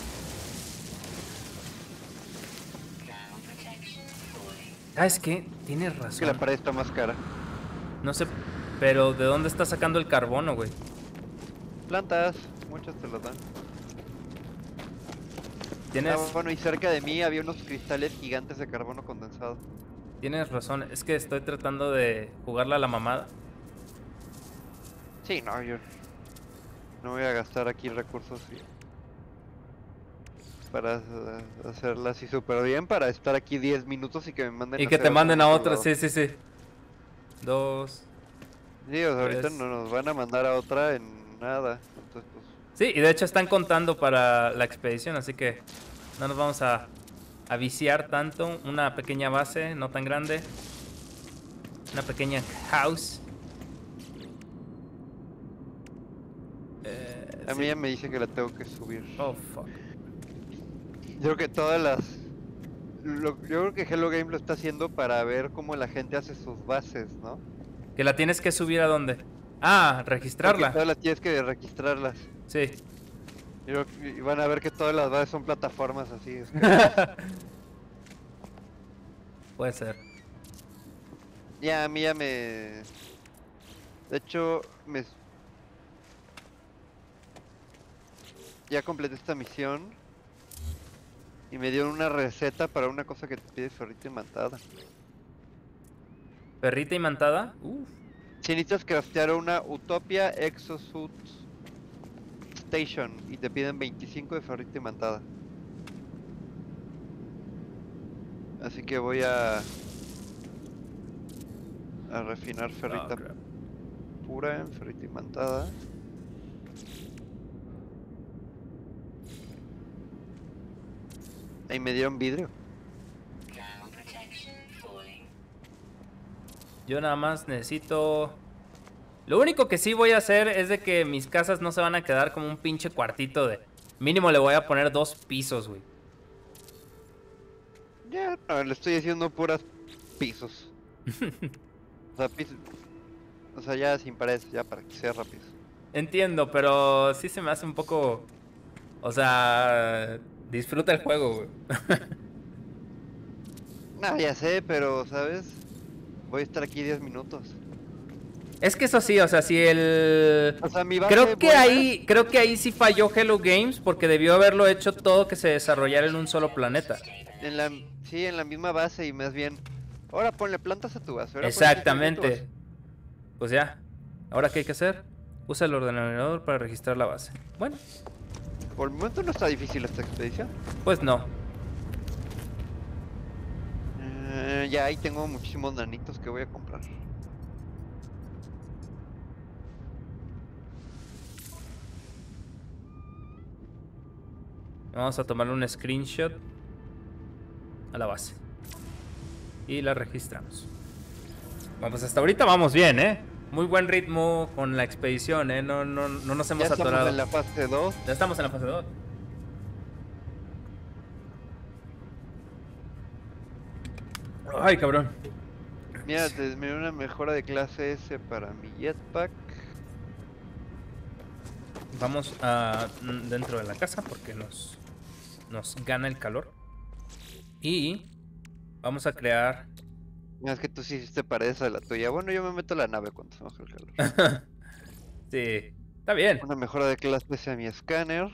¿Sabes qué? Tienes Es que la razón. pared está más cara. No sé, pero ¿de dónde está sacando el carbono, güey? Plantas, muchas te las dan. Tienes, Ah, bueno, y cerca de mí había unos cristales gigantes de carbono condensado. tienes razón. Es que estoy tratando de jugarla a la mamada. Sí, no, yo no voy a gastar aquí recursos y- para uh, hacerla así súper bien, para estar aquí diez minutos y que me manden Y a que hacer te otro manden en a otro otra, lado. sí, sí, sí. Dos. Sí, o sea, ahorita Tres. no nos van a mandar a otra en nada. Entonces, pues, Sí, y de hecho están contando para la expedición, así que no nos vamos a, a viciar tanto. Una pequeña base, no tan grande. Una pequeña house. Eh, a sí. mí ya me dice que la tengo que subir. Oh, fuck. Yo creo que todas las... lo- yo creo que Hello Game lo está haciendo para ver cómo la gente hace sus bases, ¿no? ¿Que la tienes que subir a dónde? Ah, Porque registrarla. todas las tienes que registrarlas. Sí. Yo creo que- y van a ver que todas las bases son plataformas así. Es que... Puede ser. ya, a mí ya me... De hecho, me... ya completé esta misión. Y me dieron una receta para una cosa que te pide ferrita imantada. ¿Perrita imantada? Uf. Si necesitas craftear una Utopia Exosuit Station y te piden veinticinco de ferrita imantada. Así que voy a... a refinar ferrita Oh, crap. pura en ferrita imantada. Ahí me dieron vidrio. Yo nada más necesito... Lo único que sí voy a hacer es de que mis casas no se van a quedar como un pinche cuartito de... Mínimo le voy a poner dos pisos, güey. Ya, no, le estoy haciendo puras pisos. O sea, pisos. O sea, ya sin paredes, ya para que sea rápido. Entiendo, pero sí se me hace un poco... O sea... Disfruta el juego, güey. No, ya sé, pero, ¿sabes? Voy a estar aquí diez minutos. Es que eso sí, o sea, si el... O sea, mi base Creo que buena- ahí, creo que ahí sí falló Hello Games porque debió haberlo hecho todo que se desarrollara en un solo planeta. En la, sí, en la misma base y más bien... Ahora ponle plantas a tu base. ahora ponle Exactamente. diez Pues ya. ¿Ahora qué hay que hacer? Usa el ordenador para registrar la base. Bueno, minutos. Por el momento no está difícil esta expedición. pues no. Eh, ya ahí tengo muchísimos nanitos que voy a comprar. Vamos a tomarle un screenshot a la base. Y la registramos. Vamos, hasta ahorita vamos bien, ¿eh? Muy buen ritmo con la expedición, ¿eh? No, no, no nos hemos Ya estamos atorado. en la fase dos. Ya estamos en la fase dos. Ay, cabrón. Mira, te me dio una mejora de clase S para mi jetpack. Vamos a mm, dentro de la casa porque nos, nos gana el calor. Y vamos a crear... Mira, es que tú sí hiciste paredes a la tuya. Bueno, yo me meto a la nave cuando se baja el calor. Sí, está bien. Una mejora de clase S a mi escáner.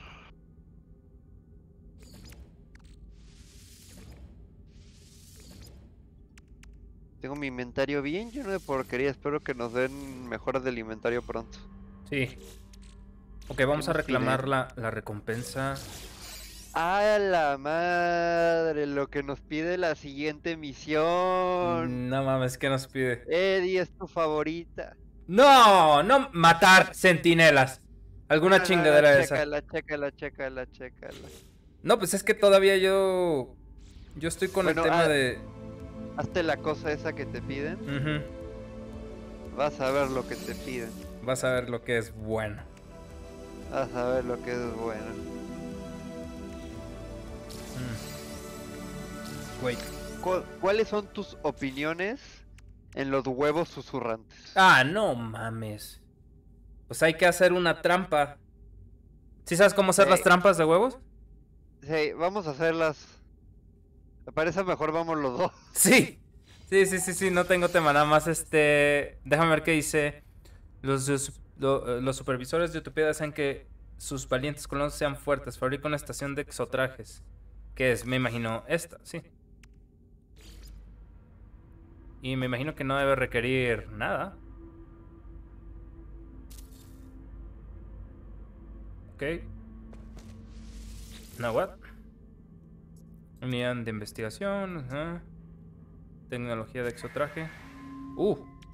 Tengo mi inventario bien lleno de porquería. Espero que nos den mejoras del inventario pronto. Sí. Ok, vamos ¿Qué a nos reclamar pide? la, la recompensa. ¡A la madre! Lo que nos pide la siguiente misión. No mames, ¿qué nos pide? Eddie es tu favorita. No, no matar centinelas. Alguna Ah, chingadera de esa. Chécala, chécala, chécala, chécala. No, pues es que todavía yo... Yo estoy con Bueno, el tema ah. de... Hazte la cosa esa que te piden. Ujú. Vas a ver lo que te piden. Vas a ver lo que es bueno. Vas a ver lo que es bueno. Mm. Wait. ¿Cu- ¿Cuáles son tus opiniones en los huevos susurrantes? Ah, no mames. Pues hay que hacer una trampa. ¿Sí sabes cómo hacer Sí. las trampas de huevos? Sí, vamos a hacerlas. Me parece mejor vamos los dos. Sí. Sí, sí, sí, sí, no tengo tema, nada más este... Déjame ver qué dice. Los, los, lo- los supervisores de Utopía desean que sus valientes colonos sean fuertes. Fabrica una estación de exotrajes. Que es, me imagino, esta, sí. Y me imagino que no debe requerir nada. Ok. No, what? Unidad de investigación. Ajá. Tecnología de exotraje. Uh.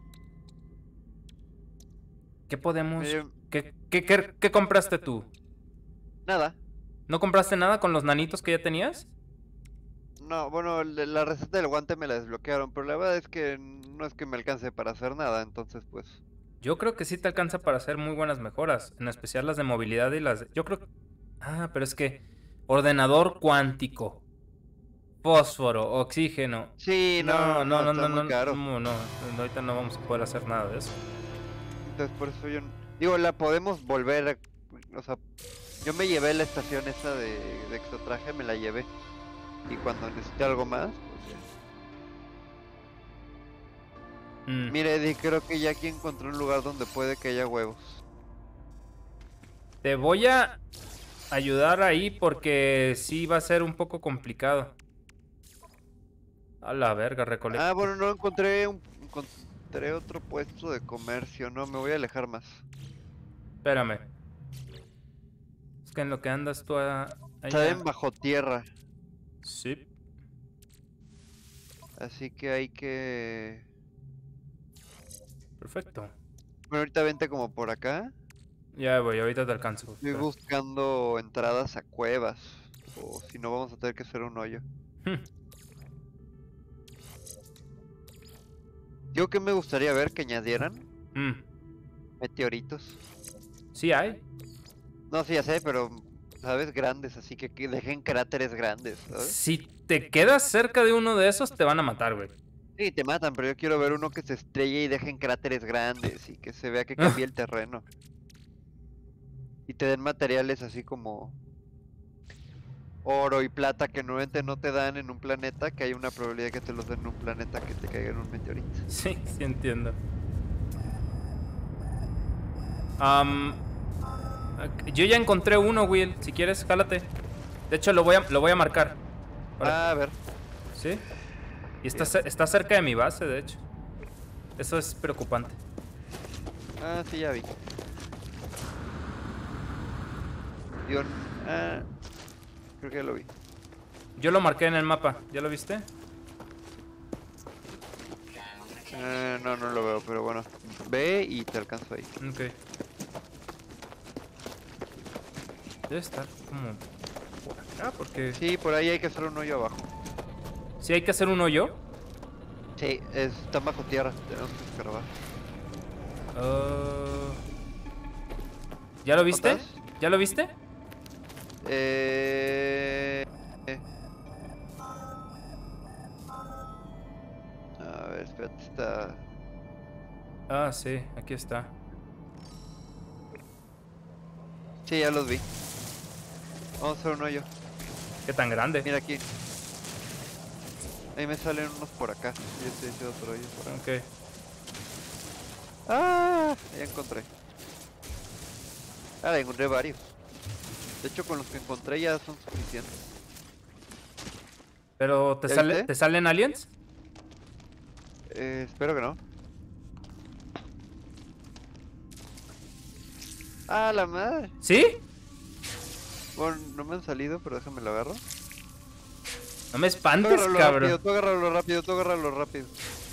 ¿Qué podemos...? Eh, ¿Qué, qué, qué, qué compraste tú? Nada. ¿No compraste nada con los nanitos que ya tenías? No, bueno, le- la receta del guante me la desbloquearon, pero la verdad es que no es que me alcance para hacer nada, entonces pues... Yo creo que sí te alcanza para hacer muy buenas mejoras. En especial las de movilidad y las de... Yo creo... Ah, pero es que... Ordenador cuántico. Fósforo, oxígeno. Sí, No, no, no, está no, muy no, caro. no, no, ahorita no vamos a poder hacer nada de eso. Entonces por eso yo... n- Digo, la podemos volver a... O sea, yo me llevé la estación esa de, de exotraje, me la llevé. Y cuando necesite algo más, pues ya. Mm, Mire, Eddie, creo que ya aquí encontré un lugar donde puede que haya huevos. Te voy a ayudar ahí porque sí va a ser un poco complicado. A la verga, recolecta. Ah, bueno, no encontré un... Encontré otro puesto de comercio, no, me voy a alejar más. Espérame. Es que en lo que andas tú a... Está allá- en bajo tierra, Sí. así que hay que... Perfecto. Bueno, ahorita vente como por acá. Ya voy, ahorita te alcanzo. Estoy Espera. buscando entradas a cuevas. O si no, vamos a tener que hacer un hoyo. Hmm. Digo que me gustaría ver que añadieran Mm, meteoritos. Sí hay. No, sí, ya sé, pero, ¿sabes? Grandes, así que, que dejen cráteres grandes, ¿sabes? Si te quedas cerca de uno de esos, te van a matar, güey. Sí, te matan, pero yo quiero ver uno que se estrelle y dejen cráteres grandes y que se vea que cambie el terreno. Y te den materiales así como oro y plata que normalmente no te dan en un planeta, que hay una probabilidad que te los den en un planeta que te caiga en un meteorito. Sí, sí entiendo. Am, ok, yo ya encontré uno, Will. Si quieres, jálate. De hecho, lo voy a, lo voy a marcar. Para- Ah, a ver. ¿Sí? Y está, Bien. ce- está cerca de mi base, de hecho. Eso es preocupante. Ah, sí, ya vi. Digo, ah, creo que ya lo vi. Yo lo marqué en el mapa. ¿Ya lo viste? Eh, no, no lo veo, pero bueno. Ve y te alcanzo ahí. Ok. Debe estar como por acá, porque... Sí, por ahí hay que hacer un hoyo abajo. Si hay que hacer un hoyo. Sí, es- está bajo tierra, tenemos que escarbar. Ah, ¿Ya lo viste? ¿Notas? ¿Ya lo viste? Eh... eh. A ver, espérate, está... Ah, sí, aquí está. Sí, ya los vi. Vamos a hacer un hoyo. ¿Qué tan grande? Mira aquí. Ahí me salen unos por acá. Yo estoy haciendo otro hoyo por acá. Ok. ¡Ah! Ya encontré. Ah, encontré varios. De hecho, con los que encontré ya son suficientes. ¿Pero te, ¿Ya sale, viste? te salen aliens? Eh, espero que no. ¡Ah, la madre! ¿Sí? Bueno, no me han salido, pero déjame lo agarro. No me Tú espantes, agárralo rápido, cabrón. tú agárralo rápido, tú agárralo rápido.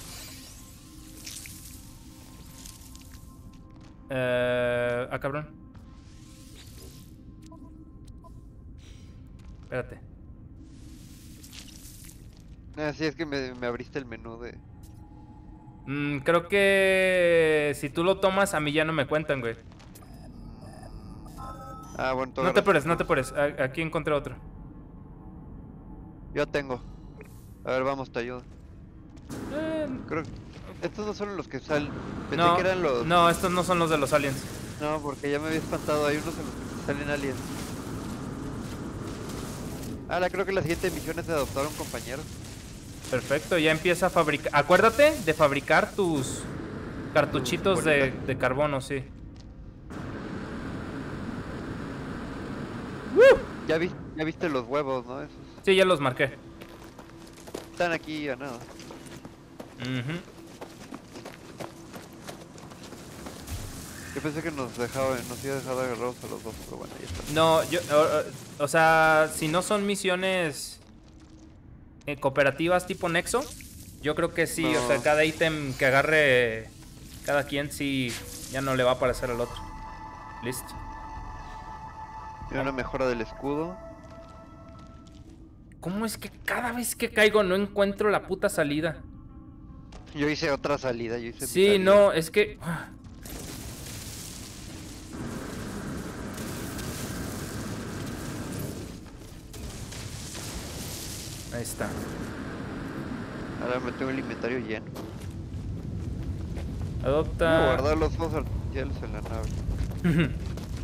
Eh, ah, cabrón. Espérate. Ah, sí, es que me, me abriste el menú de... Mm, creo que si tú lo tomas, a mí ya no me cuentan, güey. Ah, bueno, tú No te agarras apures, el no te tuyo. apures. A- Aquí encontré otro. Yo tengo. A ver, vamos, te ayudo. Eh, Creo que... Estos no son los que salen. Pensé no, que eran los... no, estos no son los de los aliens. No, porque ya me había espantado. Hay unos en los que salen aliens. Ah, la creo que la siguiente misión es de adoptar a un compañero. Perfecto, ya empieza a fabricar. Acuérdate de fabricar tus cartuchitos Tus de, bolitas. de carbono, sí. Ya, vi, ya viste los huevos, ¿no? Esos Sí, ya los marqué. están aquí a nada. Ujú. Yo pensé que nos dejaba, nos iba a dejar agarrados a los dos, pero bueno, ya está. No, yo, o, o sea, si no son misiones eh, cooperativas tipo Nexo, yo creo que sí, o sea, No. cada ítem que agarre cada quien sí ya no le va a aparecer al otro. Listo. Y una mejora del escudo. ¿Cómo es que cada vez que caigo no encuentro la puta salida? Yo hice otra salida, yo hice mi Sí, salida. no, es que... Ahí está. Ahora me tengo el inventario lleno. Voy a Adopta... guardar los fuegos artificiales en la nave.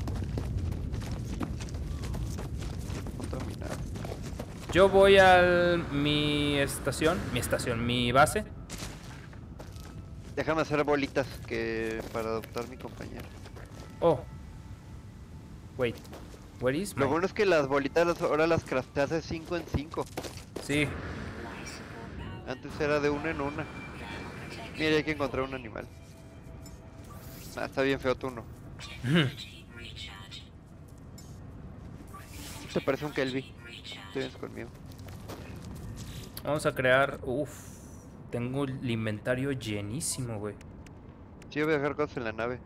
Contaminar. Yo voy a mi estación, mi estación, mi base. Déjame hacer bolitas que para adoptar mi compañero. Oh. Wait. Where is my... Lo bueno es que las bolitas las- ahora las crafteas de cinco en cinco. Sí. Antes era de una en una. Mira, hay que encontrar un animal. Ah, está bien feo tú no. Te parece un Kelby. Tú vienes conmigo. Vamos a crear... Uf. Tengo el inventario llenísimo, güey. Sí, yo voy a dejar cosas en la nave.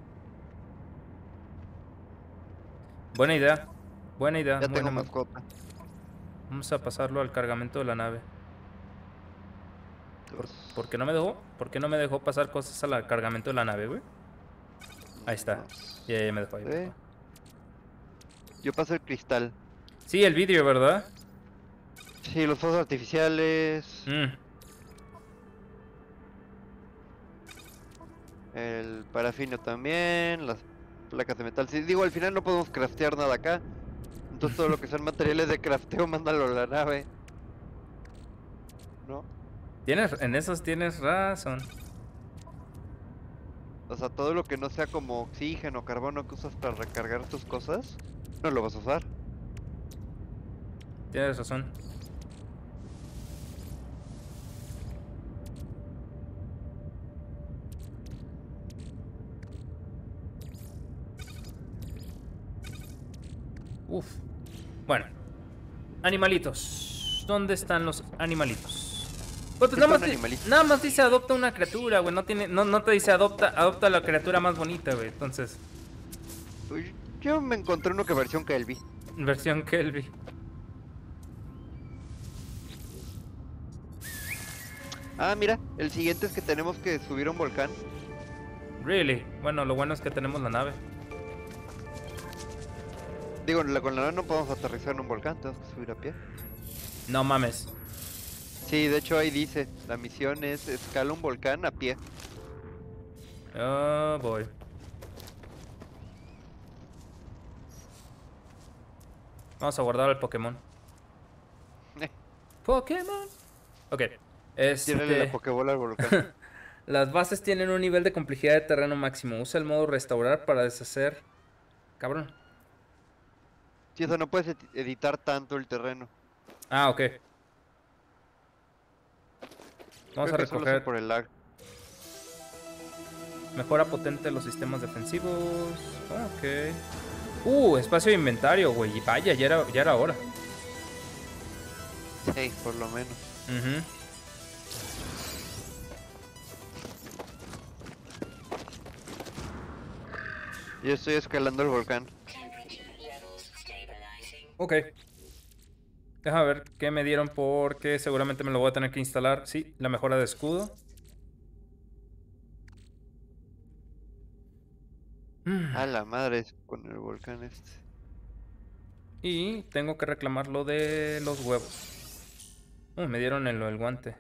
Buena idea. Buena idea. Ya buena tengo ma- mascota. Vamos a pasarlo al cargamento de la nave. ¿Por, Dos. por qué no me dejó? ¿Por qué no me dejó pasar cosas al cargamento de la nave, güey? Ahí está. Dos. Ya, ya me dejó ahí. me Sí. dejó. Yo paso el cristal. Sí, el vidrio, ¿verdad? Sí, los fuegos artificiales. Mm. El parafino también. Las placas de metal. Sí, digo, al final no podemos craftear nada acá. Entonces todo lo que son materiales de crafteo, mándalo a la nave. ¿No? Tienes, en esos tienes razón. O sea, todo lo que no sea como oxígeno, carbono que usas para recargar tus cosas, no lo vas a usar. Tienes razón. Uf. Bueno. Animalitos. ¿Dónde están los animalitos? Pues, ¿Qué nada, más son di- animalitos? nada más dice adopta una criatura, güey. No tiene, no, no te dice adopta, adopta la criatura más bonita, güey. Entonces, Pues, yo me encontré uno que versión Kelby. versión Kelby. Ah, mira, el siguiente es que tenemos que subir a un volcán. Really. Bueno, lo bueno es que tenemos la nave. Digo, la- con la nave no podemos aterrizar en un volcán, tenemos que subir a pie. No mames. Sí, de hecho ahí dice, la misión es escala un volcán a pie. Oh, boy. Vamos a guardar al Pokémon. Eh, Pokémon. Ok. tírale la Este... pokebola al volcán. Las bases tienen un nivel de complejidad de terreno máximo. Usa el modo restaurar para deshacer... Cabrón. Sí, o sea, no puedes edi- editar tanto el terreno. Ah, ok. Vamos Creo a que solo recoger... es por el lag. Mejora potente los sistemas defensivos. Ok. Uh, espacio de inventario, güey. Vaya, ya era, ya era hora. Sí, por lo menos. Ujú. Yo estoy escalando el volcán. Ok. Déjame ver qué me dieron porque seguramente me lo voy a tener que instalar. Sí, la mejora de escudo. Mm. A la madre es con el volcán este. Y tengo que reclamar lo de los huevos. Uh, me dieron el, el guante.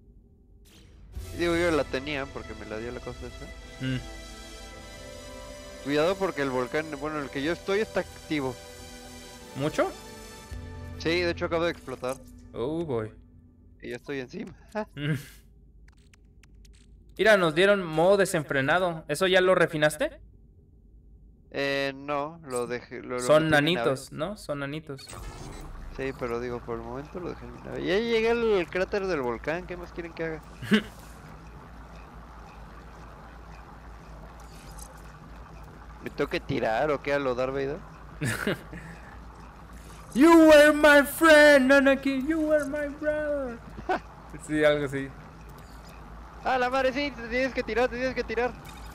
Digo, yo la tenía porque me la dio la cosa esa. Mm. Cuidado porque el volcán, bueno, el que yo estoy está activo. ¿Mucho? Sí, de hecho acabo de explotar. Oh, boy. Y yo estoy encima. Mm. Mira, nos dieron modo desenfrenado. ¿Eso ya lo refinaste? Eh, no, lo dejé. Lo, lo Son metí en mi nave. nanitos, ¿no? Son nanitos. Sí, pero digo, por el momento lo dejé en mi nave. Ya llegué al, al cráter del volcán, ¿qué más quieren que haga? ¿Me tengo que tirar o qué a lo Darth Vader? You were my friend, Anakin. You were my brother. Sí, algo así. ¡Ah, la madre, sí! Te tienes que tirar, te tienes que tirar.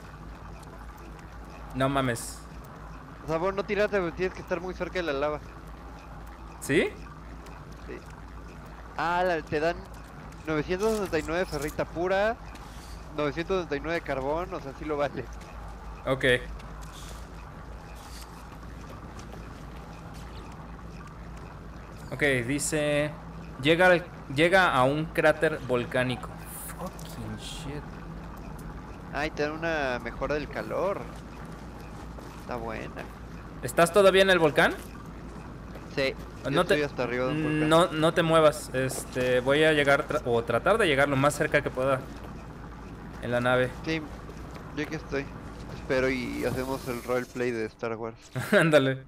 No mames. O sea, vos no tirarte, pero tienes que estar muy cerca de la lava. ¿Sí? Sí. Ah, la- te dan novecientos sesenta y nueve ferrita pura, novecientos sesenta y nueve carbón, o sea, sí lo vale. Ok. Ok, dice... Llega, al- llega a un cráter volcánico. Fucking shit. Ah, y te dan una mejora del calor. Está buena. ¿Estás todavía en el volcán? Sí, yo No estoy te, hasta arriba de un volcán. no, no te muevas. Este, voy a llegar tra- o tratar de llegar lo más cerca que pueda en la nave. Sí, yo aquí estoy. Espero y hacemos el roleplay de Star Wars. Ándale.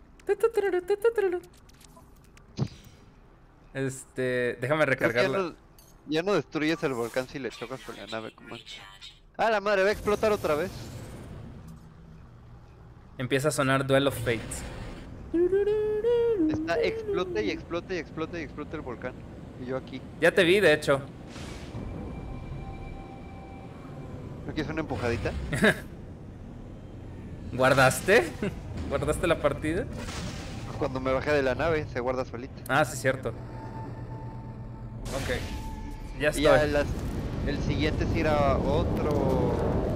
Este, déjame Creo que ya recargarla. no, ya no destruyes el volcán si le chocas con la nave como antes. Ah, la madre, va a explotar otra vez. Empieza a sonar Duel of Fates. Está explote y explote y explote y explote el volcán. Y yo aquí. Ya te vi, de hecho. ¿No quieres una empujadita? ¿Guardaste? ¿Guardaste la partida? Cuando me bajé de la nave, se guarda solita. Ah, sí, cierto. Ok. Ya Y estoy. ya las- el siguiente es ir a otro...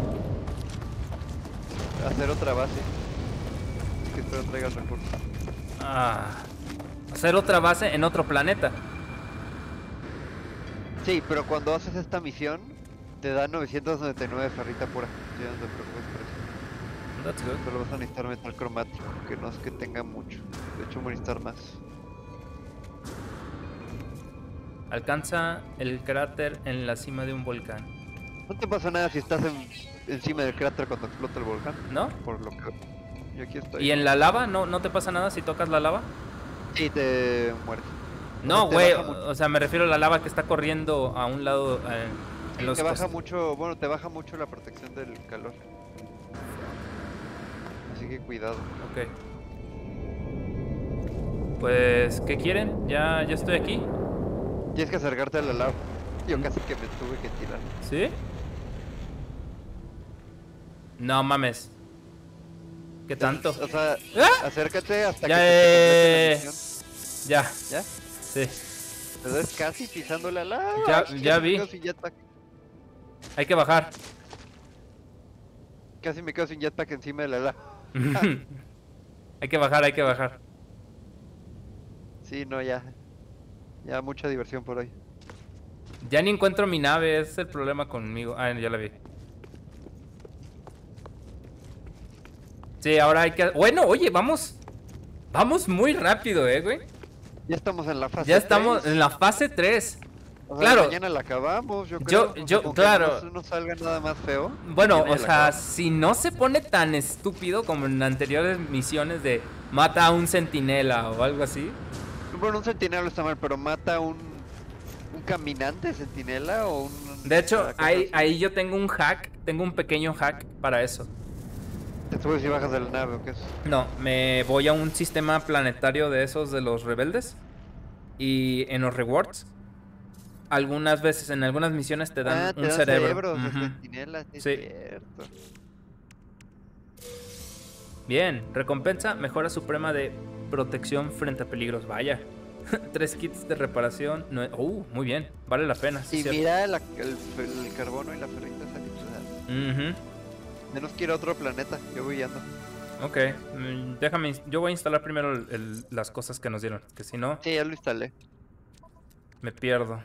a hacer otra base. Así que espero traigas recursos. Ah. Hacer otra base en otro planeta. Sí, pero cuando haces esta misión, te da novecientos noventa y nueve ferrita pura. Ya no te preocupes por eso. That's good. Solo vas a necesitar metal cromático, que no es que tenga mucho. De hecho, voy a necesitar más. Alcanza el cráter en la cima de un volcán. No te pasa nada si estás en- encima del cráter cuando explota el volcán. ¿No? Por lo que yo aquí estoy. ¿Y en la lava? ¿No, no te pasa nada si tocas la lava? Sí, te mueres. No, te güey. baja mucho. O sea, me refiero a la lava que está corriendo a un lado. eh, en los Te baja costados. mucho, bueno, te baja mucho la protección del calor. Así que cuidado. Ok. Pues, ¿qué quieren? Ya, ya estoy aquí. Tienes que acercarte a la lava. Yo casi que me tuve que tirar. ¿Sí? No mames. ¿Qué tanto? O sea, ¡Ah! acércate hasta Ya, que se te complete eh, la misión. Ya, ¿Ya? sí. Te ves casi pisando la lava. Ya- Casi ya me vi. quedo sin jetpack. Hay que bajar. Casi me quedo sin jetpack encima de la lava. Hay que bajar, hay que bajar. Sí, no, ya. Ya mucha diversión por hoy. Ya ni encuentro mi nave, ese es el problema conmigo. Ah, ya la vi. Sí, ahora hay que... Bueno, oye, vamos... Vamos muy rápido, eh, güey. Ya estamos en la fase Ya estamos tres. en la fase tres. O sea, claro. mañana la acabamos, yo Yo- creo. O yo- sea, con que claro. No, no salga nada más feo. Bueno, mañana o ya la sea, acabamos. si no se pone tan estúpido como en anteriores misiones de mata a un centinela o algo así. Bueno, un centinela está mal, pero mata a un, un caminante centinela o un... De hecho, o sea, cosas ahí, así. ahí yo tengo un hack, tengo un pequeño hack para eso. Te subes y bajas de la nave o qué es. No, me voy a un sistema planetario de esos de los rebeldes. Y en los rewards, algunas veces, en algunas misiones te dan Ah, te un dan cerebro. cerebros de Ujú. centinela, sí, es Sí. cierto. Bien, recompensa, mejora suprema de protección frente a peligros. Vaya. Tres kits de reparación. No, uh, muy bien, vale la pena. Sí, Y cierto. mira la- el, el carbono y la ferrita salen. Ujú. Menos quiero otro planeta, yo voy ando. Ok, mm, déjame, ins- yo voy a instalar primero el- el- las cosas que nos dieron, que si no, Sí, ya lo instalé. me pierdo.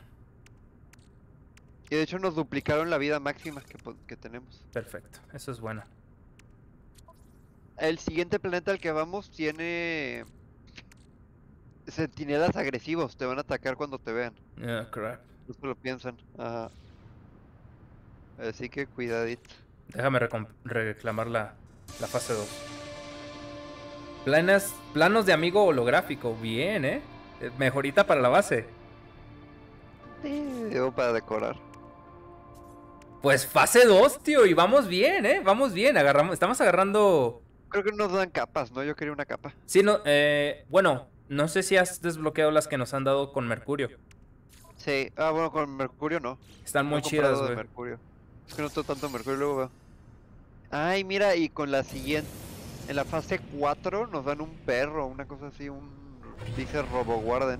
Y de hecho nos duplicaron la vida máxima que, po- que tenemos. Perfecto, eso es bueno. el siguiente planeta al que vamos tiene centinelas agresivos, te van a atacar cuando te vean. Ah, crap. No se lo piensan. Ajá. Así que cuidadito. Déjame recom- reclamar la, la fase dos. Planas, planos de amigo holográfico. Bien, ¿eh? Eh, Mejorita para la base. Sí, digo para decorar. Pues fase dos, tío. Y vamos bien, ¿eh? Vamos bien. Agarramos, estamos agarrando... Creo que nos dan capas, ¿no? Yo quería una capa. Sí, no, eh, bueno, no sé si has desbloqueado las que nos han dado con Mercurio. Sí. Ah, bueno, con Mercurio no. Están No muy he chidas, comprado de güey. Mercurio. Es que no estoy tanto en Mercurio, luego veo. Ay, mira, y con la siguiente... En la fase cuatro nos dan un perro, una cosa así, un... Dice RoboWarden.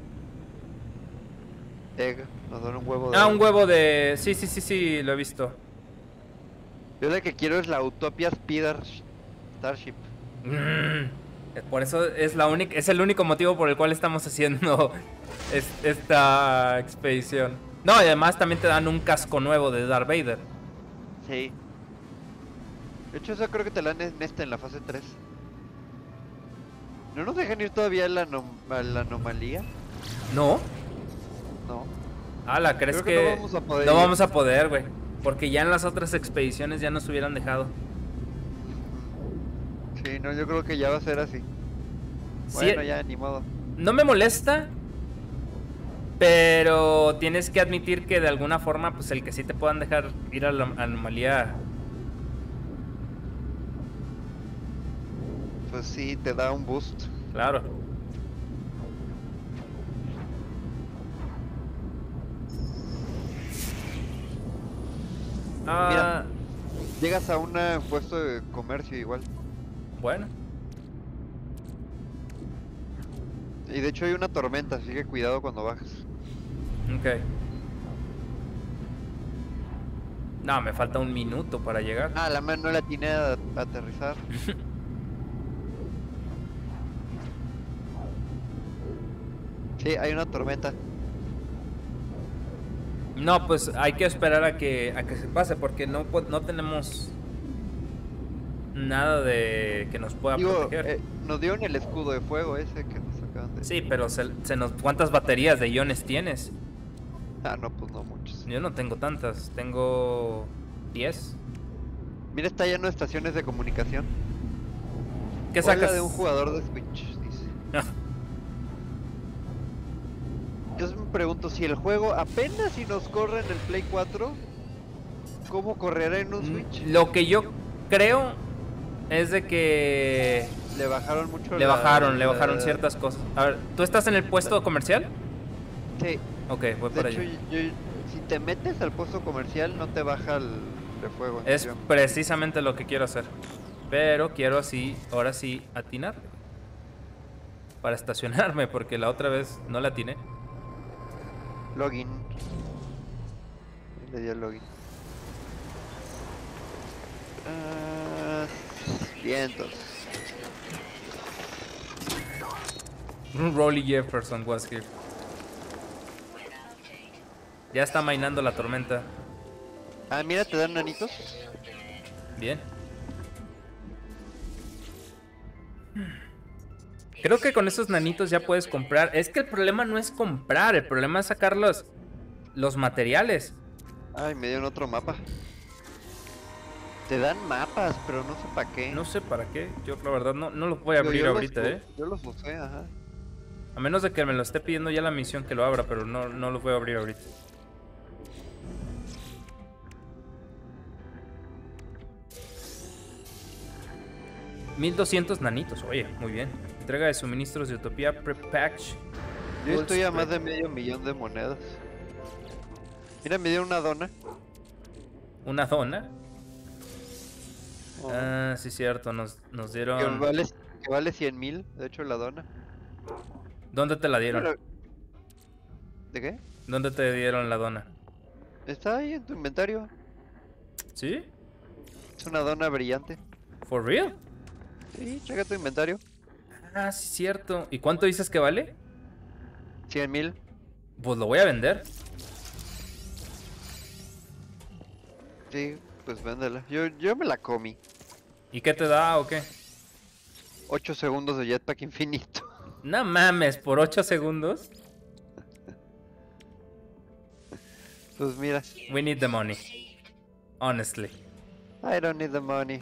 Egg, nos dan un huevo de... Ah, egg. un huevo de... Sí, sí, sí, sí, lo he visto. Yo la que quiero es la Utopia Speeder Starship. Mm, Por eso es la única, es el único motivo por el cual estamos haciendo es- esta expedición. No, y además también te dan un casco nuevo de Darth Vader. Sí. De hecho, eso creo que te la dan en esta, en la fase tres. ¿No nos dejan ir todavía a la, anom- a la anomalía? ¿No? No. Ala, ¿crees Creo que que no vamos a poder no ir. vamos a poder, güey? Porque ya en las otras expediciones ya nos hubieran dejado. Sí, no, yo creo que ya va a ser así. Sí, Bueno, ya, ni modo. no me molesta, pero tienes que admitir que de alguna forma, pues el que sí te puedan dejar ir a la anomalía. Pues sí, te da un boost. Claro. Ah, Llegas a un eh, puesto de comercio igual. bueno. Y de hecho hay una tormenta, así que cuidado cuando bajes. Ok. No, me falta un minuto para llegar. Ah, la mano no la tiene a, a aterrizar. Sí, hay una tormenta. No, pues hay que esperar a que a que se pase porque no po- no tenemos nada de que nos pueda Digo, proteger. eh, nos dieron el escudo de fuego ese que nos acaban de... Sí, pero se, se nos ¿cuántas baterías de iones tienes? Ah, no, pues no muchos. Yo no tengo tantas, tengo diez. Mira, está lleno de estaciones de comunicación. ¿Qué Hola sacas? de un jugador de Switch, dice. Ah, Yo me pregunto, si el juego apenas si nos corre en el Play cuatro, ¿cómo correrá en un Switch? Lo que yo creo es de que Le bajaron mucho le la- bajaron, le la- bajaron ciertas cosas. A ver, ¿tú estás en el puesto comercial? Sí, Ok, voy de para hecho, allá. yo- si te metes al puesto comercial no te baja el de fuego. en Es serio. precisamente lo que quiero hacer. Pero quiero así, ahora sí, atinar. Para estacionarme, porque la otra vez no la atiné. Login. Le di al login. Ah, vientos. Rolly Jefferson was here. Ya está mainando la tormenta. Ah, mira, te dan nanitos. Bien. Creo que con esos nanitos ya puedes comprar. Es que el problema no es comprar, el problema es sacar los, los materiales. Ay, me dieron otro mapa. Te dan mapas, pero no sé para qué. No sé para qué. Yo la verdad no, no los voy a Digo, abrir yo los ahorita, u- eh. Yo los usé, ajá. A menos de que me lo esté pidiendo ya la misión que lo abra, pero no, no los voy a abrir ahorita. mil doscientos nanitos, oye, muy bien. Entrega de suministros de Utopía Prepackage. Yo estoy a más de medio millón de monedas. Mira, me dieron una dona. Una dona. Oh, Ah, sí, cierto, nos, nos que, dieron. vale, que vale cien mil, de hecho, la dona. ¿Dónde te la dieron? Pero- ¿De qué? ¿Dónde te dieron la dona? Está ahí en tu inventario. ¿Sí? Es una dona brillante. ¿For real? Sí, checa tu inventario. Ah, sí, cierto. ¿Y cuánto dices que vale? cien mil. Pues lo voy a vender. Sí, pues véndela. Yo, yo me la comí. ¿Y qué te da o qué? ocho segundos de jetpack infinito. No mames, por ocho segundos. Pues mira. We need the money. Honestly. I don't need the money.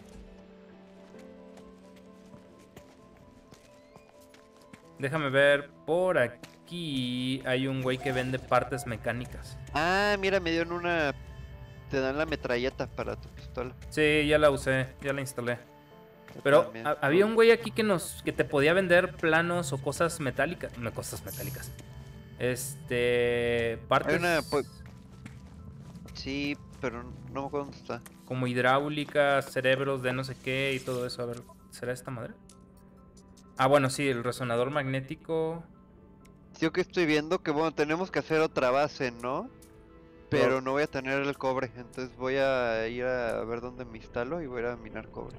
Déjame ver, por aquí hay un güey que vende partes mecánicas. Ah, mira, me dieron una... Te dan la metralleta para tu pistola. Sí, ya la usé, ya la instalé. Yo Pero también. ha- había un güey aquí que nos que te podía vender planos o cosas metálicas. No, cosas metálicas. Este... Partes Hay una... pues, sí, pero no me acuerdo dónde está. como hidráulicas, cerebros de no sé qué y todo eso. A ver, ¿será esta madre? Ah, bueno, sí, el resonador magnético. Yo que estoy viendo que, bueno, tenemos que hacer otra base, ¿no? Pero Oh. no voy a tener el cobre, entonces voy a ir a ver dónde me instalo y voy a ir a minar cobre.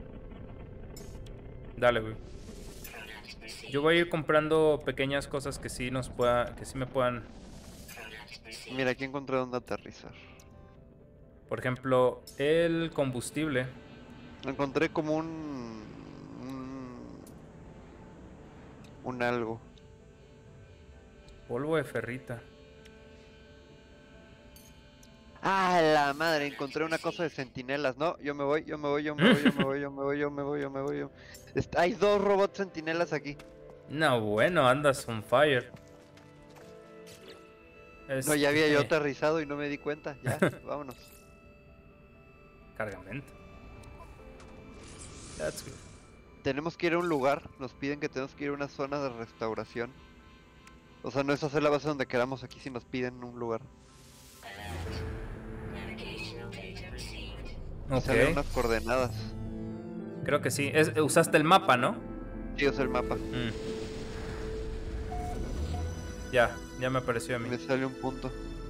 Dale, güey. Yo voy a ir comprando pequeñas cosas que sí nos pueda, que sí me puedan. Mira, aquí encontré dónde aterrizar. Por ejemplo, el combustible. Encontré como un... un... un algo. Polvo de ferrita. ¡Ah, la madre! Encontré una cosa de centinelas. No, yo me voy, yo me voy, yo me voy, yo me voy, yo me voy, yo me voy, yo me voy. Yo... Est- Hay dos robots centinelas aquí. No, bueno, andas on fire. No, ya había yo Este, aterrizado y no me di cuenta. Ya, vámonos. Cargamento. That's good. Tenemos que ir a un lugar. Nos piden que tenemos que ir a una zona de restauración. O sea, no es hacer la base donde queramos aquí si nos piden un lugar. Me salen Ok, unas coordenadas. creo que sí. Es- usaste el mapa, ¿no? Sí, es el mapa. Mm. Ya, ya me apareció a mí. Me sale un punto.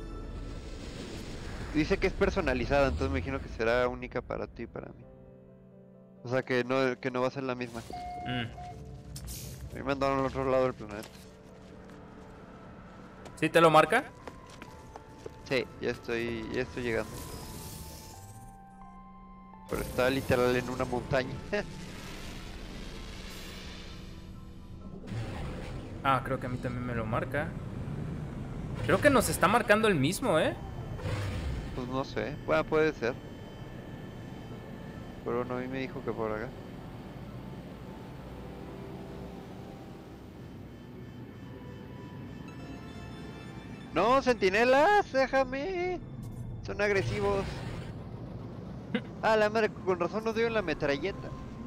Dice que es personalizada, entonces me imagino que será única para ti y para mí. O sea, que no, que no va a ser la misma. Mm. A mí me mandaron al otro lado del planeta. ¿Sí te lo marca? Sí, ya estoy, ya estoy llegando. Pero está literal en una montaña. Ah, creo que a mí también me lo marca. Creo que nos está marcando el mismo, ¿eh? Pues no sé, bueno, puede ser. Pero no, a mí me dijo que por acá. No, centinelas, déjame. Son agresivos. Ah, la madre, con razón nos dieron la metralleta.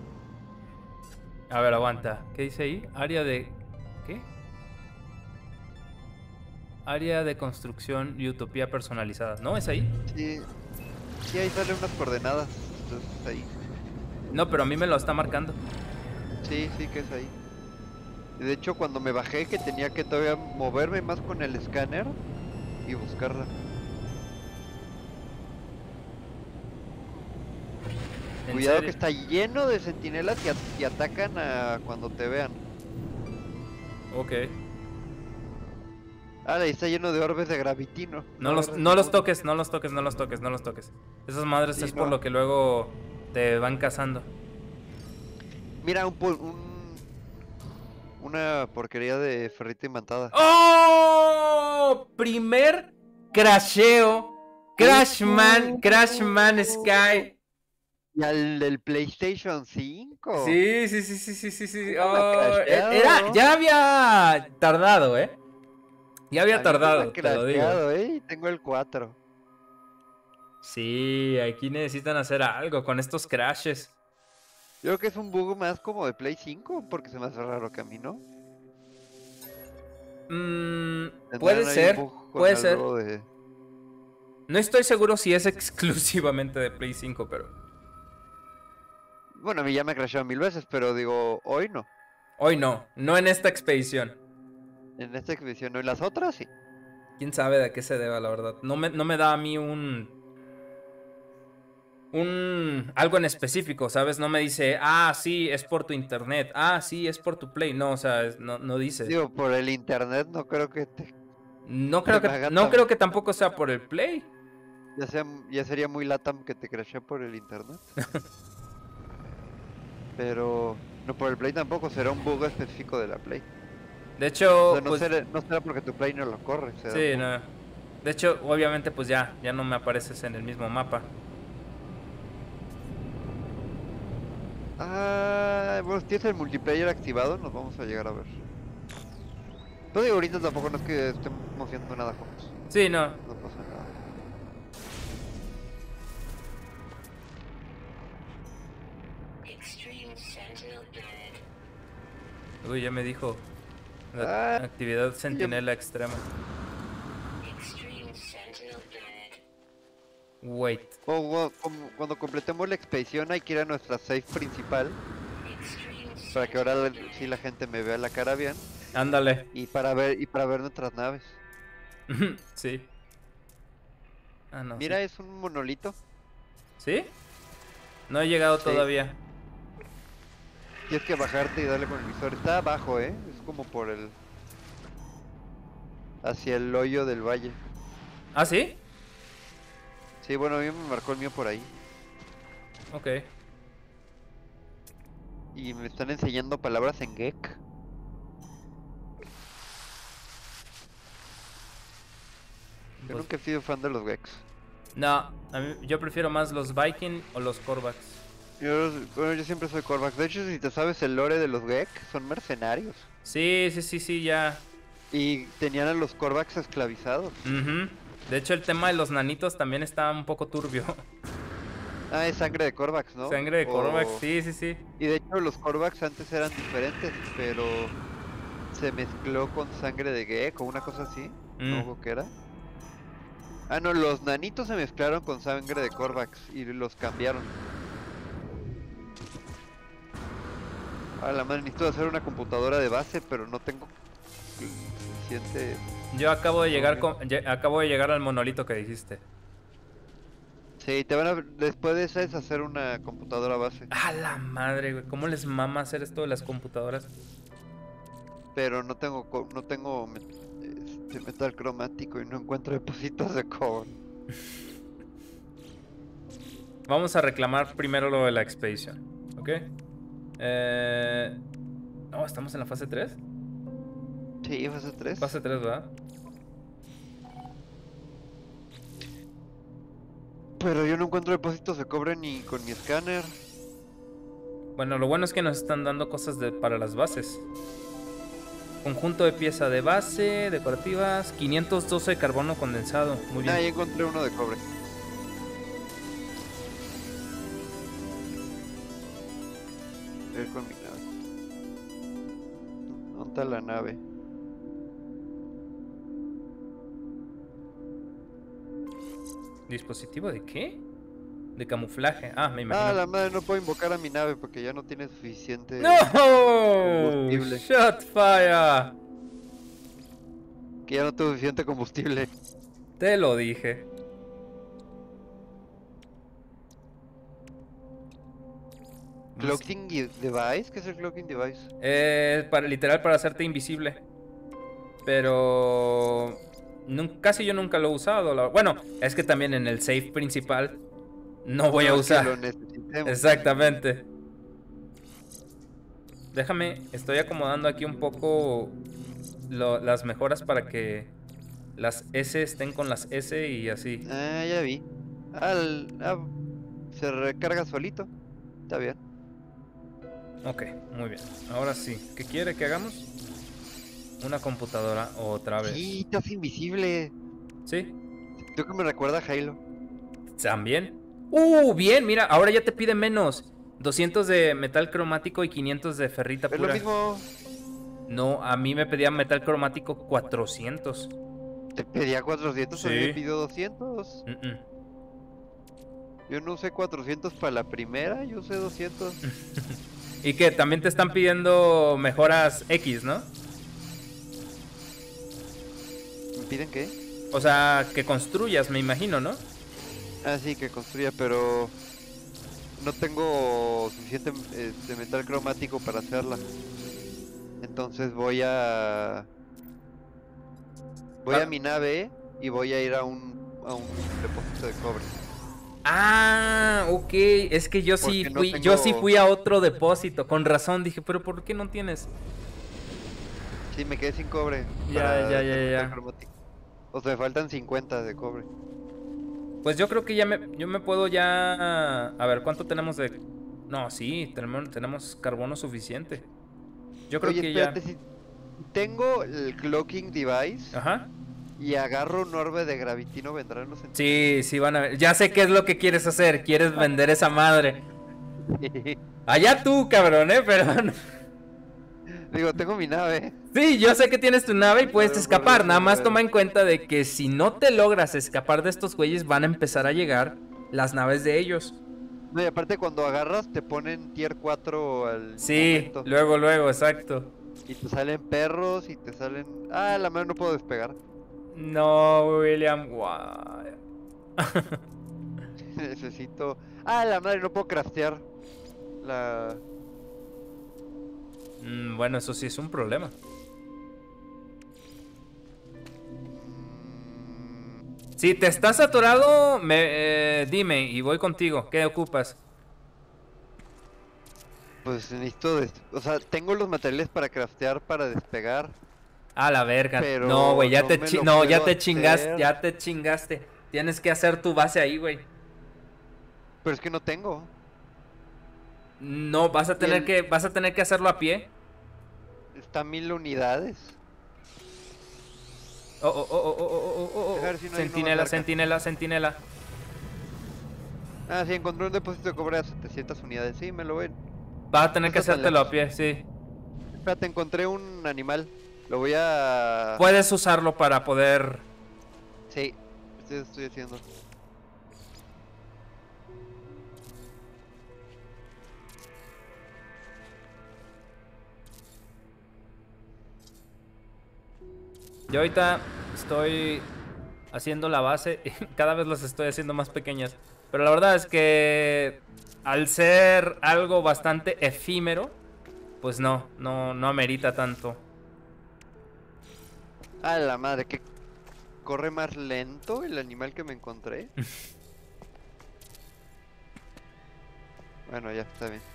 A ver, aguanta. ¿Qué dice ahí? Área de... ¿Qué? Área de construcción y utopía personalizada. ¿No? ¿Es ahí? Sí, sí, ahí salen unas coordenadas. Entonces ahí. No, pero a mí me lo está marcando. Sí, sí que es ahí. Y de hecho, cuando me bajé, que tenía que todavía moverme más con el escáner y buscarla. ¿En Cuidado serio? que está lleno de centinelas y, at- y atacan a cuando te vean. Ok. Ah, ahí está lleno de orbes de gravitino. No los, agarres no los ninguno. toques, no los toques, no los toques, no los toques. Esas madres Sí, es por no. lo que luego te van cazando. Mira, un, pol- un una porquería de ferrita imantada. ¡Oh! Primer crasheo. Crashman, Crashman Sky. Y al del PlayStation cinco. Sí, sí, sí, sí, sí, sí, sí. ¿Cómo me ha Oh, crasheado? era, ya había tardado, ¿eh? Ya A había mí no me ha tardado, te lo digo. crasheado, ¿eh? Y tengo el cuatro. Sí, aquí necesitan hacer algo con estos crashes. Yo creo que es un bug más como de Play cinco, porque se me hace raro que a mí no. Mm, Tendrán puede ahí un ser, bug con puede ser. algo de- No estoy seguro si es exclusivamente de Play cinco, pero Bueno, a mí ya me ha crasheado mil veces, pero digo, hoy no. hoy no, no en esta expedición. En esta expedición no. En las otras sí. Quién sabe de qué se deba, la verdad. No me, no me da a mí un. Un. Algo en específico, ¿sabes? No me dice, ah, sí, es por tu internet. Ah, sí, es por tu Play. No, o sea, es- no, no dice. Digo, por el internet no creo que te... No creo se me que, haga no tan- creo que tampoco sea por el Play. Ya, sea, ya sería muy latam que te crashee por el internet. Pero No, por el Play tampoco, será un bug específico de la Play. De hecho, O sea, no, pues, será, no será porque tu Play no lo corre. Será sí, un bug. no. De hecho, obviamente, pues ya, ya no me apareces en el mismo mapa. Ah, bueno, si tienes el multiplayer activado, nos vamos a llegar a ver. Pero digo, ahorita tampoco no es que estemos haciendo nada juntos. Sí, no. No pasa nada. Uy, ya me dijo. Ah, Actividad sentinela extrema. Wait. O, o, como cuando completemos la expedición hay que ir a nuestra safe principal. Para que ahora la- sí la gente me vea la cara bien. Ándale. Y para ver, y para ver nuestras naves. Sí. Ah, no. Mira, sí. es un monolito. ¿Sí? No he llegado Sí. todavía. Tienes que bajarte y darle con el visor. Está abajo, eh. Es como por el. Hacia el hoyo del valle. ¿Ah, sí? Sí, bueno, a mí me marcó el mío por ahí. Ok. Y me están enseñando palabras en Gek. Yo Pues- nunca he sido fan de los Geks. No, a mí, yo prefiero más los Viking o los Korvax. Yo, bueno, yo siempre soy Korvax. De hecho, si te sabes el lore de los Gek, son mercenarios. Sí, sí, sí, sí, ya. Y tenían a los Korvax esclavizados. Ujú. De hecho, el tema de los nanitos también está un poco turbio. Ah, es sangre de Korvax, ¿no? Sangre de O- Korvax, sí, sí, sí. Y de hecho los Korvax antes eran diferentes, pero se mezcló con sangre de Gek o una cosa así. Mm. ¿No? ¿Qué era? Ah, no, los nanitos se mezclaron con sangre de Korvax y los cambiaron. A la madre, necesito hacer una computadora de base, pero no tengo suficiente. Yo acabo de llegar Ok. con, lle- acabo de llegar al monolito que dijiste. Sí, te van a. Después de esa es hacer una computadora base. A la madre, güey. ¿Cómo les mama hacer esto de las computadoras? Pero no tengo co- no tengo me- este, metal cromático y no encuentro depósitos de cobre. Vamos a reclamar primero lo de la expedición. ¿Ok? Eh... No, ¿estamos en la fase tres? Sí, fase tres. Fase tres, ¿verdad? Pero yo no encuentro depósitos de cobre ni con mi escáner. Bueno, lo bueno es que nos están dando cosas de, para las bases. Conjunto de pieza de base, decorativas, quinientos doce de carbono condensado. Muy bien. Ah, ya encontré uno de cobre. A ver con mi nave. ¿Dónde está la nave? ¿Dispositivo de qué? De camuflaje. Ah, me imagino. Ah, la madre, no puedo invocar a mi nave porque ya no tiene suficiente ¡No! combustible. ¡Shot fire! Que ya no tengo suficiente combustible. Te lo dije. ¿Cloaking y- device? ¿Qué es el cloaking device? Eh, para, literal para hacerte invisible. Pero... nun- casi yo nunca lo he usado. la- Bueno, es que también en el save principal no voy a No es que usar. lo necesitemos. Exactamente. Déjame, estoy acomodando aquí un poco lo- las mejoras para que las S estén con las S y así. Ah, ya vi. Ah, el- ah, se recarga solito. Está bien. Ok, muy bien. Ahora sí, ¿qué quiere que hagamos? Una computadora otra vez. Sí, estás invisible. ¿Sí? Creo que me recuerda a Halo. ¿También? ¡Uh! Bien, mira, ahora ya te pide menos. doscientos de metal cromático y quinientos de ferrita Es lo pura. mismo. No, a mí me pedía metal cromático cuatrocientos. Te pedía cuatrocientos, a mí Sí. me pidió doscientos. Mm, mm. Yo no usé cuatrocientos para la primera, yo usé doscientos. Y que también te están pidiendo mejoras X, ¿no? ¿Me piden qué? O sea, que construyas, me imagino, ¿no? Ah, sí, que construya, pero no tengo suficiente este, metal cromático para hacerla. Entonces voy a... Voy Ah. a mi nave y voy a ir a un, a un depósito de cobre. Ah, ok. Es que yo sí Porque no fui, tengo- yo sí fui a otro depósito. Con razón dije, pero ¿por qué no tienes? Sí, me quedé sin cobre. Ya, para ya, ya, hacer metal ya. cromático. O sea, me faltan cincuenta de cobre. Pues yo creo que ya me, yo me puedo ya. A ver, ¿cuánto tenemos de? No, sí, tenemos, tenemos carbono suficiente. Yo creo Oye, que ya. espérate, si tengo el clocking device Ajá. y agarro un orbe de gravitino, vendrán los Sí, sí van a ver. Ya sé qué es lo que quieres hacer. Quieres vender esa madre. sentinelas. Allá tú, cabrón, ¿eh? Pero... Digo, tengo mi nave. Sí, yo sé que tienes tu nave y puedes Pero escapar. por Nada más eso, toma en cuenta de que si no te logras escapar de estos güeyes, van a empezar a llegar las naves de ellos. No, y aparte cuando agarras te ponen tier cuatro al Sí, momento. luego, luego, exacto. Y te salen perros y te salen... Ah, la mano no puedo despegar. No, William. Guau. Necesito... Ah, la madre, no puedo craftear. La... Mm, bueno, eso sí es un problema. Mm, Si te estás atorado, me, eh, dime y voy contigo. ¿Qué ocupas? Pues necesito... des- O sea, tengo los materiales para craftear, para despegar. A la verga. Pero No, güey, ya no te me chi- lo no, ya puedo te chingaste, hacer. ya te chingaste. Tienes que hacer tu base ahí, güey. Pero es que no tengo. No, vas a Y tener el- que, vas a tener que hacerlo a pie. Está a mil unidades. Oh, oh, oh, oh, oh, oh, oh, oh, Deja ver si no hay uno Centinela, más cerca. centinela, centinela. Ah, sí, encontré un depósito de cobre a setecientas unidades. Sí, me lo ven. Vas a tener No que está tan hacértelo a lejos. pie, sí. Espérate, encontré un animal. Lo voy a... Puedes usarlo para poder. Sí, esto estoy haciendo. Yo ahorita estoy haciendo la base y cada vez las estoy haciendo más pequeñas. Pero la verdad es que al ser algo bastante efímero, pues no, no, no amerita tanto. Ah, la madre, que corre más lento el animal que me encontré. Bueno, ya está bien.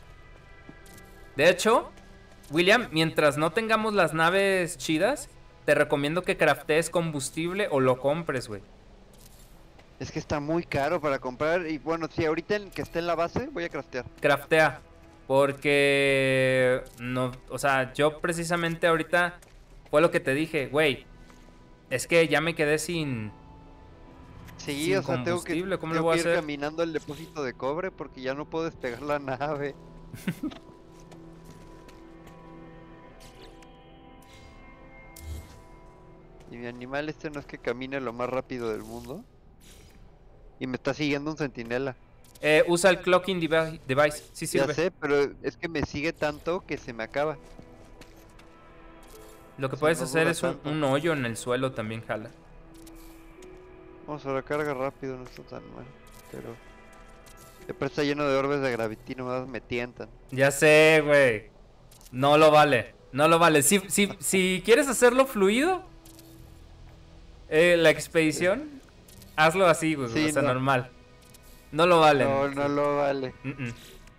De hecho, William, mientras no tengamos las naves chidas, te recomiendo que craftees combustible o lo compres, güey. Es que está muy caro para comprar. Y bueno, sí, ahorita en que esté en la base, voy a craftear. Craftea. Porque no, o sea, yo precisamente ahorita fue lo que te dije, güey. Es que ya me quedé sin. Sí, Sin o sea, tengo que, combustible, ¿cómo le tengo voy a que ir hacer? caminando al depósito de cobre porque ya no puedo despegar la nave. Y mi animal este no es que camine lo más rápido del mundo. Y me está siguiendo un centinela. Eh, usa el clocking devi- device. Sí Ya sirve. sé, pero es que me sigue tanto que se me acaba. Lo que o sea, puedes no hacer dura es un, tanto. un hoyo en el suelo también, jala. Vamos a la carga rápido, no está tan mal. Pero... Después está lleno de orbes de gravitino, más me tientan. Ya sé, güey. No lo vale. No lo vale. Si, si, si quieres hacerlo fluido, eh, la expedición, hazlo así, güey. Sí, o sea, no. normal. No lo vale. No, no lo vale. Mm, mm.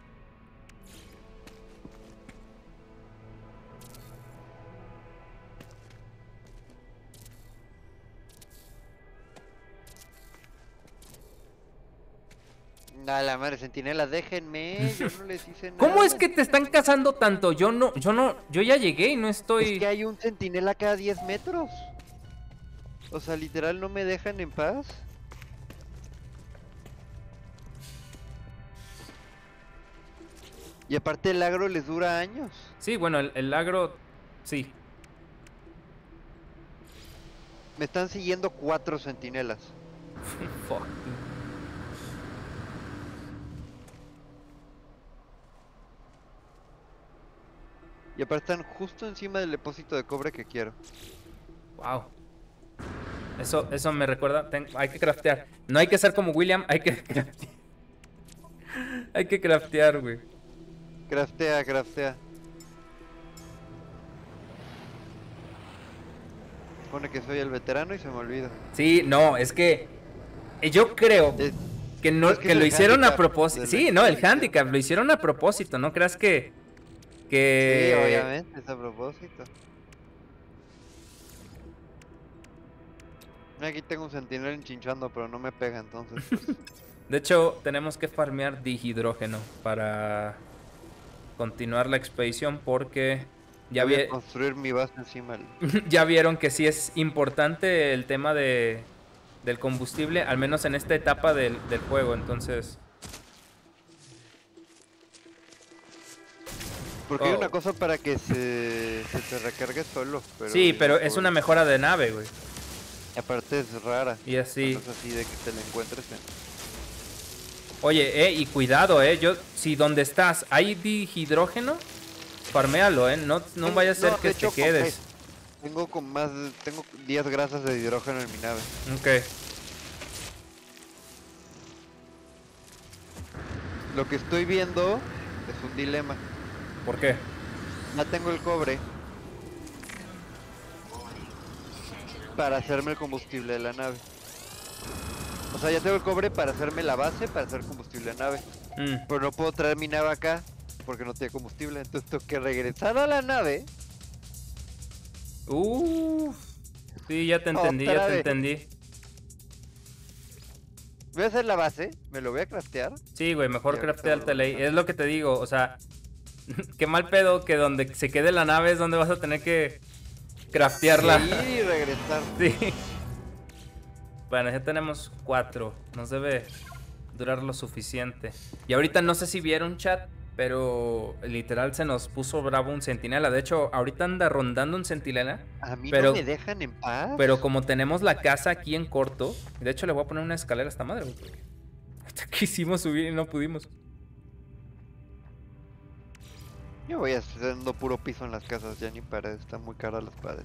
A la madre, centinela, déjenme, yo no les hice nada. ¿Cómo es que te están cazando tanto? Yo no, yo no, yo ya llegué y no Es estoy. que hay un centinela cada diez metros. O sea, literal no me dejan en paz. Y aparte el agro les dura años. Sí, bueno, el, el agro, sí. Me están siguiendo cuatro centinelas. Fuck. Y aparte están justo encima del depósito de cobre que quiero. Wow. Eso, eso me recuerda. ten- hay que craftear. No hay que ser como William, hay que craftear. Hay que craftear, güey. Craftea, craftea. Pone que soy el veterano y se me olvida. Sí, no, es que eh, yo creo Es- que no, Es que que es lo el hicieron a handicap propósito. del Sí, no, el mecánico. handicap, lo hicieron a propósito, no creas que, Sí, que... obviamente, es a propósito. Aquí tengo un sentinel enchinchando, pero no me pega, entonces pues... De hecho, tenemos que farmear dihidrógeno para continuar la expedición porque ya, Voy a vi- construir mi base encima del... ya vieron que sí es importante el tema de, del combustible, al menos en esta etapa del, del juego, entonces... Porque hay una Oh. cosa para que se, se te recargue solo, pero... Sí, ya pero por- es una mejora de nave, güey. Y aparte es rara. Y así... No es así de que te la encuentres en... Oye, eh, y cuidado, eh, yo... Si donde estás hay dihidrógeno, farméalo, eh, no, no vaya a ser No, que de te hecho, quedes. compré. Tengo con más... de- Tengo diez grasas de hidrógeno en mi nave. Ok. Lo que estoy viendo es un dilema. ¿Por qué? Ya tengo el cobre para hacerme el combustible de la nave. O sea, ya tengo el cobre para hacerme la base para hacer combustible de nave. Mm. Pero no puedo traer mi nave acá porque no tiene combustible. Entonces tengo que regresar a la nave. Uf. Sí, ya te entendí, Otra ya te vez. entendí. Voy a hacer la base, me lo voy a craftear. Sí, güey, mejor Y ahorita crafteártela ahí. vuelvo a Es lo que te digo, o sea... Qué mal pedo que donde se quede la nave es donde vas a tener que craftearla. Ir y regresar. Sí. Bueno, ya tenemos cuatro. Nos debe durar lo suficiente. Y ahorita no sé si vieron, chat, pero literal se nos puso bravo un centinela. De hecho, ahorita anda rondando un centinela. A mí Pero- no me dejan en paz. Pero como tenemos la casa aquí en corto, de hecho le voy a poner una escalera a esta madre, güey, porque hasta quisimos subir y no pudimos. Yo voy haciendo puro piso en las casas, ya ni paredes, están muy caras las paredes.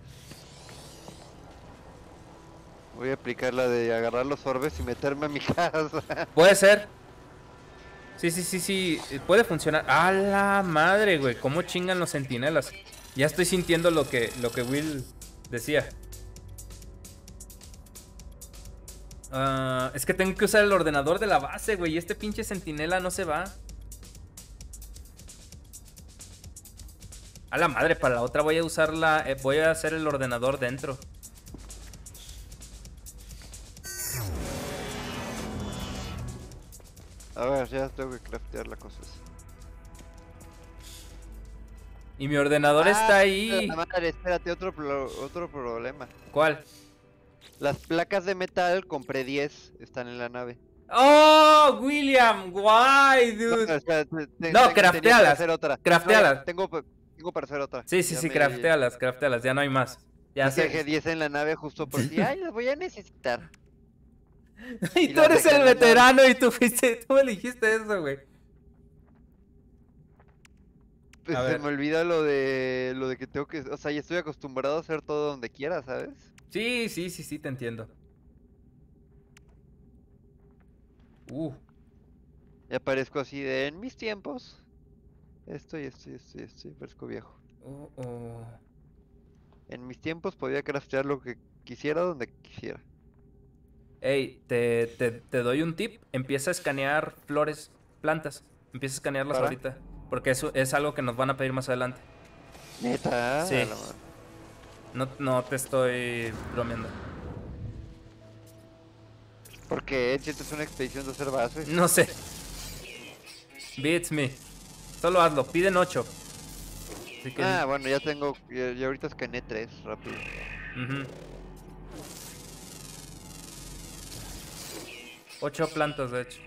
Voy a aplicar la de agarrar los orbes y meterme a mi casa. Puede ser. Sí, sí, sí, sí. Puede funcionar. ¡A la madre, güey! ¿Cómo chingan los centinelas? Ya estoy sintiendo lo que, lo que Will decía. Ah, es que tengo que usar el ordenador de la base, güey. Y este pinche centinela no se va. A la madre, para la otra voy a usar la... eh, voy a hacer el ordenador dentro. A ver, ya tengo que craftear la cosa esa. Y mi ordenador Ah, está ahí. la madre, espérate, otro, pro- otro problema. ¿Cuál? Las placas de metal, compré diez, están en la nave. ¡Oh, William! ¡Guay, No, dude! espera, te- te- No, tenía que craftealas, hacer otra. craftealas. No, tengo, tengo para hacer otra. Sí, sí, Ya sí, me- craftealas, craftealas. Ya no hay más. Ya es que dejé sé. diez en la nave justo por si, ay, las voy a necesitar. Y y tú las eres dejé el en la veterano y tú fuiste, tú me dijiste eso, güey. Pues A se ver. me olvida lo de lo de que tengo que, o sea, ya estoy acostumbrado a hacer todo donde quiera, ¿sabes? Sí, sí, sí, sí, te entiendo. Uh, Y aparezco así de en mis tiempos. Estoy, estoy, estoy, estoy, parezco viejo. oh, oh. En mis tiempos podía craftear lo que quisiera donde quisiera. Ey, te, te, te doy un tip. Empieza a escanear flores, plantas. Empieza a escanearlas ¿Para? ahorita. Porque eso es algo que nos van a pedir más adelante. Neta, Sí. a la madre. No, no te estoy bromeando. Porque sientes una expedición de hacer bases. No sé. Beats me. Solo hazlo. Piden ocho. Así que... Ah, bueno, ya tengo, ya, ya ahorita escaneé tres, rápido. Ujú. Ocho plantas, de hecho.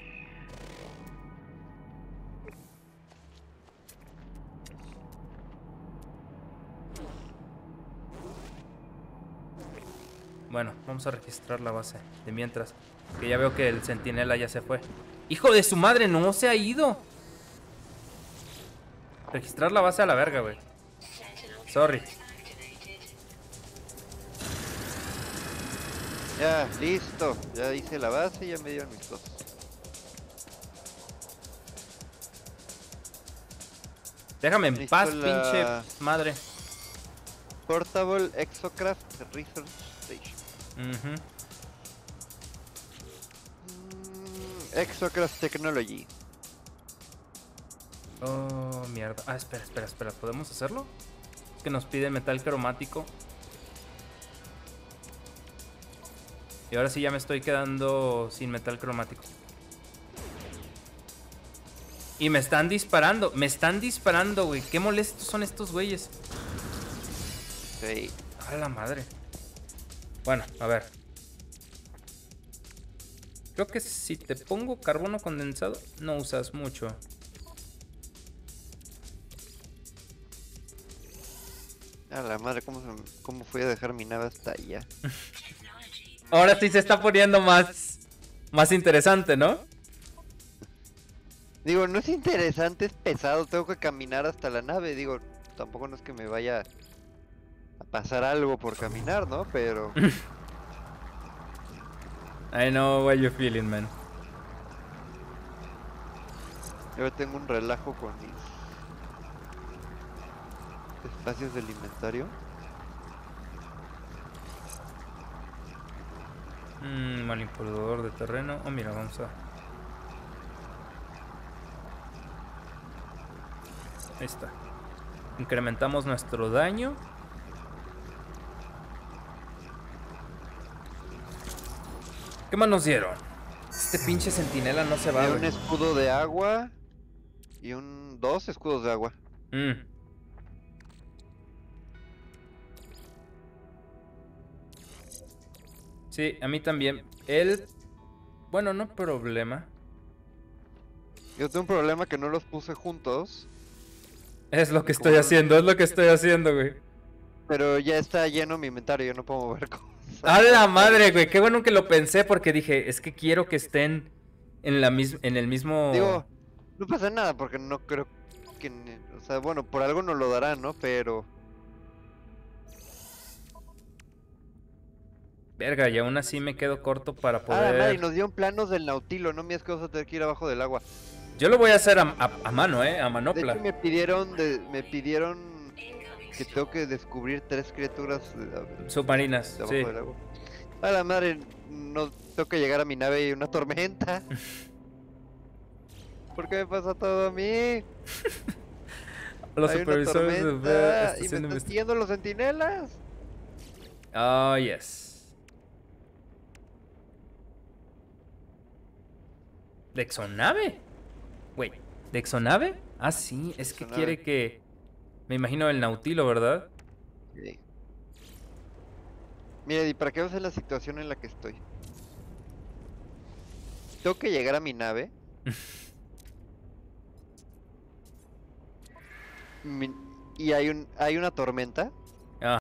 Bueno, vamos a registrar la base. De mientras. Que ya veo que el centinela ya se fue. ¡Hijo de su madre! ¡No se ha ido! Registrar la base a la verga, güey. Sorry. Ya, listo. Ya hice la base y ya me dieron mis cosas. Déjame en Listo paz, la- pinche madre. Portable Exocraft Research Station. Ujú. Mm, Exocross Technology. Oh, mierda. Ah, espera, espera, espera. ¿Podemos hacerlo? Es que nos pide metal cromático. Y ahora sí ya me estoy quedando sin metal cromático. Y me están disparando. Me están disparando, güey. Qué molestos son estos güeyes. Sí. A la madre. Bueno, a ver. Creo que si te pongo carbono condensado, no usas mucho. A la madre, ¿cómo, se, cómo fui a dejar mi nave hasta allá? Ahora sí se está poniendo más, más interesante, ¿no? Digo, no es interesante, es pesado, tengo que caminar hasta la nave. Digo, tampoco no es que me vaya a pasar algo por caminar, ¿no? Pero... I know what you're feeling, man. Yo tengo un relajo con mis espacios del inventario. Mm, manipulador de terreno. Oh, mira, vamos a... Ahí está. Incrementamos nuestro daño. ¿Qué más nos dieron? Este pinche centinela no se va, Y un güey. escudo de agua y un... dos escudos de agua. Mm. Sí, a mí también. Él... Bueno, no problema. Yo tengo un problema que no los puse juntos. Es lo que ¿Cómo estoy no? haciendo, es lo que estoy haciendo, güey. Pero ya está lleno mi inventario, yo no puedo mover cosas. ¡A la madre, güey! Qué bueno que lo pensé porque dije, es que quiero que estén en la mis en el mismo... Digo, no pasa nada porque no creo que... ne- O sea, bueno, por algo nos lo darán, ¿no? Pero... Verga, y aún así me quedo corto para Ah, la poder... madre, y nos dieron planos del Nautilo, no mías que vas a tener que ir abajo del agua. Yo lo voy a hacer a, a- a mano, ¿eh? A De manopla. hecho me pidieron, de, me pidieron que tengo que descubrir tres criaturas de, de Submarinas, abajo sí. del agua. A la madre, no tengo que llegar a mi nave y una tormenta. ¿Por qué me pasa todo a mí? Los Hay una supervisores de tormenta y me estación de están investigación. siguiendo los centinelas. Oh, yes. ¿De exonave? Güey, ¿de exonave? Ah, sí, es que Exonave. quiere que... Me imagino el Nautilo, ¿verdad? Sí. Mira, y para que veas la situación en la que estoy. Tengo que llegar a mi nave. Mi- y hay un hay una tormenta.